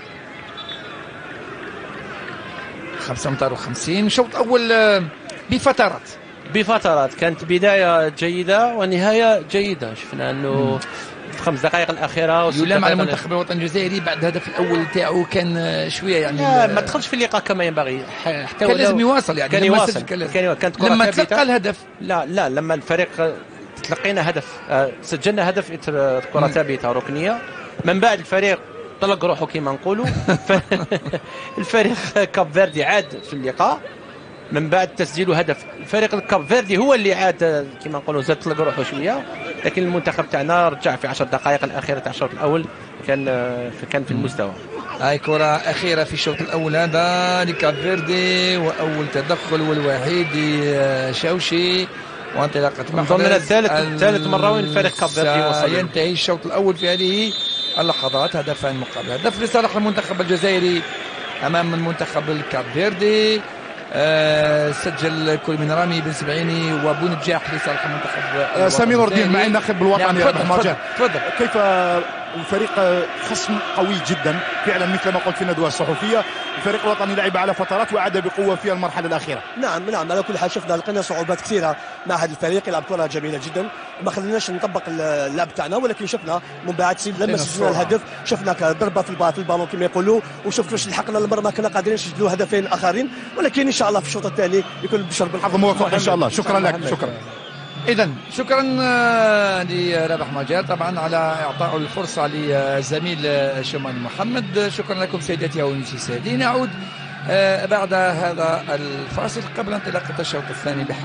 خمسة وخمسين شوط أول آه، بفترات. بفترات كانت بدايه جيده ونهايه جيده. شفنا انه في خمس دقائق الاخيره وست يلام على دقائق المنتخب الوطني الجزائري بعد الهدف الاول تاعو كان آه، شويه يعني لا ال- ما دخلش في اللقاء كما ينبغي. ح- حتى كان ولو- لازم يواصل يعني كان لما يواصل. سجل كان لازم. كان كانت كرة لما ثابتة. تلقى الهدف لا لا لما الفريق تلقينا هدف آه، سجلنا هدف إثر كرة ثابته ركنيه، من بعد الفريق طلق روحه كما نقولوا. ف- الفريق كاب فيردي عاد في اللقاء من بعد تسجيل هدف. الفريق الكاب فيردي هو اللي عاد كما نقولوا زاد طلق روحه شويه، لكن المنتخب تاعنا رجع في عشر دقائق الاخيره تاع الشوط الاول كان آه، كان في المستوى. هاي كرة أخيرة في الشوط الأول هذا لكاب فيردي، وأول تدخل والوحيد لشوشي وانطلاقة محرز. ضمن الثالث ثالث مرة وين الفريق كاب فيردي وصل. ينتهي الشوط الأول في هذه اللحظات هدفان مقابل هدف لصالح المنتخب الجزائري أمام المنتخب الكاب فيردي. آه سجل كل من رامي بن سبعيني وبونجاح لصالح المنتخب. آه، سامي نور الدين مع الناخب الوطني نعم، رابح تفضل مرجان. تفضل. كيف الفريق خصم قوي جدا فعلا مثل ما قلت في الندوه الصحفيه. الفريق الوطني لعب على فترات وعاد بقوه في المرحله الاخيره. نعم نعم على كل حال شفنا لقينا صعوبات كثيره مع هذا الفريق، يلعب كره جميله جدا، ما خليناش نطبق اللعب تاعنا، ولكن شفنا من بعد سي- لما سجلنا الهدف شفنا ضربه في البال في البالون كما يقولوا، وشفنا واش لحقنا المرمى كنا قادرين نسجلوا هدفين اخرين، ولكن ان شاء الله في الشوط الثاني يكون البشر حظ بالحظ. موفق ان شاء الله. شكرا لك. شكرا. إذا شكرا آه، لرابح مجال طبعا على إعطاء الفرصة لزميل آه، شومان محمد. شكرا لكم سيداتي ونسائي. نعود آه، بعد هذا الفاصل قبل انطلاقة الشوط الثاني بحول.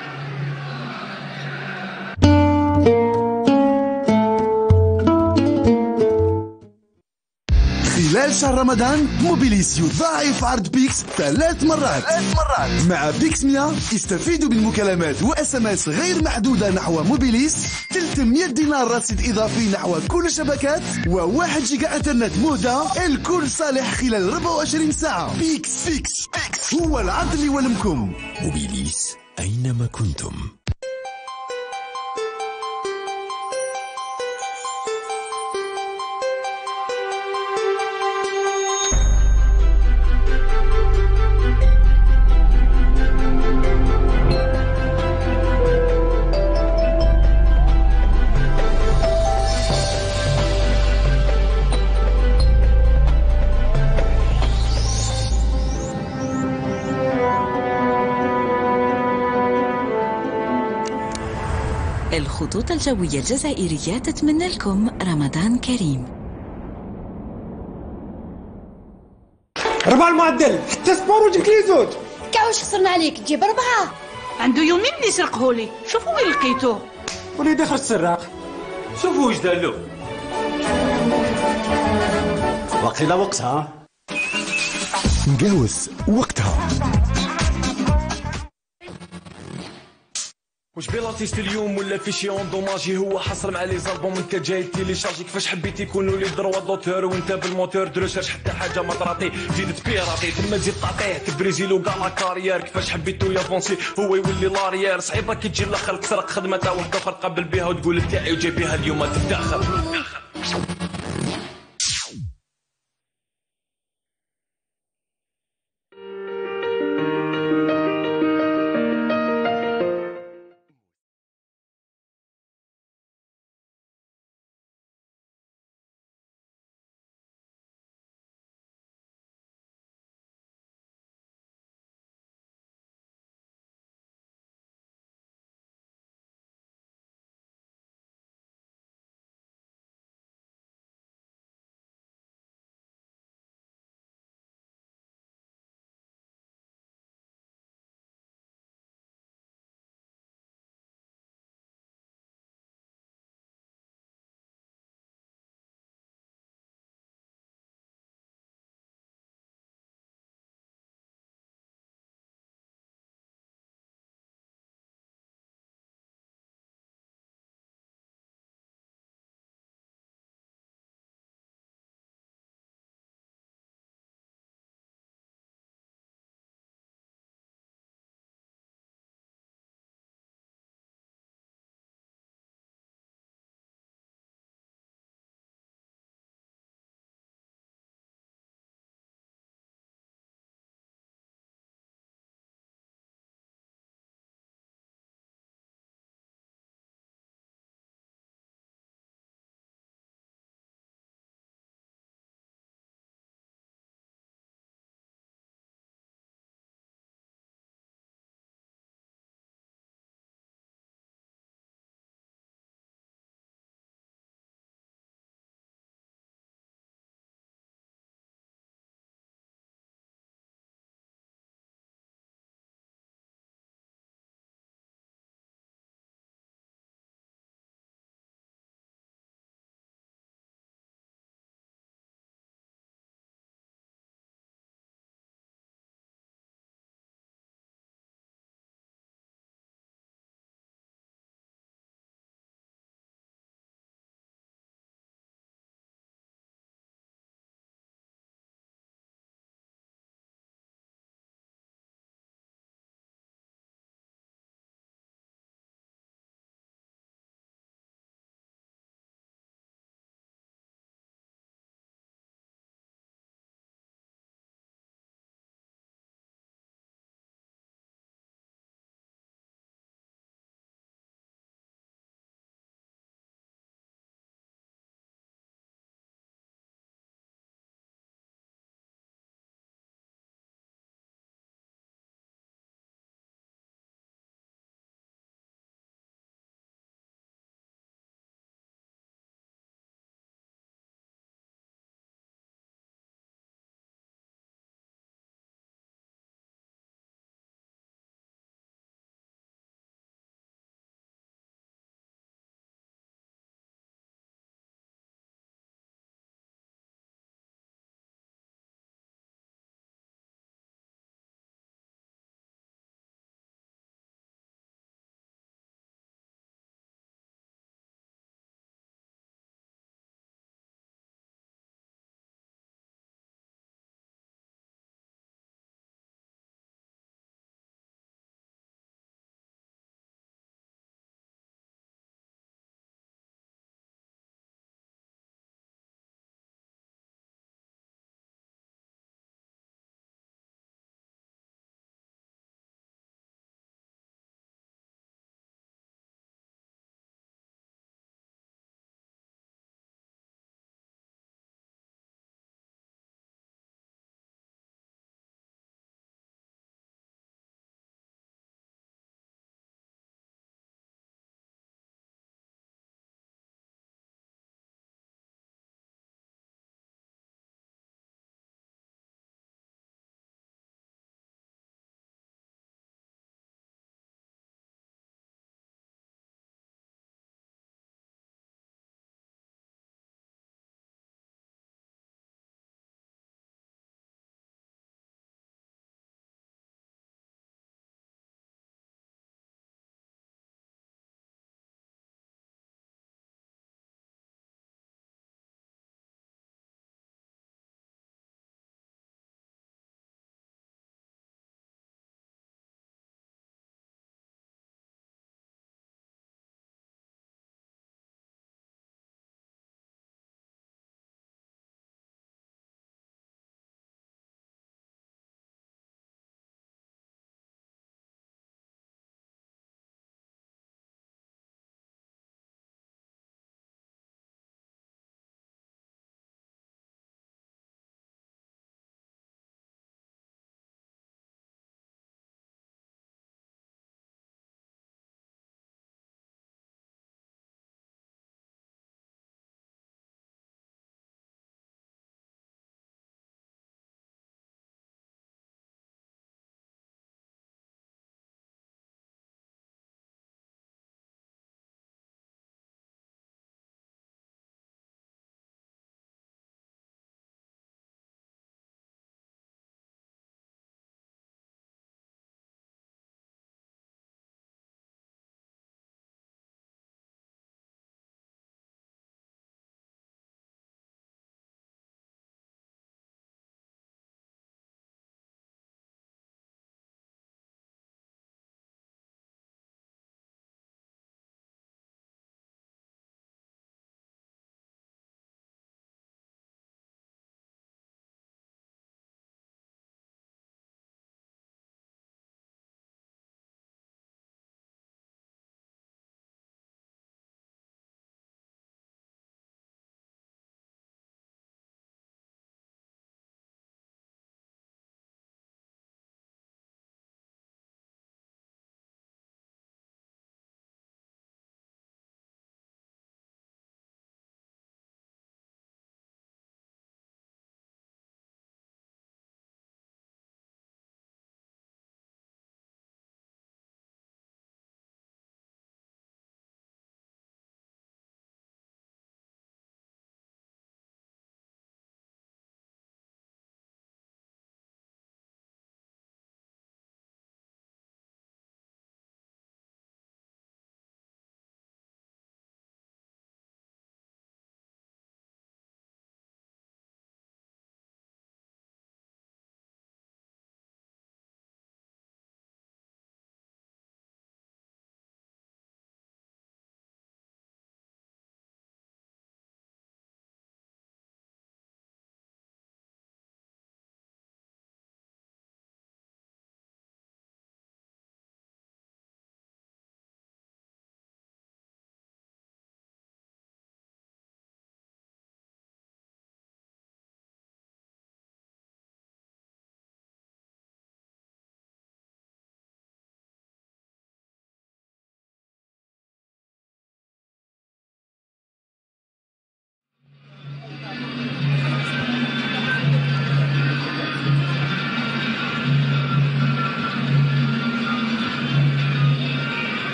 خلال شهر رمضان موبيليس يضاعف عرض بيكس ثلاث مرات ثلاث مرات مع بيكس مية. استفيدوا بالمكالمات واس ام اس غير محدودة نحو موبيليس، ثلاثمية دينار رصيد اضافي نحو كل الشبكات، وواحد جيجا انترنت مهدى الكل صالح خلال أربعة وعشرين ساعة. بيكس بيكس بيكس هو العرض اللي يولمكم. موبيليس أينما كنتم. الخطوط الجوية الجزائرية تتمنى لكم رمضان كريم. ربع المعدل حتى سبور وجبت لي زوج. كاع واش خسرنا عليك تجيب ربعه؟ عنده يومين اللي سرقهولي، شوفوا وين لقيتوه. وليدي خرج السراق، شوفوا واش دار له. وقيلا وقتها نقاوس وقتها. واش بيلاتيست اليوم ولا في شي اندوماجي هو حصر مع لي زالبوم انت جاي تيليشارجي كيفاش حبيتي يكونوا لي دروا دوتور وانت بالموتور دروشرش حتى حاجه ما طراطي تزيد تبيراطي تما تزيد تعطيه تبريزيل وكاع كارير كيفاش حبيتو يافونسي هو يولي لاريير صعيبه كي تجي الاخر تسرق خدمه تاع واحد اخر قبل بها وتقول تاعي وجاي بها اليوم تفتخر.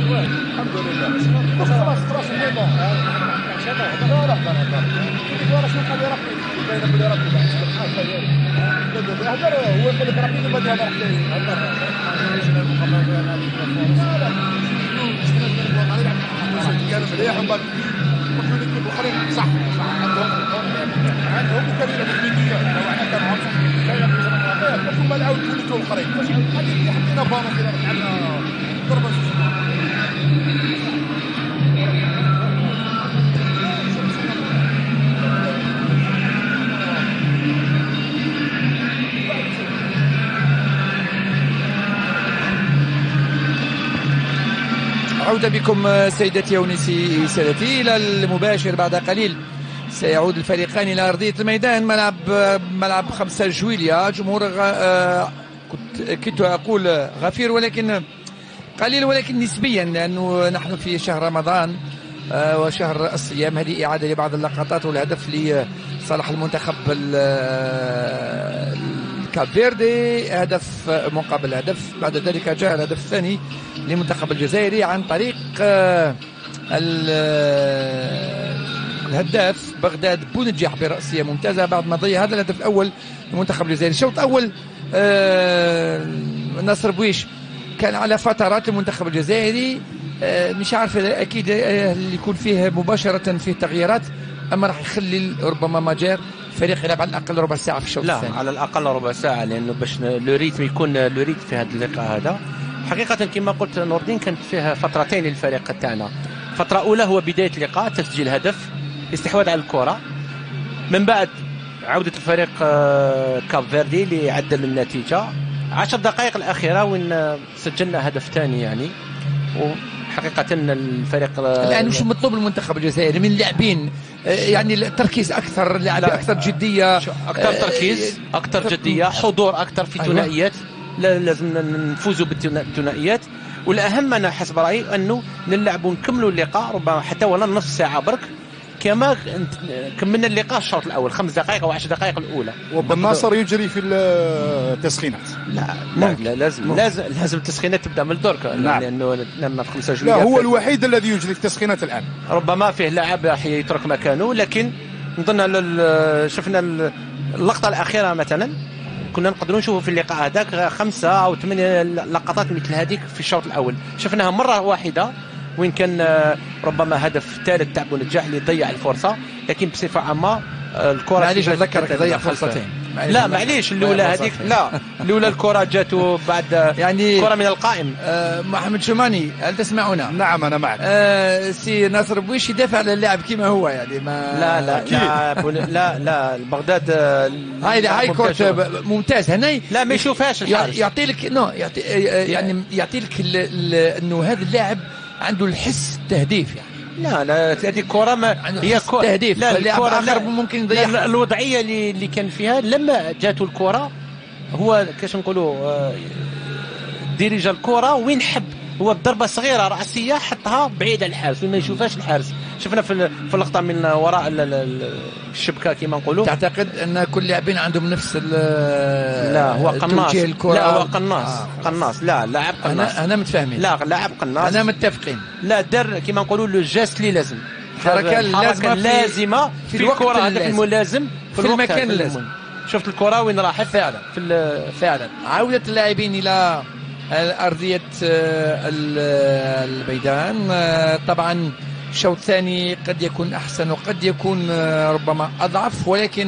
الحمد لله خلاص خلاص الموضوع لا لا لا لا شنو قال لي ربي باين بلي ربي هذا هو يقول لك ربي ما دابا كانوا مليح ومن بعد الاخرين صح عندهم عندهم كبيره في الميديا لو احنا كان عارفين لا يقدروا ثم العود كلتو الاخرين هذه حطينا بانو كذا عندنا ضربه عودة بكم سيدتي ونسي سادتي إلى المباشر. بعد قليل سيعود الفريقان إلى أرضية الميدان، ملعب ملعب خمسة جويليا. جمهور غ... كنت كنت أقول غفير ولكن قليل ولكن نسبيا، لأنه نحن في شهر رمضان وشهر الصيام. هذه إعادة لبعض اللقطات والهدف لصالح المنتخب كاب فيردي، هدف مقابل هدف. بعد ذلك جاء الهدف الثاني للمنتخب الجزائري عن طريق الهداف بغداد بونجاح برأسية ممتازة بعد ما ضيع هذا الهدف الأول للمنتخب الجزائري. الشوط الأول ناصر بويش كان على فترات المنتخب الجزائري مش عارف أكيد اللي يكون فيه مباشرة فيه تغييرات، أما راح يخلي ربما مجال فريق يلعب على الاقل ربع ساعه في الشوط الثاني. لا على الاقل ربع ساعه، لانه باش لو ريتم يكون لو ريتم في هذا اللقاء هذا. حقيقه كما قلت نور الدين كانت فيها فترتين للفريق تاعنا. فتره اولى هو بدايه اللقاء، تسجيل هدف، استحواذ على الكره، من بعد عوده الفريق كاب فيردي اللي عدل النتيجه. عشر دقائق الاخيره وين سجلنا هدف ثاني يعني. حقيقة الفريق الآن مش مطلوب المنتخب الجزائري من اللاعبين يعني التركيز أكثر، لاعب أكثر جدية، أكثر تركيز، أكثر جدية، حضور أكثر في الثنائيات. أيوة. لازم نفوزوا بالثنائيات، والأهم أنا حسب رأيي أنه نلعبوا ونكملوا اللقاء ربما حتى ولا نصف ساعة برك كما كملنا اللقاء الشوط الاول خمس دقائق او عشر دقائق الاولى. وبالناصر يجري في التسخينات. لا لا, لا لازم ممكن. لازم لازم التسخينات تبدا من الدرك. نعم. لانه لما خمسة لا هو الوحيد الذي يجري في التسخينات الان. ربما فيه لاعب راح يترك مكانه، لكن نظن شفنا اللقطه الاخيره مثلا كنا نقدروا نشوفوا في اللقاء هذاك خمسه او ثمانيه لقطات مثل هذيك في الشوط الاول، شفناها مره واحده وين كان ربما هدف ثالث تاع بونجاح اللي ضيع الفرصه، لكن بصفه عامه الكره معليش اتذكرك ضيع فرصتين. لا معليش الاولى هذيك لا الاولى الكره جاته بعد يعني كره من القائم. آه محمد شماني هل تسمعنا؟ نعم انا معك. آه سي ناصر بويش يدافع على اللاعب كما هو يعني ما لا لا لا لا, لا بغداد هاي هاي كورت ممتاز هنا. لا ما يشوفهاش الحارس، يعطي لك نو يعطي يعني يعطي لك انه هذا اللاعب عنده الحس التهديف يعني. لا لا هذه الكره ما هي كره تهديف. لا الكره اخر ممكن يضيع. الوضعيه اللي اللي كان فيها لما جاته الكره هو كاش نقولوا ديريجا الكره وين حب، هو الضربه صغيره راسيه حطها بعيد عن الحارس وما يشوفهاش الحارس. شفنا في في اللقطه من وراء الشبكه كما نقولوا. تعتقد ان كل لاعبين عندهم نفس لا هو قناص. لا هو قناص آه. قناص لا لاعب قناص. انا انا متفاهمين. لا لاعب قناص انا متفقين. لا دار كما نقولوا لو جاست اللي لازم، الحركه اللازمه لازمه في, في الكره هذاك الملازم في, في المكان اللازم. شفت الكره وين راحت فعلا في فعلا. عوده اللاعبين الى أرضية الميدان. طبعا الشوط الثاني قد يكون أحسن وقد يكون ربما أضعف، ولكن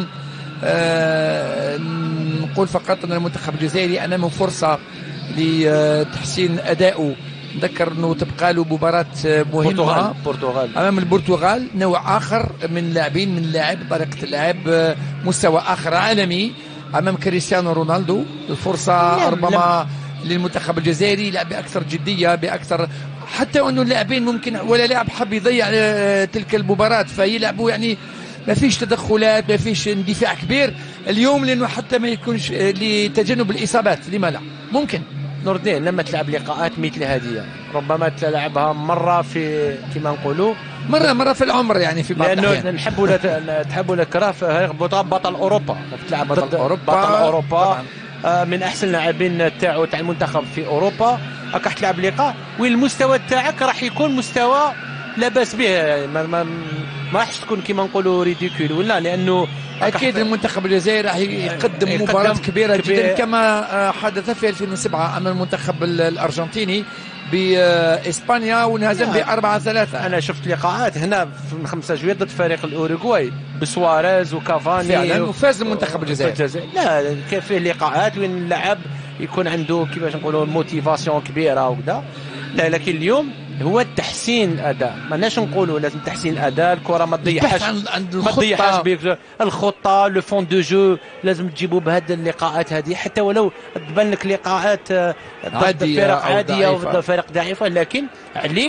نقول فقط أن المنتخب الجزائري أمامه فرصة لتحسين أدائه. نذكر أنه تبقى له مباراة مهمة البرتغال أمام البرتغال، نوع آخر من لاعبين من لاعب طريقة اللعب مستوى آخر عالمي أمام كريستيانو رونالدو. الفرصة ربما للمنتخب الجزائري لعب بأكثر جدية بأكثر، حتى أنه اللاعبين ممكن ولا لاعب حب يضيع تلك المباراة فيلعبوا يعني ما فيش تدخلات ما فيش اندفاع كبير اليوم، لأنه حتى ما يكونش لتجنب الإصابات. لما لا ممكن نور الدين لما تلعب لقاءات مثل هذه ربما تلعبها مرة في كما نقولوا مرة مرة في العمر يعني في بعض الأحيان، لأنه نحبوا لا تحبوا نكره بطل أوروبا تلعب بطل أوروبا, بطل أوروبا من احسن اللاعبين تاعو تاع المنتخب في اوروبا. راك تلعب لقاء وين المستوى تاعك راح يكون مستوى لا باس به، ما ما ما راحش تكون كيما نقولوا ريديكول ولا، لانه اكيد المنتخب الجزائري راح يقدم, يقدم مباراه كبيره كبير جدا كما حدث في ألفين وسبعة امام المنتخب الارجنتيني باسبانيا وانهزم ب أربعة ثلاثة. انا شفت لقاءات هنا في خمسة جويلية ضد فريق الاوروغواي بسواريز وكافاني فعلا وفاز المنتخب الجزائري. لا كان فيه لقاءات وين اللاعب يكون عنده كيفاش نقولوا موتيفاسيون كبيره وكذا. لا لكن اليوم هو تحسين الاداء، ماناش نقولوا لازم تحسين الاداء، الكره ما تضيعهاش ما تضيعهاش بيك الخطه لو فون دو جو لازم تجيبوا بهذه اللقاءات هذه، حتى ولو تبان لك لقاءات ضد فرق عاديه وضد فرق ضعيفه، لكن عليك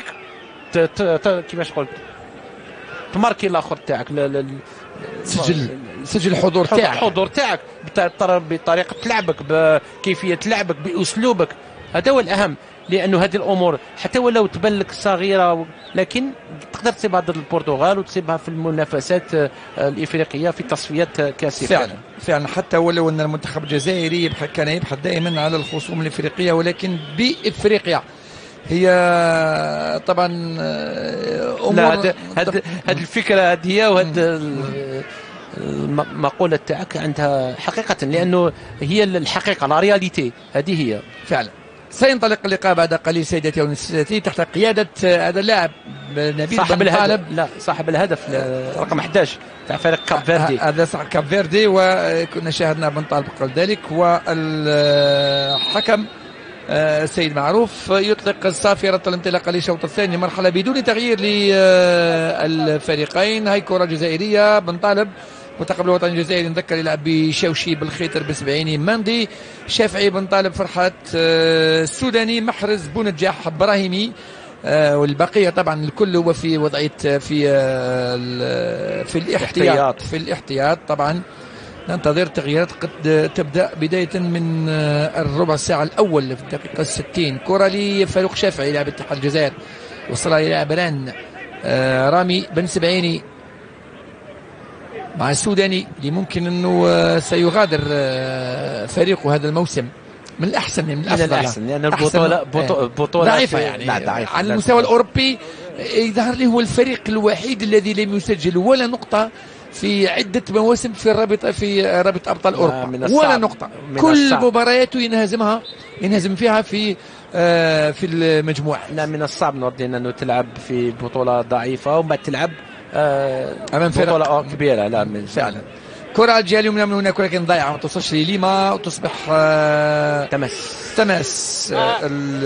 كيفاش قلت تماركي الاخر تاعك سجل سجل الحضور تاعك الحضور تاعك بطريقه لعبك بكيفيه لعبك باسلوبك، هذا هو الاهم. لانه هذه الامور حتى ولو تبان لك صغيره لكن تقدر تصيبها ضد البرتغال وتصيبها في المنافسات الافريقيه في تصفيات كاس فعلا فعلا حتى ولو ان المنتخب الجزائري كان يبحث دائما على الخصوم الافريقيه، ولكن بافريقيا هي طبعا امور هذه الفكره هذه وهذه المقوله تاعك عندها حقيقه، لانه هي الحقيقه لا رياليتي هذه هي فعلا. سينطلق اللقاء بعد قليل سيداتي ونساتي تحت قيادة هذا اللاعب نبيل صاحب بن الهدف لا صاحب الهدف رقم أحد عشر تاع فريق كاب فيردي. هذا صاحب كاب فيردي، وكنا شاهدنا بن طالب قبل ذلك، والحكم سيد معروف يطلق صافرة الانطلاق للشوط الثاني مرحلة بدون تغيير للفريقين. هاي كرة جزائرية، بن طالب منتخب الوطني الجزائري نذكر يلعب بشوشي بالخيطر بسبعيني ماندي شافعي بن طالب فرحات السوداني محرز بونجاح ابراهيمي، والبقيه طبعا الكل هو في وضعيه في في الاحتياط في الاحتياط طبعا. ننتظر تغييرات قد تبدا بدايه من الربع ساعه الاول في الدقيقه الستين. كره لفاروق شافعي لاعب اتحاد الجزائر وصلها الى بران رامي بن سبعيني مع السوداني اللي ممكن انه سيغادر فريقه هذا الموسم. من الاحسن من الافضل لان يعني البطوله بطوله ضعيفه يعني لا ضعيفة على المستوى الاوروبي. يظهر لي هو الفريق الوحيد الذي لم يسجل ولا نقطه في عده مواسم في الرابطه في رابطه ابطال اوروبا ولا نقطه. كل مبارياته ينهزمها ينهزم فيها في آه في المجموعه. لا من الصعب نور الدين انه تلعب في بطوله ضعيفه وما تلعب آه امام فرق كبيره. لا من فعلا. كرة الجهة اليمنى من هناك ولكن ضايعة ما توصلش لليما وتصبح آه تمس تمس آه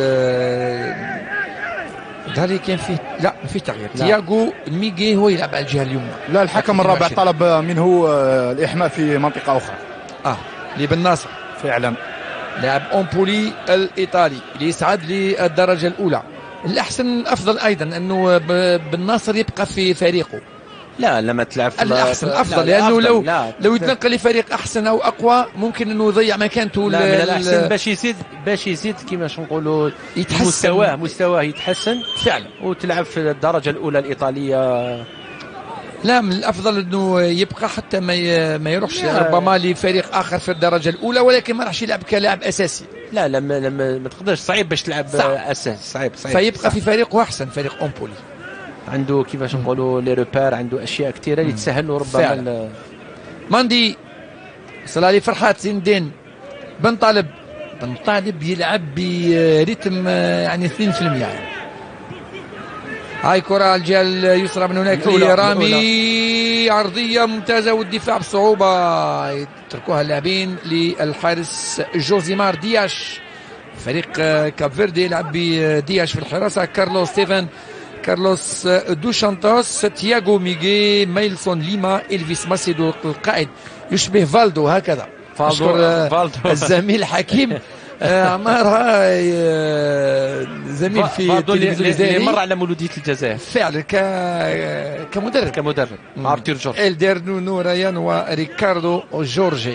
هذه كان فيه لا ما فيش تغيير. تياغو ميغي هو يلعب على الجهة اليمنى. لا الحكم الرابع طلب منه آه الإحماء في منطقة أخرى. اه لبن ناصر فعلا لاعب أمبولي الإيطالي اللي يصعد للدرجة الأولى. الأحسن الأفضل أيضا أنه بن ناصر يبقى في فريقه. لا لما تلعب في الاحسن افضل لانه لو لا لو يتنقل لفريق احسن او اقوى ممكن انه يضيع مكانته. لا من الاحسن باش يزيد باش يزيد كيما نقولوا مستواه مستواه يتحسن فعلا وتلعب في الدرجه الاولى الايطاليه. لا من الافضل انه يبقى حتى ما ما يروحش ربما لفريق اخر في الدرجه الاولى، ولكن ما راحش يلعب كلاعب اساسي. لا لما لما ما تقدرش صعيب باش تلعب اساسي صعيب صعيب فيبقى صعب. في فريقه احسن فريق أمبولي عنده كيفاش نقولوا لي روبير، عنده اشياء كثيره اللي تسهل له ربما. ماندي صلالي فرحات زين الدين بن طالب بن طالب يلعب بريتم يعني اثنين بالمئة يعني. هاي كرة على الجهة اليسرى من هناك لرامي عرضية ممتازة والدفاع بصعوبة يتركوها اللاعبين للحارس جوزيمار دياش. فريق كاب فيردي يلعب بدياش في الحراسة، كارلوس ستيفن كارلوس دوشانتوس تياغو ميغي ميلسون ليما إلفيس ماسيدو القائد يشبه فالدو هكذا. فالدو الزميل حكيم عمار هاي زميل في التلفزيون الجزائري مر على مولودية الجزائر فعلا ك كمدرب كمدرب مع ارتير جورج إلدير نونو ريان وريكاردو جورجي.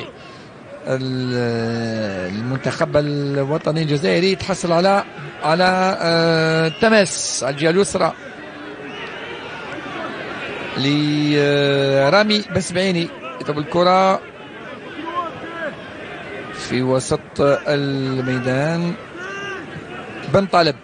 المنتخب الوطني الجزائري تحصل على على تماس على الجهه اليسرى لرامي بسبعيني يضرب الكره في وسط الميدان بن طالب،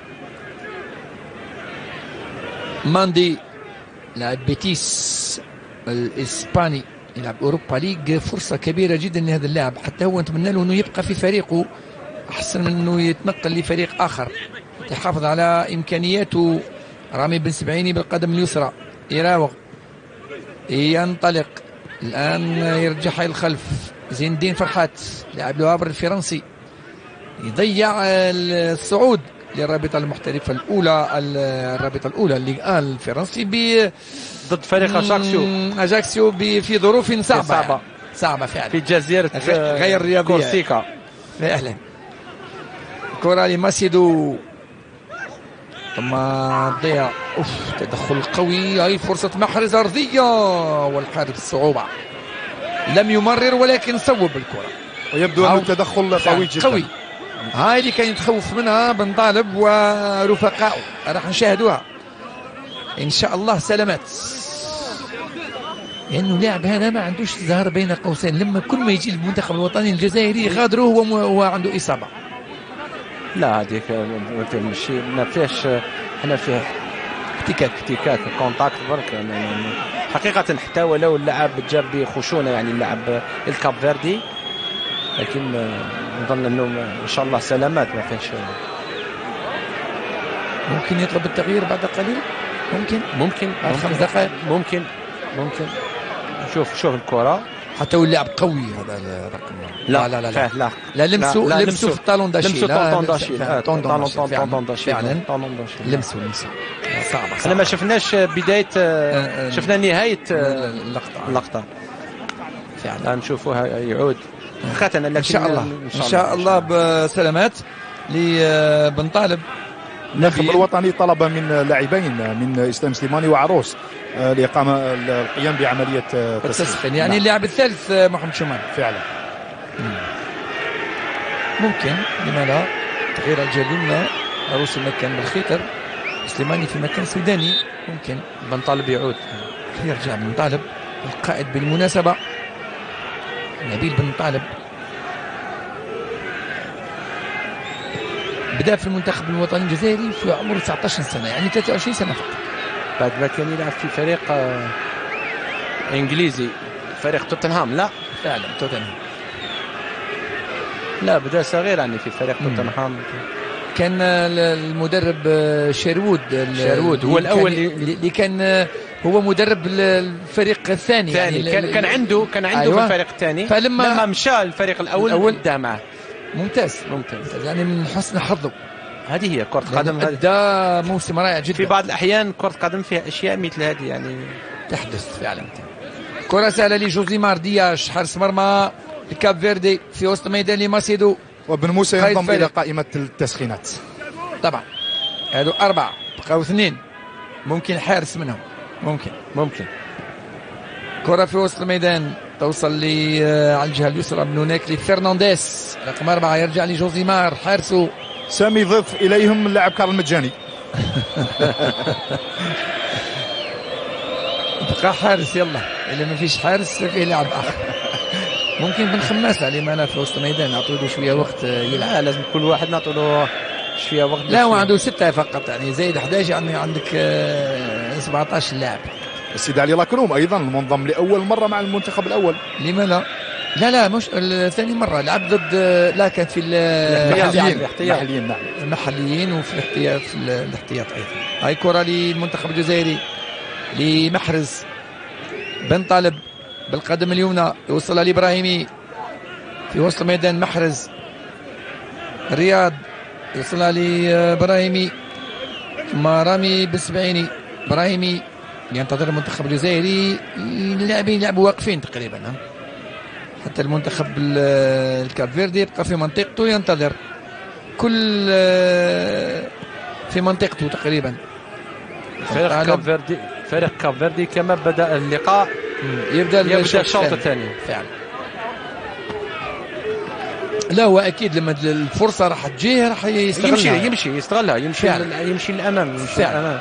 ماندي لاعب بيتيس الاسباني يلعب اوروبا ليج، فرصه كبيره جدا لهذا اللاعب، حتى هو نتمنى له انه يبقى في فريقه احسن من انه يتنقل لفريق اخر يحافظ على امكانياته. رامي بن سبعيني بالقدم اليسرى يراوغ، ينطلق الان، يرجعها الى الخلف. زين الدين فرحات لاعب لوابر الفرنسي يضيع الصعود للرابطه المحترفه الاولى، الرابطه الاولى الليغ ان الفرنسي ب ضد فريق اجاكسيو اجاكسيو في ظروف صعبه صعبه يعني. صعبه فعلا في جزيره غير رياضيه كورسيكا فعلا. كرة لماسيدو ثم ضيع، اوف تدخل قوي، هاي فرصة محرز أرضية والحارس صعوبة، لم يمرر ولكن صوب الكرة، ويبدو أن التدخل قوي جدا قوي. هاي اللي كان يتخوف منها بن طالب ورفقائه، راح نشاهدوها إن شاء الله. سلامات، لأنه لاعب هذا ما عندوش ظهر بين قوسين، لما كل ما يجي المنتخب الوطني الجزائري يغادره هو هو عنده إصابة. لا هذيك ماشي ما فيهاش، حنا فيه احتكاك احتكاك كونتاكت برك يعني. حقيقة حتى ولو اللاعب جاب بخشونة يعني اللاعب الكاب فيردي، لكن نظن انه ان شاء الله سلامات ما فيهاش. ممكن يطلب التغيير بعد قليل، ممكن ممكن بعد خمس دقائق ممكن ممكن شوف شوف الكرة، حتى هو اللاعب قوي هذا الرقم. لا لا لا لا لا, لا لمسوا لمسوا في الطالون داشي، لمسوا الطالون داشي الطالون داشي فعلا لمسوا لمسوا صعبة. احنا ما شفناش بداية، شفنا نهاية اللقطة اللقطة فعلا، نشوفوها يعود ختنا. ان شاء الله ان شاء الله بسلامات لبن طالب. الناخب الوطني طلب من لاعبين من اسلام سليماني وعروس لإقامة القيام بعملية تسخين، يعني اللاعب الثالث محمد شومان فعلا. ممكن لما لا، تغيير الجهة اليمنى، عروس المكان بالخيطر، سليماني في مكان سوداني، ممكن بن طالب يعود، يرجع بن طالب القائد بالمناسبة. نبيل بن طالب بدأ في المنتخب الوطني الجزائري في عمر تسعة عشر سنة، يعني ثلاثة وعشرين سنة فقط، بعد ما كان يلعب في فريق انجليزي، فريق توتنهام. لا فعلا توتنهام، لا بدا صغير يعني في فريق توتنهام. كان المدرب شيرود شيرود هو الاول اللي كان هو مدرب الفريق الثاني يعني كان كان عنده كان عنده أيوة. في الفريق الثاني، فلما لما مشى الفريق الاول الأول بدا معه. ممتاز ممتاز يعني من حسن حظه. هذه هي كرة قدم، أدى موسم رائع جدا. في بعض الأحيان كرة قدم فيها أشياء مثل هذه يعني تحدث فعلا. كرة سهلة لجوزيمار دياش، حارس مرمى الكاب فيردي في وسط ميدان لماسيدو، وبن موسى ينضم إلى قائمة التسخينات. طبعا هذو أربعة، بقاو اثنين، ممكن حارس منهم، ممكن ممكن. كرة في وسط الميدان توصل لي على الجهة اليسرى من هناك لفرنانديز رقم أربعة، يرجع لجوزيمار حارسه. سامي ضيف إليهم اللاعب كارل مجاني. بقى حارس، يلا إذا ما فيش حارس في لاعب آخر. ممكن بن خماس عليه معنا في وسط الميدان، نعطوا له شوية وقت يلعب. لا لازم كل واحد نعطوا له شوية وقت. لا هو عنده ستة فقط، يعني زايد أحد عشر، يعني عندك سبعة عشر لاعب. السيد علي لاكروم أيضا منضم لأول مرة مع المنتخب الأول. لما لا؟ لا لا مش ثاني مرة، لعب ضد، لا كانت في المحليين المحليين نعم المحليين وفي الاحتياط، في الاحتياط أيضا. هاي كرة للمنتخب الجزائري لمحرز، بن طالب بالقدم اليمنى يوصلها لإبراهيمي في وسط الميدان، محرز رياض يوصلها لإبراهيمي ثم رامي بالسبعيني. إبراهيمي ينتظر المنتخب الجزائري، اللاعبين يلعبوا واقفين تقريبا، حتى المنتخب الكاب فيردي يبقى في منطقته ينتظر، كل في منطقته تقريبا. فريق كاب فيردي فريق كاب فيردي كما بدأ اللقاء يبدأ يبدأ الشوط الثاني فعلا. لا هو اكيد لما الفرصه راح تجيه راح يستغلها، يمشي يمشي يستغلها، يمشي فعلا. يمشي للامام يمشي للامام.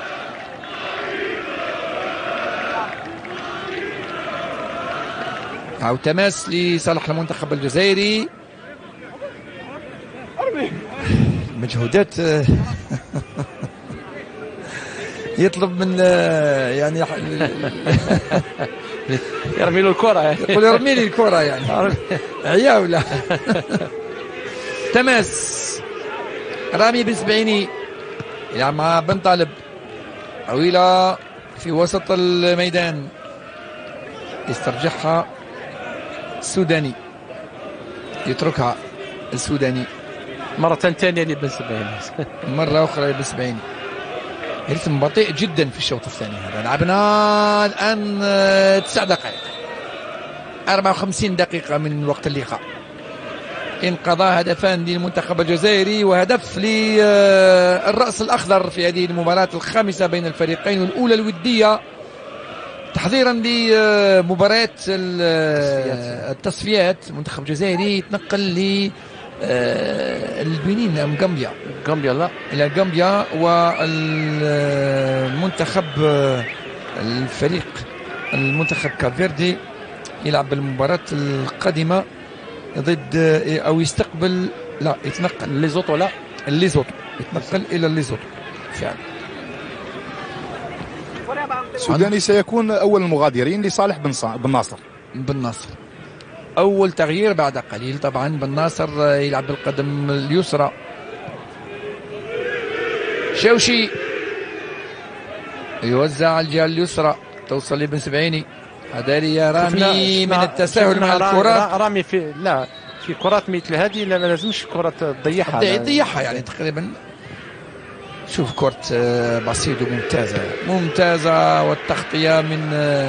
أو تماس لصالح المنتخب الجزائري. مجهودات يطلب من يعني يرمي له الكرة يعني. يقول يرمي لي الكرة يعني عيا ولا تماس. رامي بن سبعيني يلعب مع بن طالب، طويلة في وسط الميدان، يسترجعها السوداني، يتركها السوداني مرة ثانية لبن سبعيني مرة أخرى لبن سبعيني. رتم بطيء جدا في الشوط الثاني هذا. لعبنا الآن تسع دقائق، أربعة وخمسين دقيقة من وقت اللقاء. انقضى هدفان للمنتخب الجزائري وهدف للرأس الأخضر في هذه المباراة الخامسة بين الفريقين، والأولى الودية تحضيرا لمباريات التصفيات. المنتخب الجزائري يتنقل ل البنين أم غامبيا غامبيا لا إلى غامبيا، والمنتخب الفريق المنتخب كافيردي يلعب بالمباراة القادمة ضد أو يستقبل لا يتنقل ليزوتو لا ليزوتو يتنقل إلى ليزوتو فعلا. السوداني سيكون أول المغادرين لصالح بن ناصر. بن ناصر أول تغيير بعد قليل طبعا. بن ناصر يلعب بالقدم اليسرى. شوشي يوزع الجهة اليسرى، توصل لبن سبعيني. هداري رامي من التساهل مع الكرات. رامي في لا في كرات مثل هذه لا لازمش كرة تضيعها يضيعها يعني تقريبا. شوف كرة باسيدو ممتازة ممتازة، والتغطية من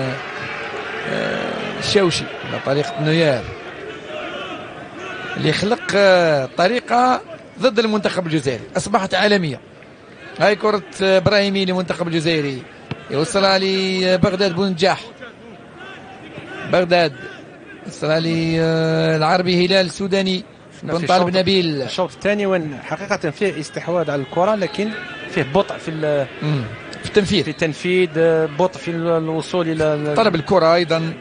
شوشي على طريقة نوير اللي يخلق طريقة ضد المنتخب الجزائري أصبحت عالمية. هاي كرة إبراهيمي للمنتخب الجزائري، يوصلها لبغداد بونجاح. بغداد يوصلها للعربي هلال السوداني بن طالب نبيل. الشوط الثاني وين حقيقة فيه استحواذ على الكرة لكن فيه بطء في في التنفيذ في التنفيذ بطء في الوصول إلى طلب الكرة أيضا.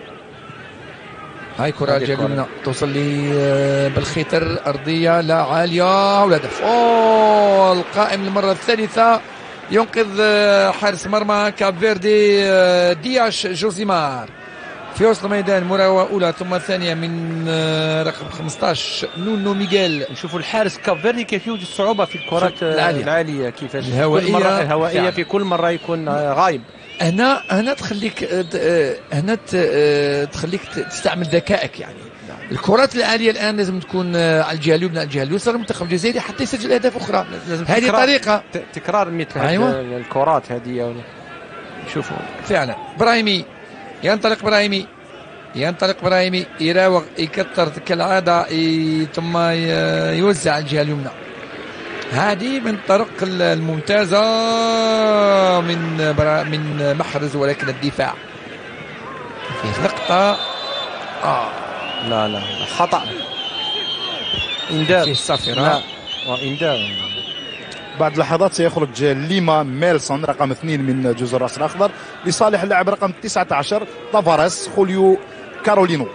هاي كرة جميلة توصل لي بالخيطر أرضية لا عالية والهدف. أوه القائم للمرة الثالثة ينقذ حارس مرمى كاب فيردي دياش جوزيمار في وسط الميدان. مراوغة أولى ثم ثانية من رقم خمسة عشر نونو ميغيل. نشوفوا الحارس كاب فيردي كيف يوجد صعوبة في الكرات العالية, العالية كيفاش الهوائية, مرة الهوائية فعلا. في كل مرة يكون غايب. هنا هنا تخليك هنا تخليك تستعمل ذكائك يعني. الكرات العاليه الان لازم تكون على الجهه اليمنى على الجهه اليسرى المنتخب الجزائري حتى يسجل اهداف اخرى. هذه طريقه تكرار مثل أيوة. الكرات هذه شوفوا فعلا. ابراهيمي ينطلق، ابراهيمي ينطلق ابراهيمي يراوغ يكثر كالعاده ثم يوزع الجهه اليمنى. هذه من الطرق الممتازة من من محرز، ولكن الدفاع فيه لقطة آه لا لا خطأ إندار صافرة وإندار. بعد لحظات سيخرج ليما ميلسون رقم اثنين من جزر الرأس الأخضر لصالح اللاعب رقم تسعة عشر تافاريس خوليو كارولينو.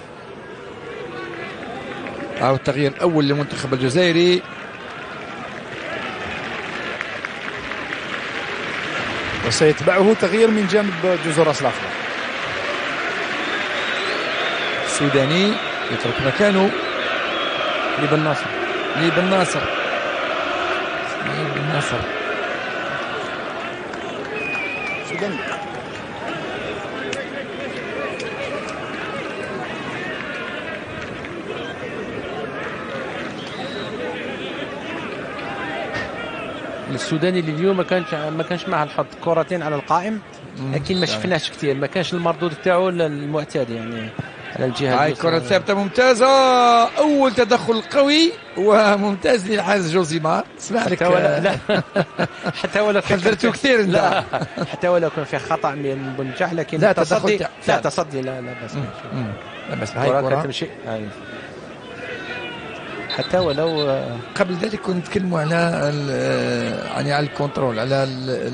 أو التغيير الأول للمنتخب الجزائري. وسيتبعه تغيير من جانب جزر الرأس الأخضر. السوداني يترك مكانه لبن ناصر لبن ناصر لبن ناصر السوداني. السوداني اللي اليوم ما كانش ما كانش معه الحظ، كرتين على القائم لكن ما شفناش كثير، ما كانش المردود تاعو المعتاد يعني على الجهه. هاي كرة ثابتة ممتازة، أول تدخل قوي وممتاز للحارس جوزيمار. اسمع لك ولا لا حتى ولا حذرته كثير لا حتى ولا كان فيه خطأ من بنجاح لكن لا تصدي لا, لا تصدي لا لا بس لا بس هاي كرة تمشي. حتى ولو قبل ذلك كنا نتكلموا على يعني على الكنترول، على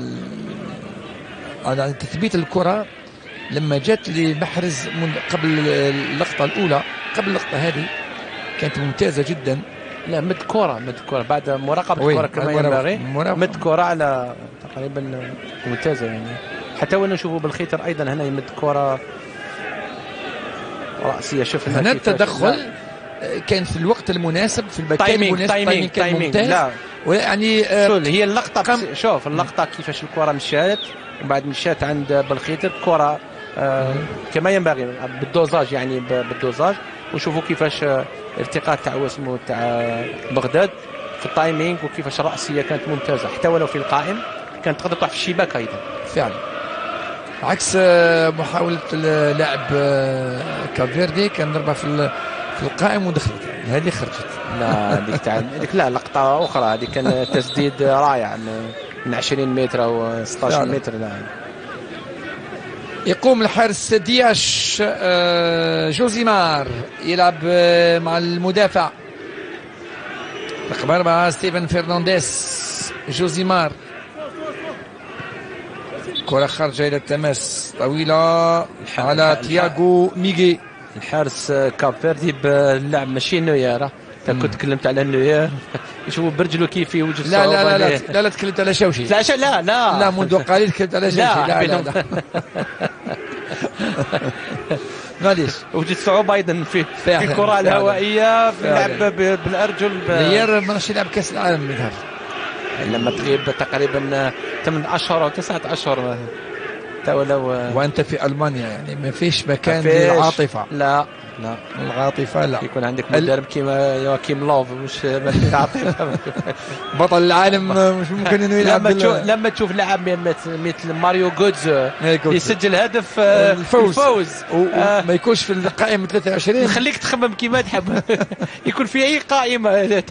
على تثبيت الكرة لما جات لمحرز من قبل اللقطة الأولى. قبل اللقطة هذه كانت ممتازة جدا لا مد كره مد كره بعد مراقبه الكره كما ينبغي، مد كره على تقريبا ممتازه يعني. حتى وانا نشوفوا بالخيتر ايضا هنا يمد كره راسيه. شفنا هنا التدخل كان في الوقت المناسب في المكان المناسب. تايمينغ كان ممتاز. لا يعني شو هي اللقطه قم... شوف اللقطه كيفاش الكره مشات وبعد مشات عند بالخيتر كره آه كما ينبغي بالدوزاج يعني بالدوزاج. وشوفوا كيفاش ارتقاء تاع واسمه تاع بغداد في التايمينغ وكيفاش الرأسية كانت ممتازة حتى ولو في القائم كانت تقدر تروح في الشباك أيضا فعلا. عكس محاولة لاعب كافيردي كان ضربها في في القائم ودخلت هذه خرجت. لا هذيك تاع هذيك لا لقطة أخرى هذه كان تسديد رائع من عشرين متر أو ستة عشر متر. لا يقوم الحارس دياش جوزيمار يلعب مع المدافع رقم أربعة ستيفن فرنانديز. جوزيمار كرة خارجة إلى التماس طويلة على تياغو ميغي. الحارس كاب فيردي باللعب ماشي نوير. كنت تكلمت على النوير يشوفوا برجلو كيف يوجد لا لا لا لا لا لا تكلمت على شوشي. لا لا لا لا منذ قليل تكلمت على شوشي. لا لا لا معليش وجد صعوبة أيضا في في الكرة الهوائية في اللعب بالأرجل. غير ماشي يلعب كأس العالم من لما تغيب تقريبا ثمانية أشهر أو تسعة أشهر ولو وأنت في ألمانيا يعني ما فيش مكان للعاطفة. لا لا العاطفة لا. يكون عندك مدرب كيما يواكيم لوف مش عاطفة. بطل العالم مش ممكن انه يلعب. لما تشوف لما تشوف لاعب مثل ماريو جوتزو يسجل هدف الفوز, الفوز. وما آه يكونش في القائمة ثلاثة وعشرين خليك تخمم كيما تحب. يكون في أي قائمة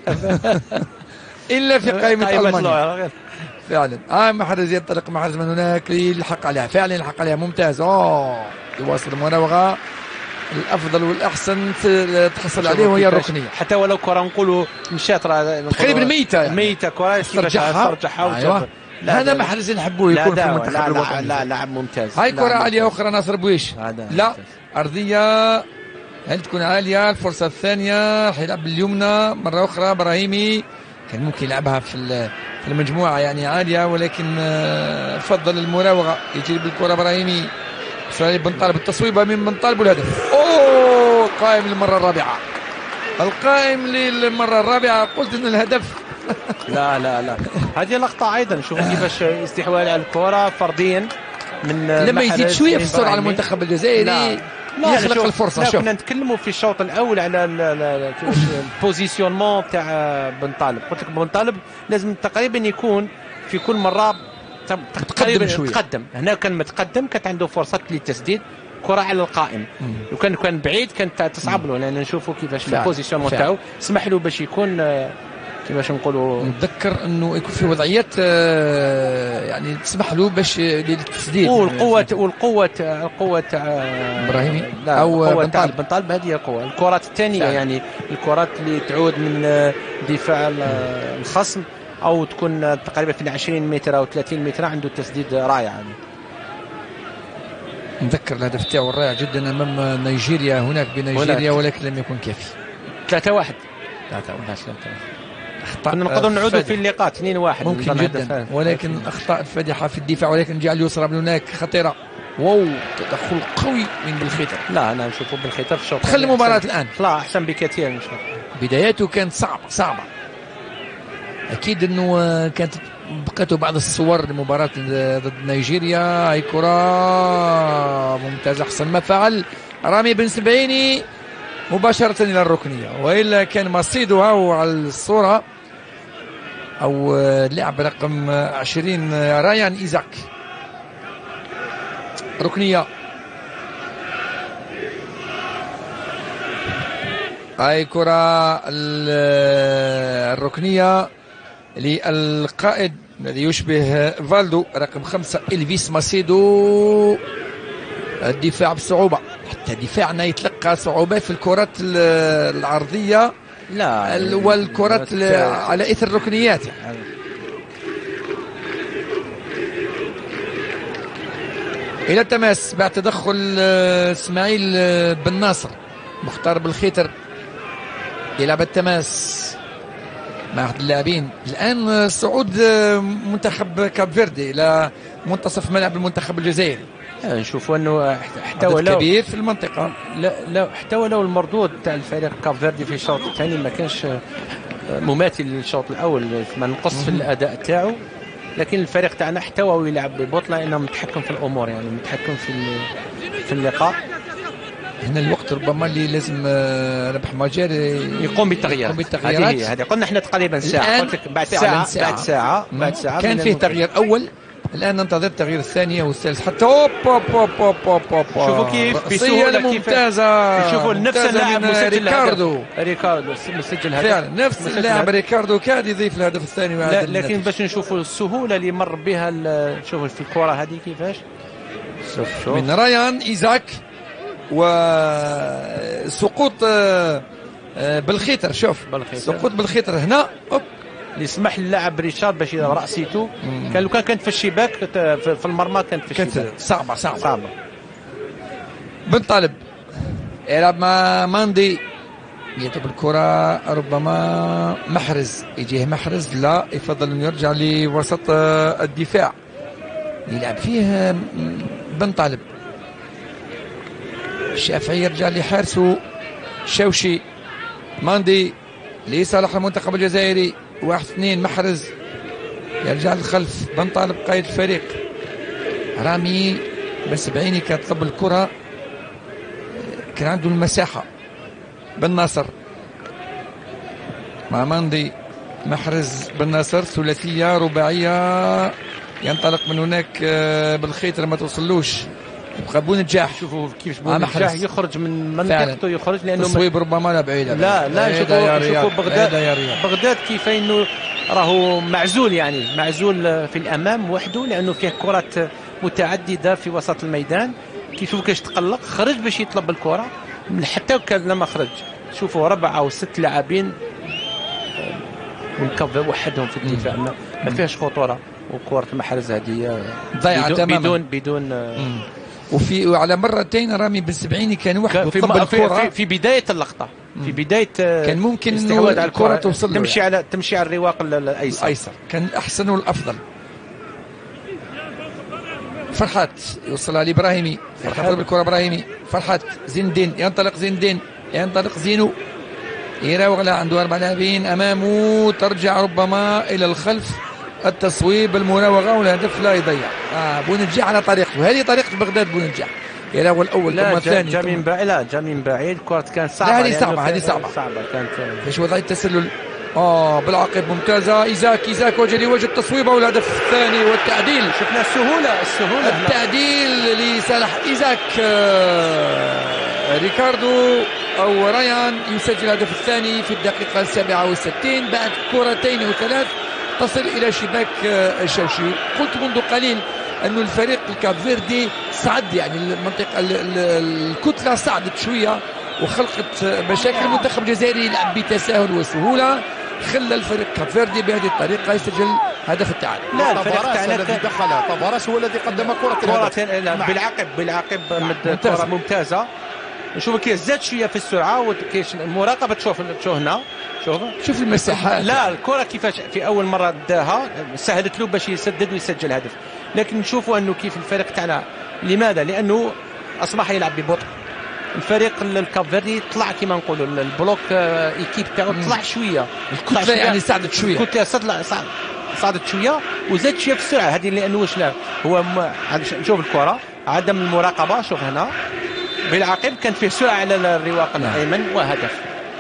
إلا في قائمة ألمانيا فعلا. آه محرز ينطلق محرز من هناك يلحق عليها فعلا يلحق عليها ممتاز. أوه يواصل المراوغة. الافضل والاحسن تحصل عليه وهي الركنيه حتى ولو كره نقولوا مشات تقريبا ميته يعني. ميته كره ترجعها أيوة. هذا محرز نحبوه يكون في المنتخب الوطني. لا لاعب ممتاز. هاي كره عاليه اخرى ناصر بويش لا ارضيه هل تكون عاليه. الفرصه الثانيه حيلعب باليمنى مره اخرى. ابراهيمي كان ممكن يلعبها في في المجموعه يعني عاليه ولكن فضل المراوغه. يجري بالكره ابراهيمي بن طالب التصويبه من بن طالب والهدف. اوه قائم للمره الرابعه. القائم للمره الرابعه. قلت ان الهدف لا لا لا هذه لقطه ايضا. شوفوا كيفاش استحواذ على الكره فرديا من لما يزيد شويه في السرعه على المنتخب الجزائري يخلق الفرصه. شوف كنا نتكلموا في الشوط الاول على البوزيسيونمون تاع بن طالب. قلت لك بن طالب لازم تقريبا يكون في كل مره تقدم شويه. تقدم هنا كان متقدم كانت عنده فرصه للتسديد كره على القائم. لو كان كان بعيد كانت تصعب له لان نشوفوا كيفاش البوزيسيون تاعو سمح له باش يكون كيفاش نقولوا. نتذكر انه يكون في وضعيات يعني تسمح له باش للتسديد. والقوه والقوه القوه تاع ابراهيمي او بن طالب. بن طالب هذه القوه. الكرات الثانيه يعني الكرات اللي تعود من دفاع الخصم او تكون تقريبا في عشرين متر او ثلاثين متر عنده تسديد رائع يعني. نذكر الهدف تاعو الرائع جدا امام نيجيريا هناك بنيجيريا ولكن لم يكن كافي. ثلاثة واحد ثلاثة واحد كنا نقدر نعودوا في اللقاء اثنين واحد ممكن جدا ولكن اخطاء الفادحه في الدفاع. ولكن الجهه اليسرى من هناك خطيره. واو تدخل قوي من بالخيتر. لا انا نشوفه بالخيتر في الشوط. خلي المباراه الان لا احسن بكثير نشوف. بداياته كانت صعبه صعبه اكيد انه كانت بقيته بعض الصور لمباراه ضد نيجيريا. هاي كره ممتازه احسن ما فعل رامي بن سبعيني مباشره الى الركنيه والا كان مصيدها على الصوره او اللاعب رقم عشرين رايان ايزاك. ركنيه هاي كره الركنيه للقائد الذي يشبه فالدو رقم خمسة إلفيس ماسيدو. الدفاع بصعوبة حتى دفاعنا يتلقى صعوبات في الكرات العرضية لا والكرات على إثر الركنيات. إلى التماس بعد تدخل إسماعيل بن ناصر. مختار بالخيتر يلعب التماس مع أحد اللاعبين. الآن صعود منتخب كاب فيردي إلى منتصف ملعب المنتخب الجزائري. نشوفوا انه حتى ولو كبير في المنطقه، لا لا حتى ولو المردود تاع الفريق كاب فيردي في الشوط الثاني ما كانش مماثل للشوط الاول، ما نقص في الاداء تاعو، لكن الفريق تاعنا احتوى ويلعب ببطء لانه متحكم في الامور، يعني متحكم في في اللقاء. هنا الوقت ربما اللي لازم ربح مجال يقوم بالتغييرات. هذه هي هذه قلنا احنا تقريبا ساعه، قلت لك بعد ساعه بعد ساعه بعد ساعه كان فيه تغيير اول، الان ننتظر التغيير الثانيه والثالث حتى اوب اوب اوب اوب اوب اوب. شوفوا كيف بسهوله ممتازه، شوفوا نفس اللاعب مسجل ريكاردو ريكاردو مسجل هدف فعلا نفس اللاعب ريكاردو كاد يضيف الهدف الثاني. لا لكن باش نشوفوا السهوله اللي مر بها، شوفوا في الكره هذه كيفاش شوف شوف من ريان ايزاك وسقوط بالخيطر. شوف سقوط بالخيطر هنا اوب اللي سمح للاعب ريشارد باش يضرب راسيته. كان لو كان كانت في الشباك في المرمى كانت في الشباك كانت صعبه صعبه صعبه. بن طالب يلعب مع ماندي، يطلب الكره، ربما محرز يجيه محرز، لا يفضل انه يرجع لوسط الدفاع يلعب فيه بن طالب. الشافعي يرجع لحارسه شوشي. ماندي لصالح المنتخب الجزائري، واحد اثنين محرز يرجع للخلف. بن طالب قائد الفريق، رامي بن سبعيني كان طلب الكرة، كان عنده المساحة. بن ناصر مع ماندي، محرز بن ناصر، ثلاثية رباعية ينطلق من هناك بالخيط ما توصلوش، يبقى بونجاح. شوفوا كيف بونجاح يخرج من منطقته، يخرج لانه تصويب ربما لا بعيد. لا لا شوفوا شوفوا بغداد بغداد كيف انه راهو معزول، يعني معزول في الامام وحده لانه فيه كرات متعدده في وسط الميدان. كيف كيفاش تقلق، خرج باش يطلب الكره، حتى كان لما خرج شوفوا ربعه او ست لاعبين من كاب وحدهم في الدفاع، ما فيهاش خطوره. وكره المحرز هذه ضيعه تماما بدون بدون وفي وعلى مرتين رامي بن سبعيني كان وحده في, في, في بدايه اللقطه، في بدايه كان ممكن انه الكره توصل تمشي على تمشي على الرواق الايسر ايسر، كان احسن والافضل. فرحات يوصلها لابراهيمي، فرحات بالكره ابراهيمي، فرحات زين الدين، ينطلق زين الدين، ينطلق زينو، يراوغ له، عنده اربع لاعبين امامه، ترجع ربما الى الخلف، التصويب المراوغه والهدف لا يضيع. آه بونجاح على طريقته، هذه طريقه بغداد بونجاح، يراوغ الاول ثم الثاني. جا من بعيد، لا جا من بعيد، الكره كانت صعبه. لا هذه صعبه، هذه صعبه صعبه كانت. فيش وضعيه التسلل؟ اه بالعقب ممتازه. ايزاك ايزاك وجه لوجه التصويبه والهدف الثاني والتعديل. شفنا السهوله السهوله التعديل لصالح ايزاك. آه ريكاردو او ريان يسجل الهدف الثاني في الدقيقه السابعه والستين بعد كرتين وثلاث تصل الى شباك الشوشي. قلت منذ قليل أن الفريق الكابفيردي صعد، يعني المنطقه الكتله صعدت شويه وخلقت مشاكل. المنتخب الجزائري يلعب بتساهل وسهوله، خلى الفريق كابفيردي بهذه الطريقه يسجل هدف التعادل. لا الفريق تاعنا الذي دخل طفراس هو الذي قدم كره بالعقب بالعقب كره ممتازه. نشوف كيف زاد شويه في السرعه وكيف المراقبه. تشوف شو هنا، شوف شوف المساحات. لا الكره كيفاش في اول مره داها سهلت له باش يسدد ويسجل هدف، لكن نشوفوا انه كيف الفريق تاعنا. لماذا؟ لانه اصبح يلعب ببطء. الفريق الكابفيردي طلع كما نقولوا البلوك ايكيب تاعو طلع شويه، الكتله يعني صعدت شويه، الكتله صعدت شويه وزاد شويه في السرعه هذه. لانه واش لا هو نشوف الكره عدم المراقبه. شوف هنا بالعقب كان فيه سرعه على الرواق الايمن وهدف.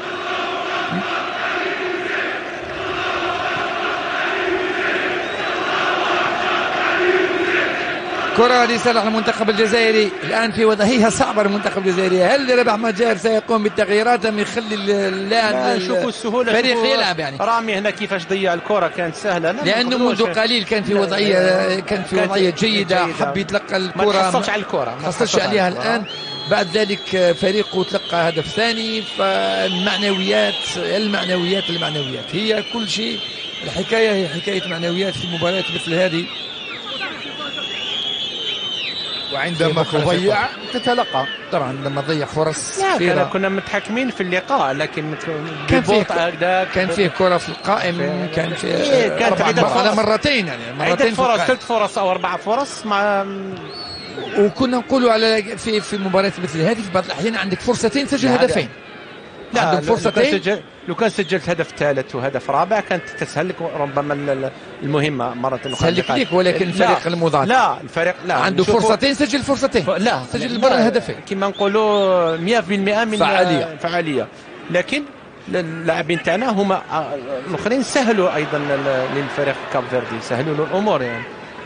كرة لصالح المنتخب الجزائري، الآن في وضعية صعبة المنتخب الجزائري. هل ربح مجار سيقوم بالتغييرات أم يخلي اللاعب شوفوا السهولة الفريق يلعب؟ يعني رامي هنا كيفاش ضيع الكرة كانت سهلة، لأنه منذ قليل كان في وضعية كان في وضعية جيدة، حب يتلقى الكرة، ما حصلش على الكرة، ما حصلش عليها الآن. بعد ذلك فريقه تلقى هدف ثاني. فالمعنويات المعنويات المعنويات هي كل شيء. الحكاية هي حكاية معنويات في مباريات مثل هذه. وعندما تضيع تتلقى. طبعا عندما تضيع فرص لا كثيرة. كنا متحكمين في اللقاء، لكن كان فيه هكذاك كان فيه كرة في القائم، كان فيه إيه كانت عدة فرص على مرتين يعني مرتين فرص ثلاث فرص او اربع فرص مع. وكنا نقولوا على في في مباريات مثل هذه في بعض الاحيان عندك فرصتين تسجل هدفين. لا عندك فرصتين. لو كان سجلت هدف ثالث وهدف رابع كانت تسهل لك ربما المهمة مرة أخرى. تسهل لك ولكن الفريق المضاد لا الفريق لا عنده فرصتين سجل فرصتين ف... لا سجل برا الهدفين كما نقولوا مئة بالمئة من فعالية فعالية. لكن اللاعبين تاعنا هما الاخرين سهلوا ايضا للفريق كاب فيردي، سهلوا له الامور يعني.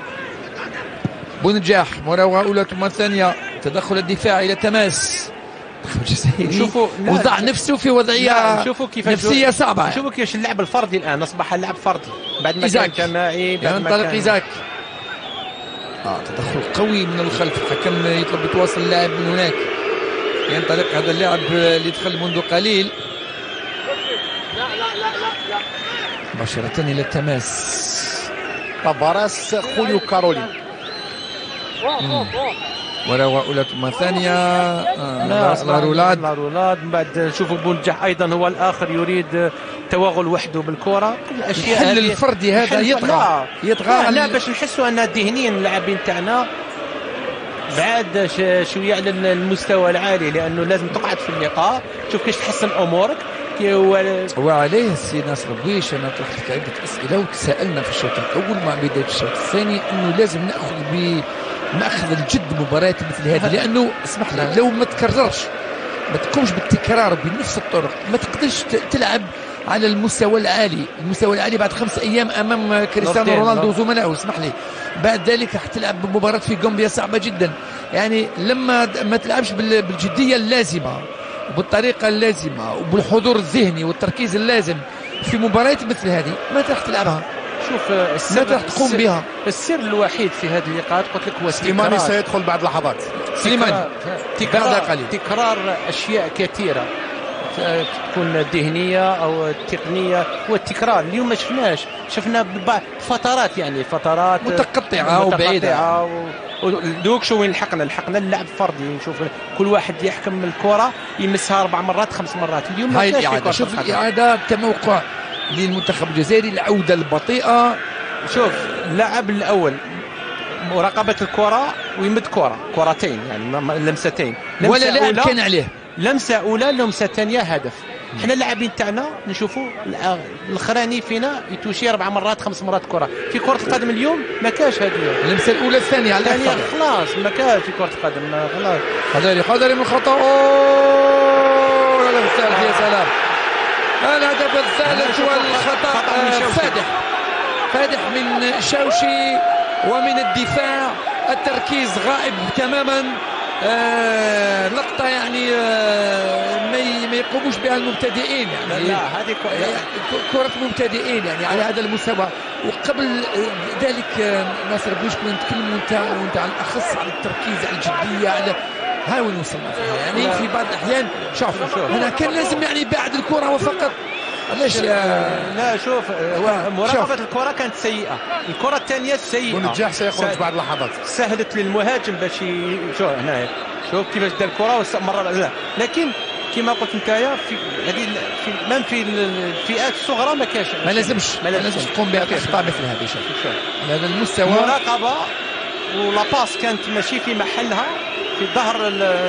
بونجاح مراوغة أولى ثم ثانية، تدخل الدفاعي إلى تماس. شوفوا وضع نفسه في وضعية نفسية صعبة. شوفوا كيفاش اللعب الفردي الآن أصبح اللعب فردي بعد ما كان جماعي. ينطلق إيزاك. آه تدخل قوي من الخلف، الحكم يطلب يتواصل اللاعب من هناك. ينطلق هذا اللاعب اللي دخل منذ قليل مباشرة إلى التماس. طبارس خوليو كارولين مراوغة أولى ثم ثانية. آه لا لارولاد لارولاد من بعد نشوفوا بونجاح أيضا هو الآخر يريد توغل وحده بالكرة. الأشياء الحل الفردي هذا يطغى يطغى لا باش نحسوا أن ذهنيا اللاعبين تاعنا بعد شوية على المستوى العالي، لأنه لازم تقعد في اللقاء تشوف كيف تحسن أمورك. وعليه السي ناصر بويش انا طرحت عده اسئله وتساءلنا في الشوط الاول مع بدايه الشوط الثاني انه لازم ناخذ بماخذ الجد مباريات مثل هذه، لانه اسمح لي لو ما تكررش ما تقومش بالتكرار بنفس الطرق ما تقدرش تلعب على المستوى العالي. المستوى العالي بعد خمس ايام امام كريستيانو رونالدو وزملائه اسمح لي، بعد ذلك راح تلعب بمباراه في غامبيا صعبه جدا. يعني لما ما تلعبش بالجديه اللازمه وبالطريقة اللازمة وبالحضور الذهني والتركيز اللازم في مباريات مثل هذه ما راح تلعبها. شوف ما راح تقوم بها. السر الوحيد في هذه اللقاءات قلت لك هو سليماني سيدخل بعد لحظات. سليماني تكرار, تكرار أشياء كثيرة تكون ذهنية أو تقنية والتكرار. اليوم ما شفناش، شفنا فترات يعني فترات متقطعة وبعيدة. دوك شو وين لحقنا لحقنا اللعب فردي، نشوف كل واحد يحكم الكرة يمسها أربع مرات خمس مرات. اليوم هاي الإعادة شوف الإعادة كموقع للمنتخب الجزائري، العودة البطيئة. شوف اللاعب الأول مراقبة الكرة ويمد كرة كرتين يعني لمستين ولا لاعب كان عليه لمسة أولى لمسة ثانية هدف. احنا اللاعبين تاعنا نشوفوا الاخراني فينا يتوشي اربع مرات خمس مرات كره. في كره القدم اليوم ما كاش هذه اللمسه الاولى الثانيه على الثانيه خلاص ما كاش في كره القدم خلاص. قدري قدري من خطا. اوه الهدف الثالث يا سلام. الهدف الثالث والخطا فادح فادح من شاوشي ومن الدفاع. التركيز غائب تماما. آه لقطة يعني آه ما يقوموش بها المبتدئين يعني. لا هذه كرة مبتدئين يعني على هذا المستوى. وقبل ذلك آه ناصر بويش كنا نتكلم وانت وانت على الأخص على التركيز على الجدية على هاي وين وصلنا فيها يعني. لا. في بعض الأحيان شوف هنا كان لازم يعني بعد الكرة وفقط. علاش لا شوف هو مراقبة الكرة كانت سيئة، الكرة الثانية سيئة. ونجاح سيخرج بعد لحظات. سهلت للمهاجم باش شوف هنا شوف كيفاش دار الكرة واستمر. لا لكن كما قلت نتايا في هذه في من في الفئات الصغرى ما كاش ما لازمش ما لازمش تقوم باخطاء مثل هذه. شوف هذا المستوى مراقبة ولا باس كانت ماشي في محلها في ظهر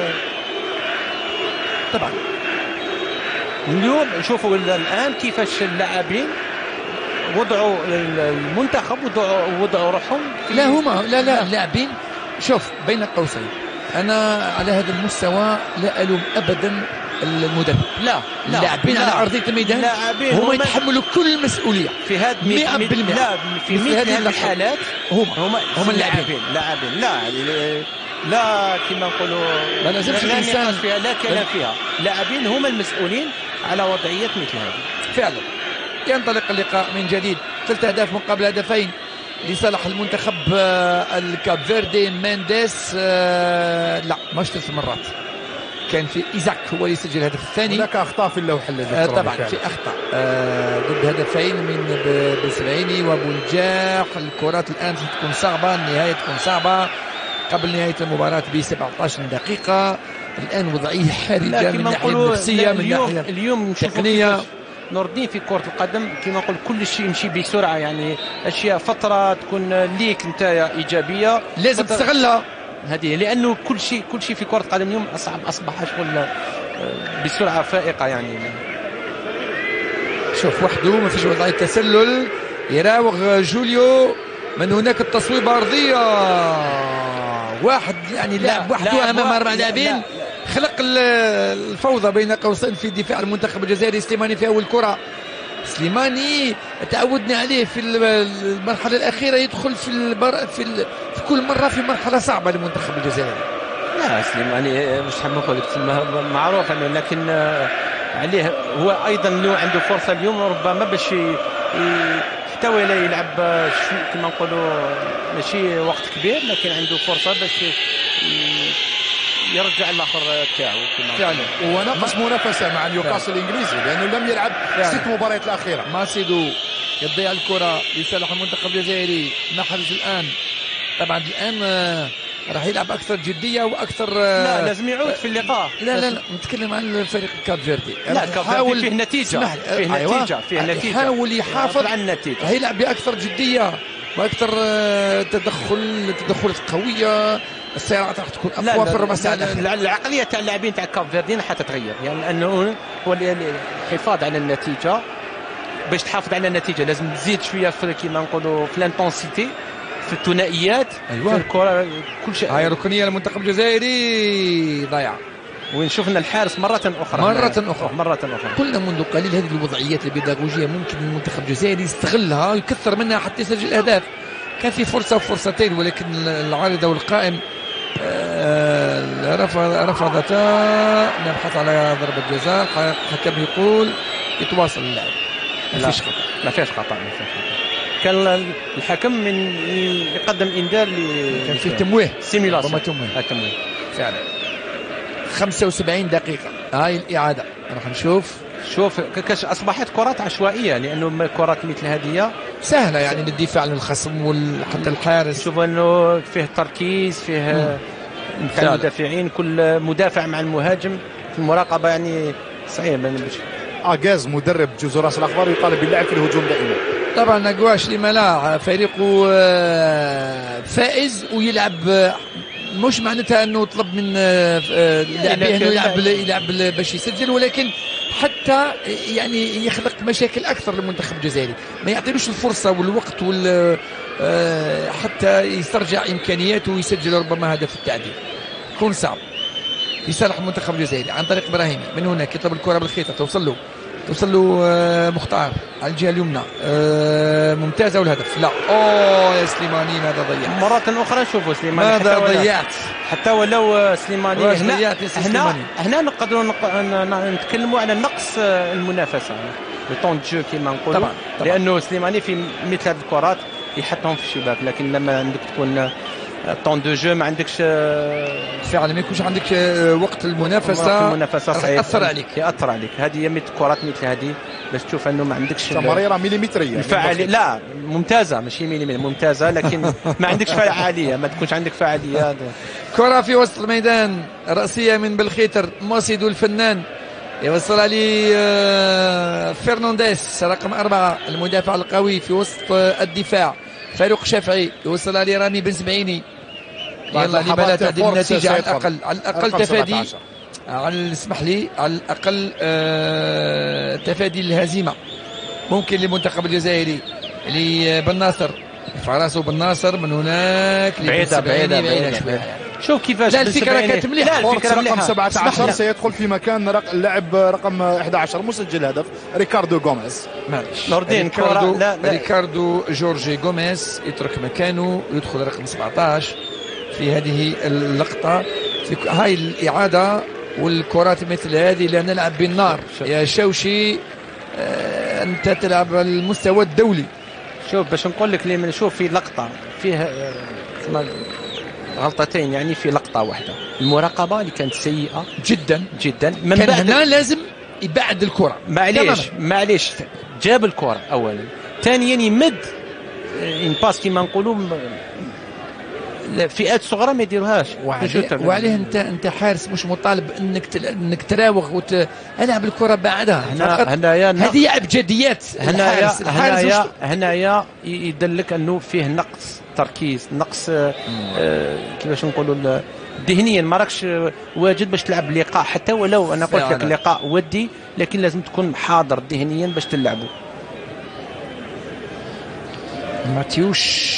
طبعا. اليوم نشوفوا الآن كيفاش اللاعبين وضعوا المنتخب وضعوا وضعوا روحهم. لا هما لا لا اللاعبين شوف بين قوسين أنا على هذا المستوى لا ألوم أبدا المدرب. لا اللاعبين على أرضية الميدان هم يتحملوا كل المسؤولية في هذا مئة بالمئة. لا في مثل هذه الحالات هم هم هم اللاعبين لاعبين لا لا كما نقولوا ما لازمش الإنسان فيها لا كلام فيها. لاعبين هم المسؤولين على وضعية مثل هذه فعلا. ينطلق اللقاء من جديد. ثلاث أهداف مقابل هدفين لصالح المنتخب الكاب فيردي. مينديس لا مش ثلاث مرات كان في إيزاك هو اللي يسجل الهدف الثاني. هناك أخطاء في اللوحة آه طبعا في أخطاء آه ضد هدفين من بسرعيني وبونجاح. الكرات الآن تكون صعبة، النهاية تكون صعبة. قبل نهاية المباراة ب سبعة عشر دقيقة. الآن وضعية حرجة من الناحية النفسية من الناحية اليوم التقنية. نور الدين في كرة القدم كما نقول كل شيء يمشي بسرعة، يعني أشياء فترة تكون ليك أنت إيجابية لازم تستغلها هذه، لأنه كل شيء كل شيء في كرة القدم اليوم أصعب، أصبح شغل بسرعة فائقة يعني. شوف وحده ما فيش وضعية تسلل، يراوغ جوليو من هناك التصويبة أرضية، واحد يعني لاعب وحده أمام أربع لاعبين، خلق الفوضى بين قوسين في دفاع المنتخب الجزائري. سليماني في أول كرة، سليماني تعودنا عليه في المرحلة الأخيرة يدخل في البر... في, ال... في كل مرة في مرحلة صعبة للمنتخب الجزائري. لا سليماني مش حاب نقول لك معروف انه، لكن عليه هو ايضا له عنده فرصة اليوم ربما باش حتى ولا يلعب كما نقولوا ماشي وقت كبير، لكن عنده فرصة باش يرجع الاخر تاعو فعلا. وناقص منافسه مع نيوكاسل الانجليزي لانه لم يلعب ست مباريات الاخيره. ماسيدو يضيع الكره لصالح المنتخب الجزائري. نحرز الان، طبعا الان راح يلعب اكثر جديه واكثر. لا لازم يعود في اللقاء. لا لا لا نتكلم عن الفريق كاب فيردي. لا كاب فيردي فيه نتيجه فيه أيوة. نتيجه فيه نتيجه يحاول يحافظ على النتيجه، هيلعب باكثر جديه واكثر تدخل تدخلات قويه. السيارات راح تكون اقوى في الربع ساعه. العقليه تاع اللاعبين تاع كاب فيردي حتتغير، يعني لانه هو الحفاظ على النتيجه. باش تحافظ على النتيجه لازم تزيد شويه في كيما نقولوا في الانتونسيتي، في الثنائيات. أيوة. في الكره كل شيء. هاي ركنيه للمنتخب الجزائري ضيع، وين شفنا الحارس مرة أخرى مرة أخرى مرة أخرى. قلنا منذ قليل هذه الوضعيات البيداغوجية ممكن المنتخب الجزائري يستغلها ويكثر منها حتى يسجل أهداف. كان في فرصة وفرصتين ولكن العارضة والقائم رفض رفضتا. نبحث على ضربة جزاء، حكم يقول يتواصل اللاعب. ما فيش خطأ ما فيش خطأ ما فيش خطأ. كان الحكم من يقدم إنذار ل كان في تمويه سيميلاسيون تمويه تمويه فعلا. خمسة وسبعين دقيقة هاي الإعادة راح نشوف. شوف كاش أصبحت كرات عشوائية، لأنه كرات مثل هذه سهلة يعني للدفاع عن الخصم وحتى الحارس. شوف أنه فيه تركيز، فيه المدافعين كل مدافع مع المهاجم في المراقبة، يعني صعيب. اغاز مدرب جوز راس الاخضر يطالب باللعب في الهجوم دائما. طبعا نقواش لما لا فريقه فائز ويلعب، مش معناتها انه طلب من لاعبيه انه يلعب يلعب باش يسجل، ولكن حتى يعني يخلق مشاكل اكثر للمنتخب الجزائري، ما يعطيلوش الفرصه والوقت وال حتى يسترجع امكانياته ويسجل ربما هدف التعديل. يكون صعب في صالح المنتخب الجزائري عن طريق ابراهيمي. من هناك يطلب الكره بالخيطه، توصل له توصل له مختار على الجهه اليمنى، ممتازه والهدف. لا اوه يا سليماني هذا ضيع مرة أخرى. شوفوا سليماني ماذا ضيعت، حتى ولو سليماني هنا هنا هنا نقدروا نتكلموا على نقص المنافسة لطون جو كيما نقولوا. طبعا لأنه سليماني في مثل هذه الكرات يحطهم في الشباك، لكن لما عندك تكون طون دو جو ما عندكش فعلا، ما يكونش عندك وقت المنافسه المنافسه صعيب ياثر عليك ياثر عليك. هذه مثل كرات مثل هذه باش تشوف انه ما عندكش تمريره مليمتريه الفعاليه. لا ممتازه ماشي مليمتر ممتازه، لكن ما عندكش فعاليه، ما تكونش عندك فعاليه. كره في وسط الميدان راسيه من بالخيتر، ماسيدو الفنان يوصل لي فرنانديز رقم أربعة المدافع القوي في وسط الدفاع. فاروق شافعي يوصل لي رامي بن سبعيني. يلا لما لا تعدل النتيجة على الأقل على الأقل تفادي، على اسمح لي على الأقل آه تفادي الهزيمة ممكن للمنتخب الجزائري. لبن ناصر يرفع راسه بن ناصر من هناك بعيدة بعيدة بعيدة شوية. شوف كيفاش لا الفكرة كانت مليحة. الفكرة رقم سبعة عشر سيدخل في مكان اللاعب رقم أحد عشر مسجل هدف ريكاردو غوميز. معلش نوردين ريكاردو, لا لا. ريكاردو جورجي غوميز يترك مكانه ويدخل رقم سبعة عشر في هذه اللقطة. في هاي الإعادة والكرات مثل هذه لا نلعب بالنار يا شوشي. آه أنت تلعب المستوى الدولي. شوف باش نقول لك لي من شوف في لقطة فيها آه غلطتين، يعني في لقطة واحدة المراقبة اللي كانت سيئة جدا جدا. من كان بعد هنا لازم يبعد الكرة. معليش معليش جاب الكرة أولا، ثانيا يمد ان باس كيما نقولوا الفئات الصغرى ما يديروهاش. وعليه, وعليه انت انت حارس مش مطالب انك تل... انك تراوغ وت... العب الكره بعدها. هنا هنايا هذه ابجديات. هنايا هنايا هنايا يدلك انه فيه نقص تركيز، نقص آه كيفاش نقولوا ذهنيا ما راكش واجد باش تلعب لقاء، حتى ولو انا قلت لك لقاء ودي، لكن لازم تكون حاضر ذهنيا باش تلعبه. ماتيوش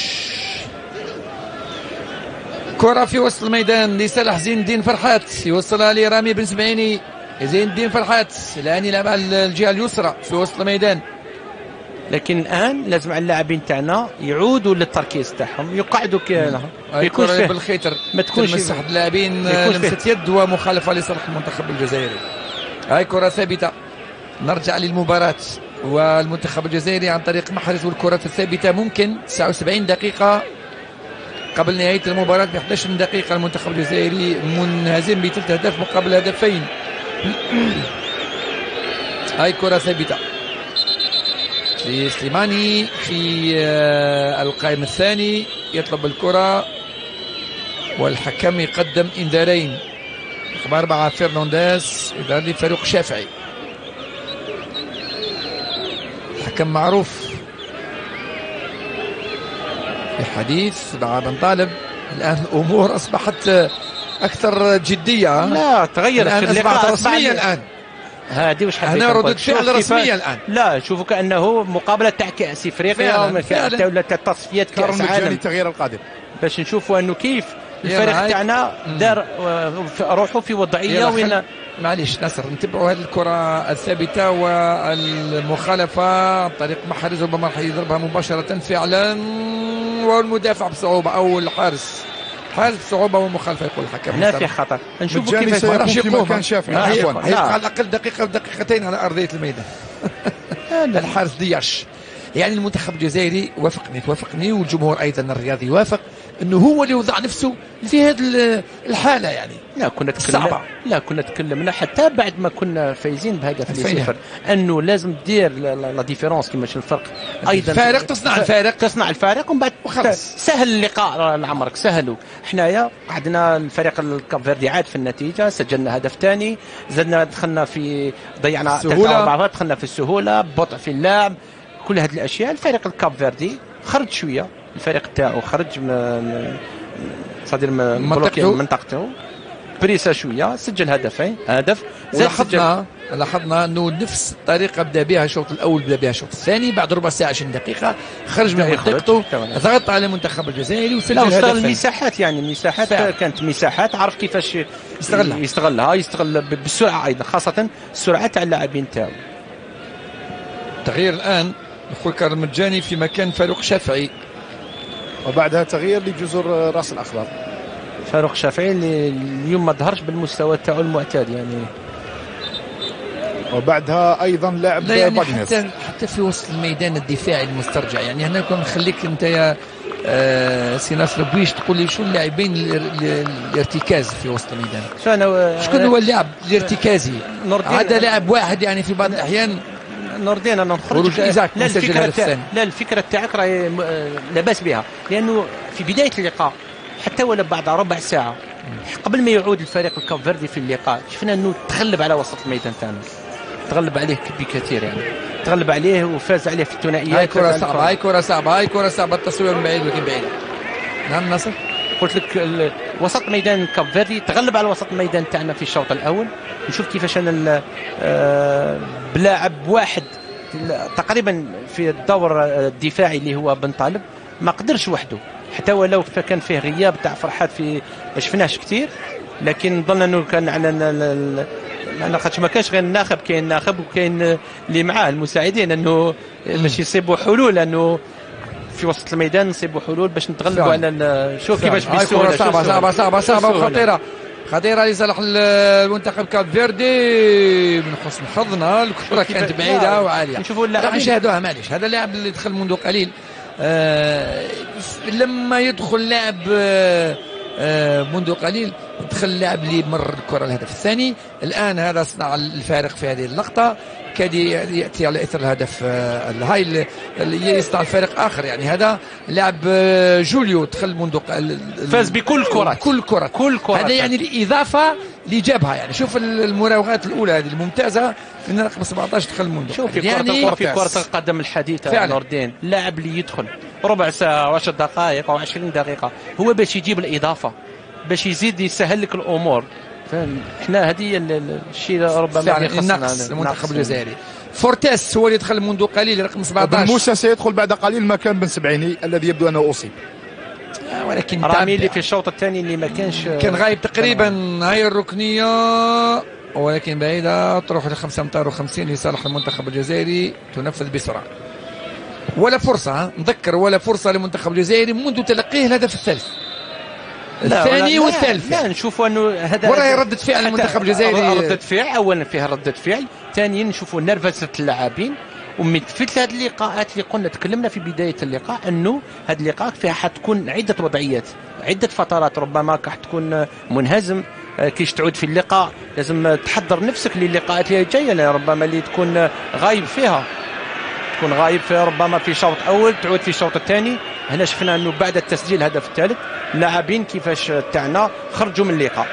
كرة في وسط الميدان لصالح زين الدين فرحات، يوصلها لرامي بن سبعيني. زين الدين فرحات الآن يلعب على الجهة اليسرى في وسط الميدان، لكن الآن لازم على اللاعبين تاعنا يعودوا للتركيز تاعهم، يقعدوا كي ما يكونش بالخيتر، ما تكونش تلمس اللاعبين لمسة يد ومخالفة لصالح المنتخب الجزائري. هاي كرة ثابتة. نرجع للمباراة والمنتخب الجزائري عن طريق محرز، والكرات الثابتة ممكن تسعة وسبعين دقيقة قبل نهاية المباراة ب إحدى عشرة دقيقة المنتخب الجزائري منهزم بثلاث أهداف مقابل هدفين. هاي كرة ثابتة لسليماني في القائم الثاني، يطلب الكرة والحكم يقدم انذارين. رقم أربعة فرنانديز، انذار لفاروق شافعي. الحكم معروف الحديث مع بن طالب. الآن الأمور أصبحت أكثر جدية. لا تغيرت الآن أصبحت رسمية. الآن هذه واش حبيت هنا ردة فعل رسمية الآن. لا شوفوا كأنه مقابلة تاع كأس إفريقيا ولا تصفيات كأس العالم، التغيير القادم باش نشوفوا أنه كيف الفريق تاعنا دار روحه في وضعية وين. معليش نصر نتبعوا هذه الكرة الثابتة والمخالفة عن طريق محرز، ربما راح يضربها مباشرة فعلا، والمدافع بصعوبة أو الحارس حارس بصعوبة والمخالفة يقول الحكم. لا في خطر. نشوفوا كيف راح يقوم. كان شافعي على الأقل دقيقة ودقيقتين على أرضية الميدان. الحارس دياش. يعني المنتخب الجزائري وافقني توافقني والجمهور أيضا الرياضي يوافق انه هو اللي وضع نفسه في هذه الحاله. يعني لا كنا تكلمنا لا كنا تكلمنا حتى بعد ما كنا فايزين بهدف لصفر انه لازم دير لا ديفيرونس كيفاش الفرق ايضا الفارق، تصنع الفارق تصنع الفارق ومن بعد خلاص سهل اللقاء لعمرك سهلوا. حنايا قعدنا الفريق الكاب فيردي عاد في النتيجه، سجلنا هدف ثاني، زدنا دخلنا في ضيعنا ثلاثة أربعة، دخلنا في السهوله، بطء في اللعب، كل هذه الاشياء. الفريق الكاب فيردي خرج شويه، الفريق تاعو خرج من صدر منطقته منطقته بريسا شويه، سجل هدفين هدف. لاحظنا لاحظنا انه نفس الطريقه بدا بها الشوط الاول بدا بها الشوط الثاني، بعد ربع ساعه عشرين دقيقه خرج من منطقته، ضغط على المنتخب الجزائري وسجل هدفين. المساحات يعني المساحات كانت مساحات عرف كيفاش يستغلها يستغلها يستغل بالسرعه ايضا، خاصه السرعه تاع اللاعبين تاعو. تغيير الان دخول كرم مجاني في مكان فاروق شافعي، وبعدها تغيير لجزر راس الأخضر. فاروق شافعي اللي اليوم ما ظهرش بالمستوى تاعو المعتاد يعني. وبعدها ايضا لاعب يعني حتى حتى في وسط الميدان الدفاعي المسترجع. يعني هنا كون نخليك انت يا آه سي ناصر بويش تقول لي شو اللاعبين الارتكاز في وسط الميدان. شكون هو اللاعب الارتكازي؟ عدا لاعب واحد يعني في بعض الاحيان. نوردين انا نخرج. لا الفكره تاع لا الفكره تاعك راهي لاباس بها، لانه في بدايه اللقاء حتى ولا بعد ربع ساعه قبل ما يعود الفريق الكاب فيردي في اللقاء شفنا انه تغلب على وسط الميدان تاعنا، تغلب عليه بكثير يعني، تغلب عليه وفاز عليه في الثنائيات. هاي كره صعبه هاي كره صعبه هاي كره صعبه التصوير من بعيد ولكن بعيد. نعم ناصر قلت لك وسط ميدان الكاب فيردي تغلب على وسط الميدان تاعنا في الشوط الاول. نشوف كيفاش انا بلاعب واحد تقريبا في الدور الدفاعي اللي هو بن طالب ما قدرش وحده، حتى ولو كان فيه غياب تاع فرحات في ما شفناش كثير، لكن نظن انه كان على لان خاطش ما كانش غير الناخب، كاين الناخب وكاين اللي معاه المساعدين انه باش يصيبوا حلول، لانه في وسط الميدان نصيبوا حلول باش نتغلبوا على شوف كيفاش بسهوله. صعبه صعبه صعبه صعبه وخطيره خطيره لصالح المنتخب كاب فيردي. من حسن حظنا الكره كانت بعيده وعاليه. نشوفوا راح نشاهدوها معليش. هذا اللاعب اللي دخل منذ قليل آه لما يدخل لاعب آه آه منذ قليل دخل اللاعب اللي مر الكره الهدف الثاني. الان هذا صنع الفارق في هذه اللقطه. يكاد ياتي على اثر الهدف هاي اللي يصنع الفارق اخر. يعني هذا لاعب جوليو دخل منذ فاز بكل كره كل كره كل كره هذا يعني الاضافه اللي جابها. يعني شوف المراوغات الاولى هذه الممتازه من رقم سبعطاش دخل منذ. شوف في يعني كره في كره القدم الحديثه نور الدين اللاعب اللي يدخل ربع ساعه وعشر دقائق او عشرين دقيقه هو باش يجيب الاضافه باش يزيد يسهل لك الامور. احنا هذه الشيء ربما النقص المنتخب الجزائري. فورتيس هو اللي دخل منذ قليل رقم سبعطاش. موسى سيدخل بعد قليل مكان بن سبعيني الذي يبدو انه اصيب. ولكن رامي اللي في الشوط الثاني اللي ما كانش كان غايب تقريبا. هاي الركنيه ولكن بعيده تروح ل خمسة امتار وخمسين لصالح المنتخب الجزائري تنفذ بسرعه. ولا فرصه نذكر ولا فرصه للمنتخب الجزائري منذ تلقيه الهدف الثالث الثاني والثالث. لا نشوفوا انه هذا وراهي ردة فعل المنتخب الجزائري. ردة فعل اولا فيها ردة فعل، ثانيا نشوفوا نرفزة اللاعبين. ومن في هذه اللقاءات اللي قلنا تكلمنا في بدايه اللقاء انه هذه اللقاءات فيها حتكون عده وضعيات عده فترات ربما راح تكون منهزم كيش تعود في اللقاء لازم تحضر نفسك للقاءات اللي جايه ربما اللي تكون غايب فيها تكون غايب فيها ربما في شوط اول تعود في الشوط الثاني. هنا شفنا انه بعد التسجيل الهدف الثالث اللاعبين كيفاش تاعنا خرجوا من اللقاء.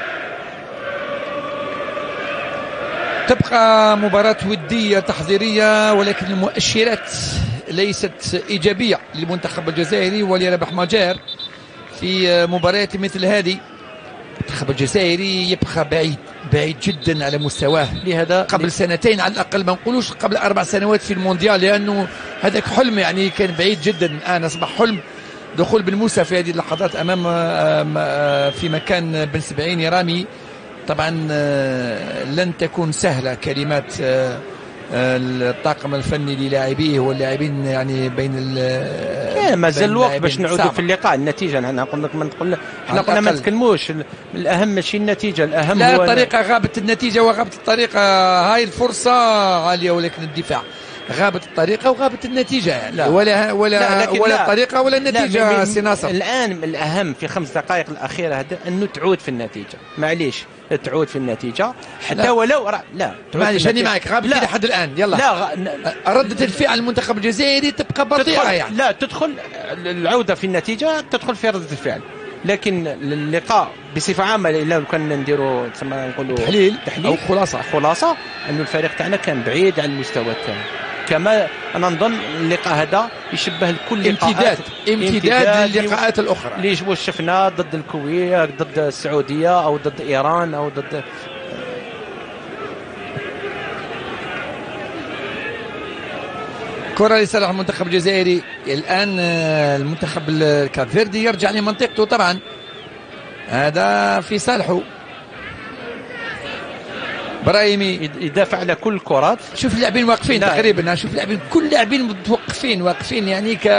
تبقى مباراة ودية تحضيرية ولكن المؤشرات ليست إيجابية للمنتخب الجزائري ولربح مجار في مباريات مثل هذه. المنتخب الجزائري يبقى بعيد بعيد جدا على مستواه. لهذا قبل سنتين على الأقل ما نقولوش قبل أربع سنوات في المونديال لأنه هذاك حلم يعني كان بعيد جدا. الآن أصبح حلم دخول بن موسى في هذه اللحظات أمام في مكان بن سبعين رامي. طبعا لن تكون سهلة كلمات الطاقم الفني للاعبيه واللاعبين يعني بين ما زال الوقت باش نعودوا في اللقاء. النتيجه انا قلنا لك ما نقول احنا قلنا ما نتكلموش الاهم ماشي النتيجه الأهم لا هو الطريقه غابت النتيجه وغابت الطريقه. هاي الفرصه عاليه ولكن الدفاع غابت الطريقه وغابت النتيجه يعني لا. ولا ولا لا ولا لا. الطريقه ولا النتيجه سي ناصر. الان الاهم في خمس دقائق الاخيره هذا انه تعود في النتيجه. معليش تعود في النتيجه حتى لا. ولو ر... لا معليش هاني معك غابت لحد الان. يلا لا غ... ردة الفعل المنتخب الجزائري تبقى بطيئه يعني. لا تدخل العوده في النتيجه تدخل في ردة الفعل لكن اللقاء بصفه عامه لو كنا نديروا كما نقولوا تحليل تحليل او خلاصه خلاصه انه الفريق تاعنا كان بعيد عن المستوى الثاني. كما انا نظن اللقاء هذا يشبه لكل امتداد امتداد للقاءات الاخرى اللي شفنا ضد الكويت ضد السعوديه او ضد ايران او ضد كرة لصالح المنتخب الجزائري. الآن المنتخب الكافيردي يرجع لمنطقته طبعا هذا في صالحه. برايمي يدافع على كل الكرات. شوف اللاعبين واقفين تقريبا شوف اللاعبين كل اللاعبين متوقفين واقفين يعني ك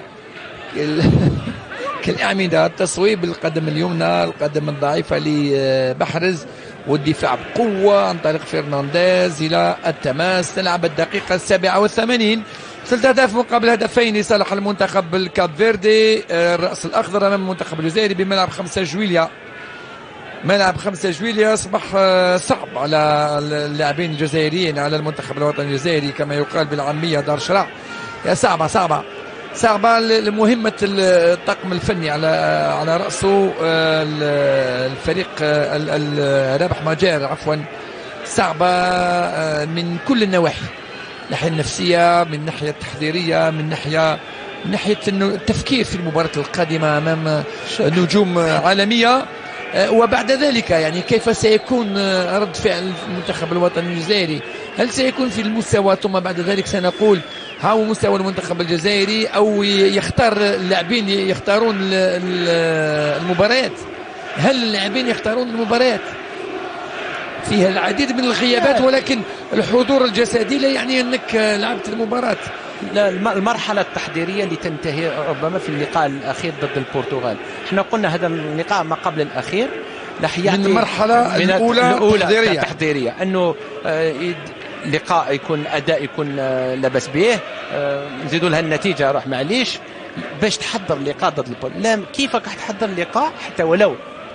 كالأعمدة. التصويب بالقدم اليمنى القدم الضعيفة لبحرز والدفاع بقوة عن طريق فرنانديز إلى التماس. تلعب الدقيقة السابعة والثمانين. ثلاث أهداف مقابل هدفين لصالح المنتخب الكاب فيردي. الرأس الأخضر أمام المنتخب الجزائري بملعب خمسة جويليا. ملعب خمسة جويليا أصبح صعب على اللاعبين الجزائريين على المنتخب الوطني الجزائري كما يقال بالعامية دار شراع. يا صعبة صعبة صعبة لمهمة الطاقم الفني على على رأسه الفريق رابح مجار عفوا. صعبة من كل النواحي الناحية النفسية من الناحية التحضيرية من ناحية من ناحية التفكير في المباراة القادمة أمام نجوم عالمية. وبعد ذلك يعني كيف سيكون رد فعل المنتخب الوطني الجزائري؟ هل سيكون في المستوى ثم بعد ذلك سنقول ها هو مستوى المنتخب الجزائري أو يختار اللاعبين يختارون المباريات؟ هل اللاعبين يختارون المباريات؟ فيها العديد من الغيابات ولكن الحضور الجسدي لا يعني أنك لعبت المباراة. لا المرحلة التحضيرية اللي تنتهي ربما في اللقاء الأخير ضد البرتغال. احنا قلنا هذا اللقاء ما قبل الأخير راح يعطي من المرحلة من الأولى, الأولى التحضيرية. التحضيرية أنه لقاء يكون أداء يكون لبس به نزيدوا لها النتيجة راح معليش باش تحضر اللقاء ضد البرتغال. لا كيف راح تحضر اللقاء حتى ولو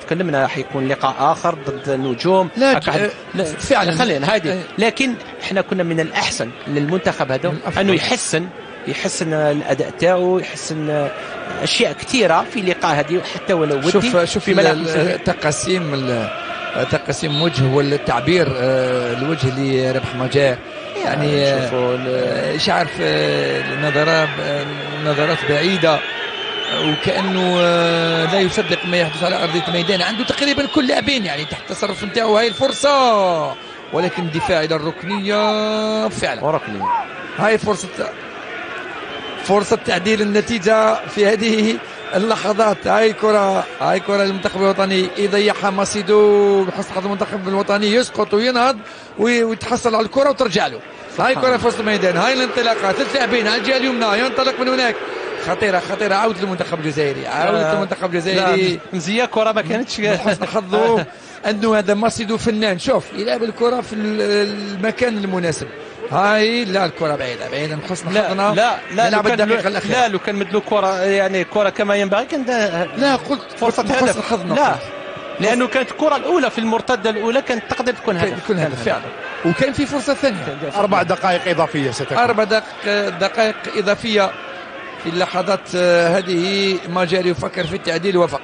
تكلمنا حيكون لقاء اخر ضد النجوم. لا, أكاد... لا فعلا خلينا هذه، لكن احنا كنا من الاحسن للمنتخب هذا انه يحسن يحسن الاداء تاعو، يحسن اشياء كثيره في اللقاء هذه حتى ولو ودي. شوف شوف في التقاسيم تقسيم وجه والتعبير الوجه لربح مجاة يعني ايش عارف نظرات نظرات بعيده وكانه لا يصدق ما يحدث على ارضيه الميدان. عنده تقريبا كل لاعبين يعني تحت التصرف نتاعو. هاي الفرصه ولكن الدفاع الى الركنيه فعلا وركنيه. هاي فرصه فرصه تعديل النتيجه في هذه اللحظات. هاي كرة هاي كرة للمنتخب الوطني يضيعها ماسيدو بحسن حظ المنتخب الوطني، يسقط وينهض ويتحصل على الكرة وترجع له. هاي كرة في وسط الميدان. هاي الانطلاقة ثلاث لاعبين على الجهة اليمنى ينطلق من هناك خطيرة خطيرة. عودة المنتخب الجزائري عودة المنتخب الجزائري مزية كرة ما كانتش حسن حظه انه هذا ماسيدو فنان. شوف يلعب الكرة في المكان المناسب. هاي لا الكرة بعيدة بعيدة من حسن حظنا. لا لا نلعب الدقيقة الأخيرة. لا لو كان مدلو كرة يعني كرة كما ينبغي كان لا قلت فرصة هدف. لا لأنه كانت الكرة الأولى في المرتدة الأولى كانت تقدر تكون هدف. تكون هدف فعلا. وكان في فرصة ثانية. أربع دقائق إضافية ستكون. أربع دقائق دقائق إضافية في اللحظات هذه. ما جاري يفكر في التعديل وفقط.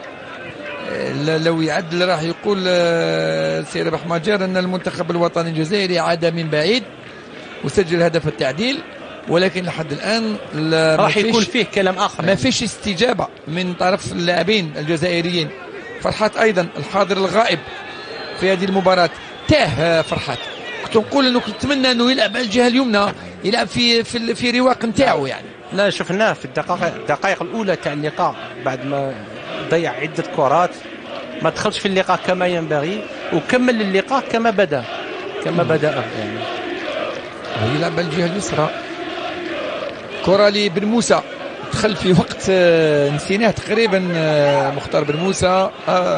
لو يعدل راح يقول سي ربح مجار أن المنتخب الوطني الجزائري عاد من بعيد وسجل هدف التعديل، ولكن لحد الآن راح يكون فيه كلام آخر. ما فيش استجابة من طرف اللاعبين الجزائريين. فرحات أيضا الحاضر الغائب في هذه المباراة تاه. فرحات كنت نقول أنه كنت أتمنى أنه يلعب على الجهة اليمنى، يلعب في في في رواق نتاعو يعني. لا شفناه في الدقائق الدقائق الأولى تاع اللقاء بعد ما ضيع عدة كرات ما دخلش في اللقاء كما ينبغي وكمل اللقاء كما بدأ كما بدأ يعني. يلعب الجهة اليسرى. كرة لبن موسى دخل في وقت نسيناه تقريبا. مختار بن موسى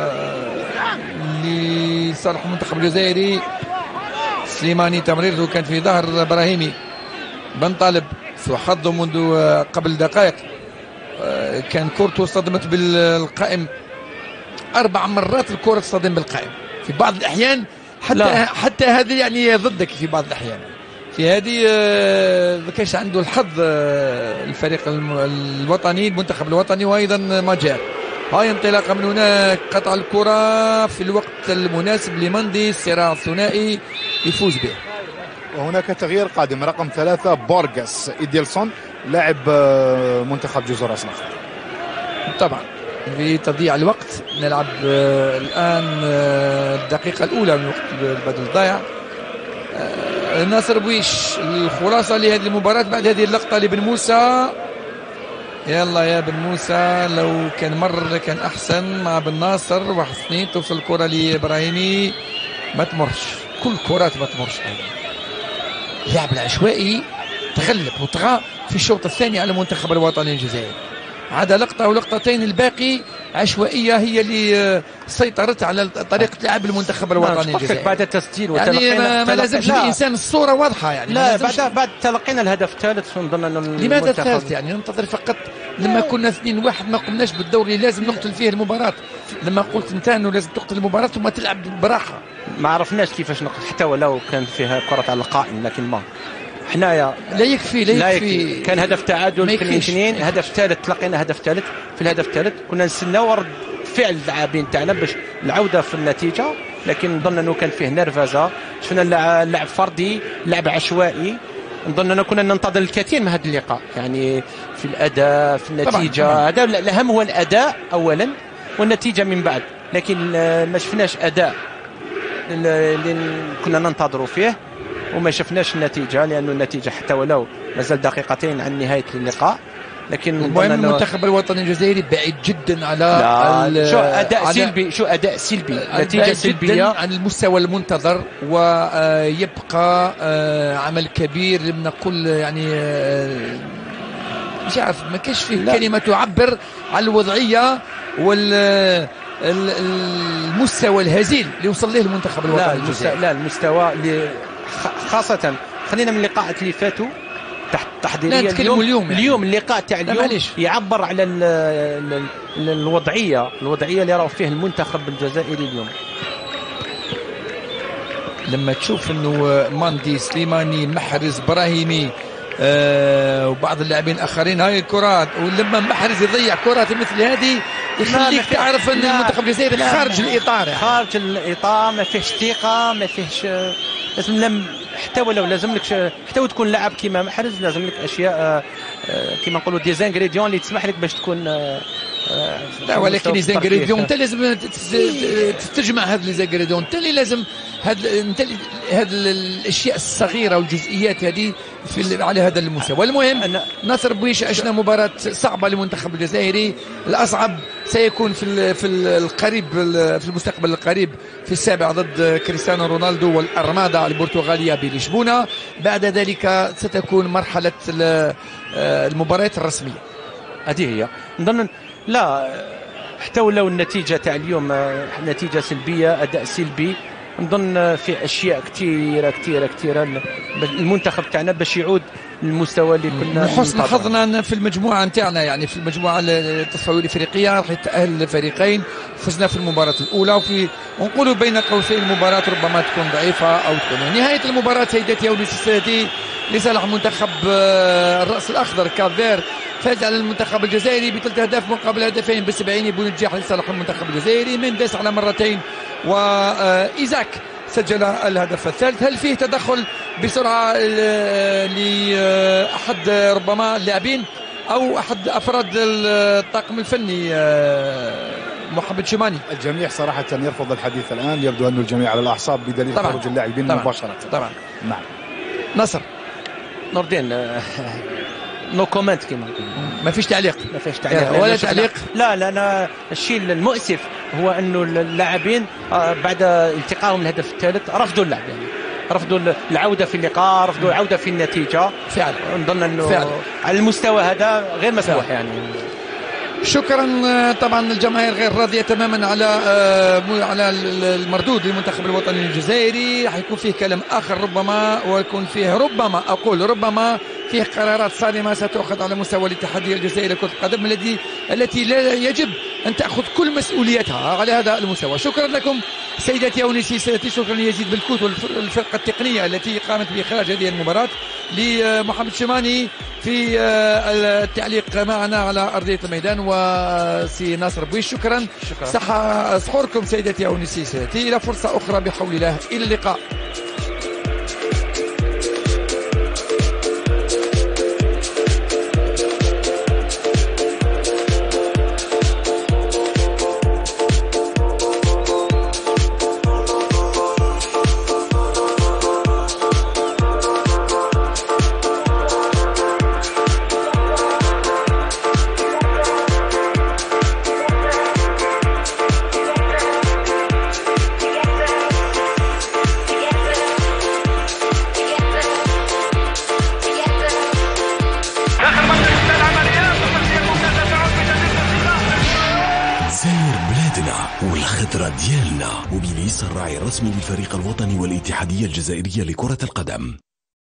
لصالح المنتخب الجزائري. سليماني تمريرته كانت في ظهر ابراهيمي. بن طالب سوء حظه منذ قبل دقائق كان كورته اصطدمت بالقائم اربع مرات. الكرة تصطدم بالقائم في بعض الاحيان حتى لا. حتى هذه يعني ضدك في بعض الاحيان. في هذه ما كانش عنده الحظ الفريق الوطني المنتخب الوطني وايضا مجار. هاي انطلاقه من هناك قطع الكره في الوقت المناسب لمندي. الصراع الثنائي يفوز به. وهناك تغيير قادم رقم ثلاثة بورغاس إيديلسون لاعب منتخب جزر أصناف. طبعا في تضييع الوقت نلعب الآن الدقيقة الأولى من وقت البدل الضايع. ناصر بويش الخلاصة لهذه المباراة بعد هذه اللقطة لبن موسى. يلا يا بن موسى لو كان مر كان أحسن مع بن ناصر. واحد اثنين توصل الكرة لإبراهيمي ما تمرش. كل كرات ما تمرش. اللعب العشوائي تغلب وطغى في الشوط الثاني على المنتخب الوطني الجزائري. عدا لقطة ولقطتين الباقي عشوائية هي اللي سيطرت على طريقة لعب المنتخب الوطني الجزائري. بعد التسجيل يعني ما, ما لازمش الإنسان الصورة واضحة يعني. لا بعد بعد تلقينا الهدف الثالث نظن أنه لماذا الثالث يعني ننتظر فقط لما كنا اثنين واحد ما قمناش بالدور اللي لازم نقتل فيه المباراة. لما قلت انت انه لازم تقتل المباراة وما تلعب براحة. ما عرفناش كيفاش نقتل حتى ولو كان فيها كرة على القائم لكن ما حنايا لا يكفي لا, لا يكفي. يكفي كان هدف تعادل في الاثنين. هدف ثالث تلقينا هدف ثالث في الهدف الثالث كنا نستناو رد فعل اللاعبين تاعنا باش العوده في النتيجه، لكن نظن انه كان فيه نرفزه. شفنا اللعب فردي لعب عشوائي. نظن انه كنا ننتظر الكثير من هذا اللقاء يعني في الاداء في النتيجه. هذا الاهم هو الاداء اولا والنتيجه من بعد، لكن ما شفناش اداء اللي كنا ننتظروا فيه وما شفناش النتيجة، لأنه النتيجة حتى ولو مازال دقيقتين عن نهاية اللقاء. لكن المهم المنتخب الوطني الجزائري بعيد جدا على شو أداء سلبي شو أداء سلبي نتيجة سلبية عن المستوى المنتظر، ويبقى عمل كبير نقول يعني مش عارف ما كاش فيه كلمة تعبر عن الوضعية وال المستوى الهزيل اللي وصل له المنتخب الوطني لا الجزائري. لا المستوى اللي خاصة خلينا من اللقاءات اللي فاتوا التحضيريه اليوم اليوم, يعني. اليوم اللقاء تاع اليوم يعبر على ال ال ال الوضعيه الوضعيه اللي راه فيه المنتخب الجزائري اليوم. لما تشوف انه ماندي سليماني محرز ابراهيمي آه وبعض اللاعبين الاخرين هاي الكرات، ولما محرز يضيع كرات مثل هذه يخليك تعرف ان المنتخب الجزائري خارج الاطار، يعني. خارج الاطار، ما فيهش ثقه، ما فيهش لازم لم حتى ولو لازم لك حتى وتكون لاعب كيما محرز لازم لك اشياء كيما نقولوا دي زانغريديون اللي تسمح لك باش تكون. لا ولكن لي زانغريديون انت لازم تجمع هذه لي زانغريديون، انت اللي لازم هاد انت هاد الاشياء الصغيره والجزئيات هذه في على هذا المستوى. المهم ناصر بويش عشنا مباراه صعبه للمنتخب الجزائري، الاصعب سيكون في في القريب في المستقبل القريب في السابع ضد كريستيانو رونالدو والارمادا البرتغاليه بلشبونه. بعد ذلك ستكون مرحله المباريات الرسميه. هذه هي نظن. لا حتى ولو النتيجه تاع اليوم نتيجه سلبيه، اداء سلبي، نظن في اشياء كثيره كثيره كثيره المنتخب تاعنا باش يعود للمستوى اللي كنا. حسن حظنا في المجموعه نتاعنا، يعني في المجموعه التصفيات الافريقيه راح يتاهل الفريقين. فزنا في المباراه الاولى، وفي ونقولوا بين قوسين المباراه ربما تكون ضعيفه او تكون نهايه المباراه سيداتي ونساتي لصالح منتخب الراس الاخضر كافير، فاز على المنتخب الجزائري بثلاث اهداف مقابل هدفين بسبعين بنجاح لصالح المنتخب الجزائري. مندس على مرتين وايزاك سجل الهدف الثالث. هل فيه تدخل بسرعه لاحد ربما اللاعبين او احد افراد الطاقم الفني محمد شماني؟ الجميع صراحه يرفض الحديث الان، يبدو ان الجميع على الاعصاب بدليل خروج اللاعبين مباشره. طبعا نعم. نصر نور الدين نو كومنت كما ما فيش تعليق ما فيش تعليق ولا تعليق. لا لا أنا الشيء المؤسف هو انه اللاعبين بعد التقائهم الهدف الثالث رفضوا اللعب، يعني رفضوا العوده في اللقاء، رفضوا العوده في النتيجه. فعلا نظن انه فعلا. على المستوى هذا غير مسموح يعني. شكرا. طبعا الجماهير غير راضيه تماما على على المردود للمنتخب الوطني الجزائري. حيكون فيه كلام اخر ربما، ويكون فيه ربما اقول ربما فيه قرارات صارمه ستؤخذ على مستوى الاتحاديه الجزائريه لكره القدم التي التي لا يجب ان تاخذ كل مسؤوليتها على هذا المستوى. شكرا لكم سيداتي ونسيساتي، شكرا ليزيد بالكوت والفرقه التقنيه التي قامت باخراج هذه المباراه، لمحمد شماني في التعليق معنا على ارضيه الميدان، وسي ناصر بويش شكرا. شكرا. صحة سحوركم سيداتي ونسيساتي، الى فرصه اخرى بحول الله، الى اللقاء. والخضرة ديالنا. موبيليس الراعي الرسمي للفريق الوطني والاتحادية الجزائرية لكرة القدم.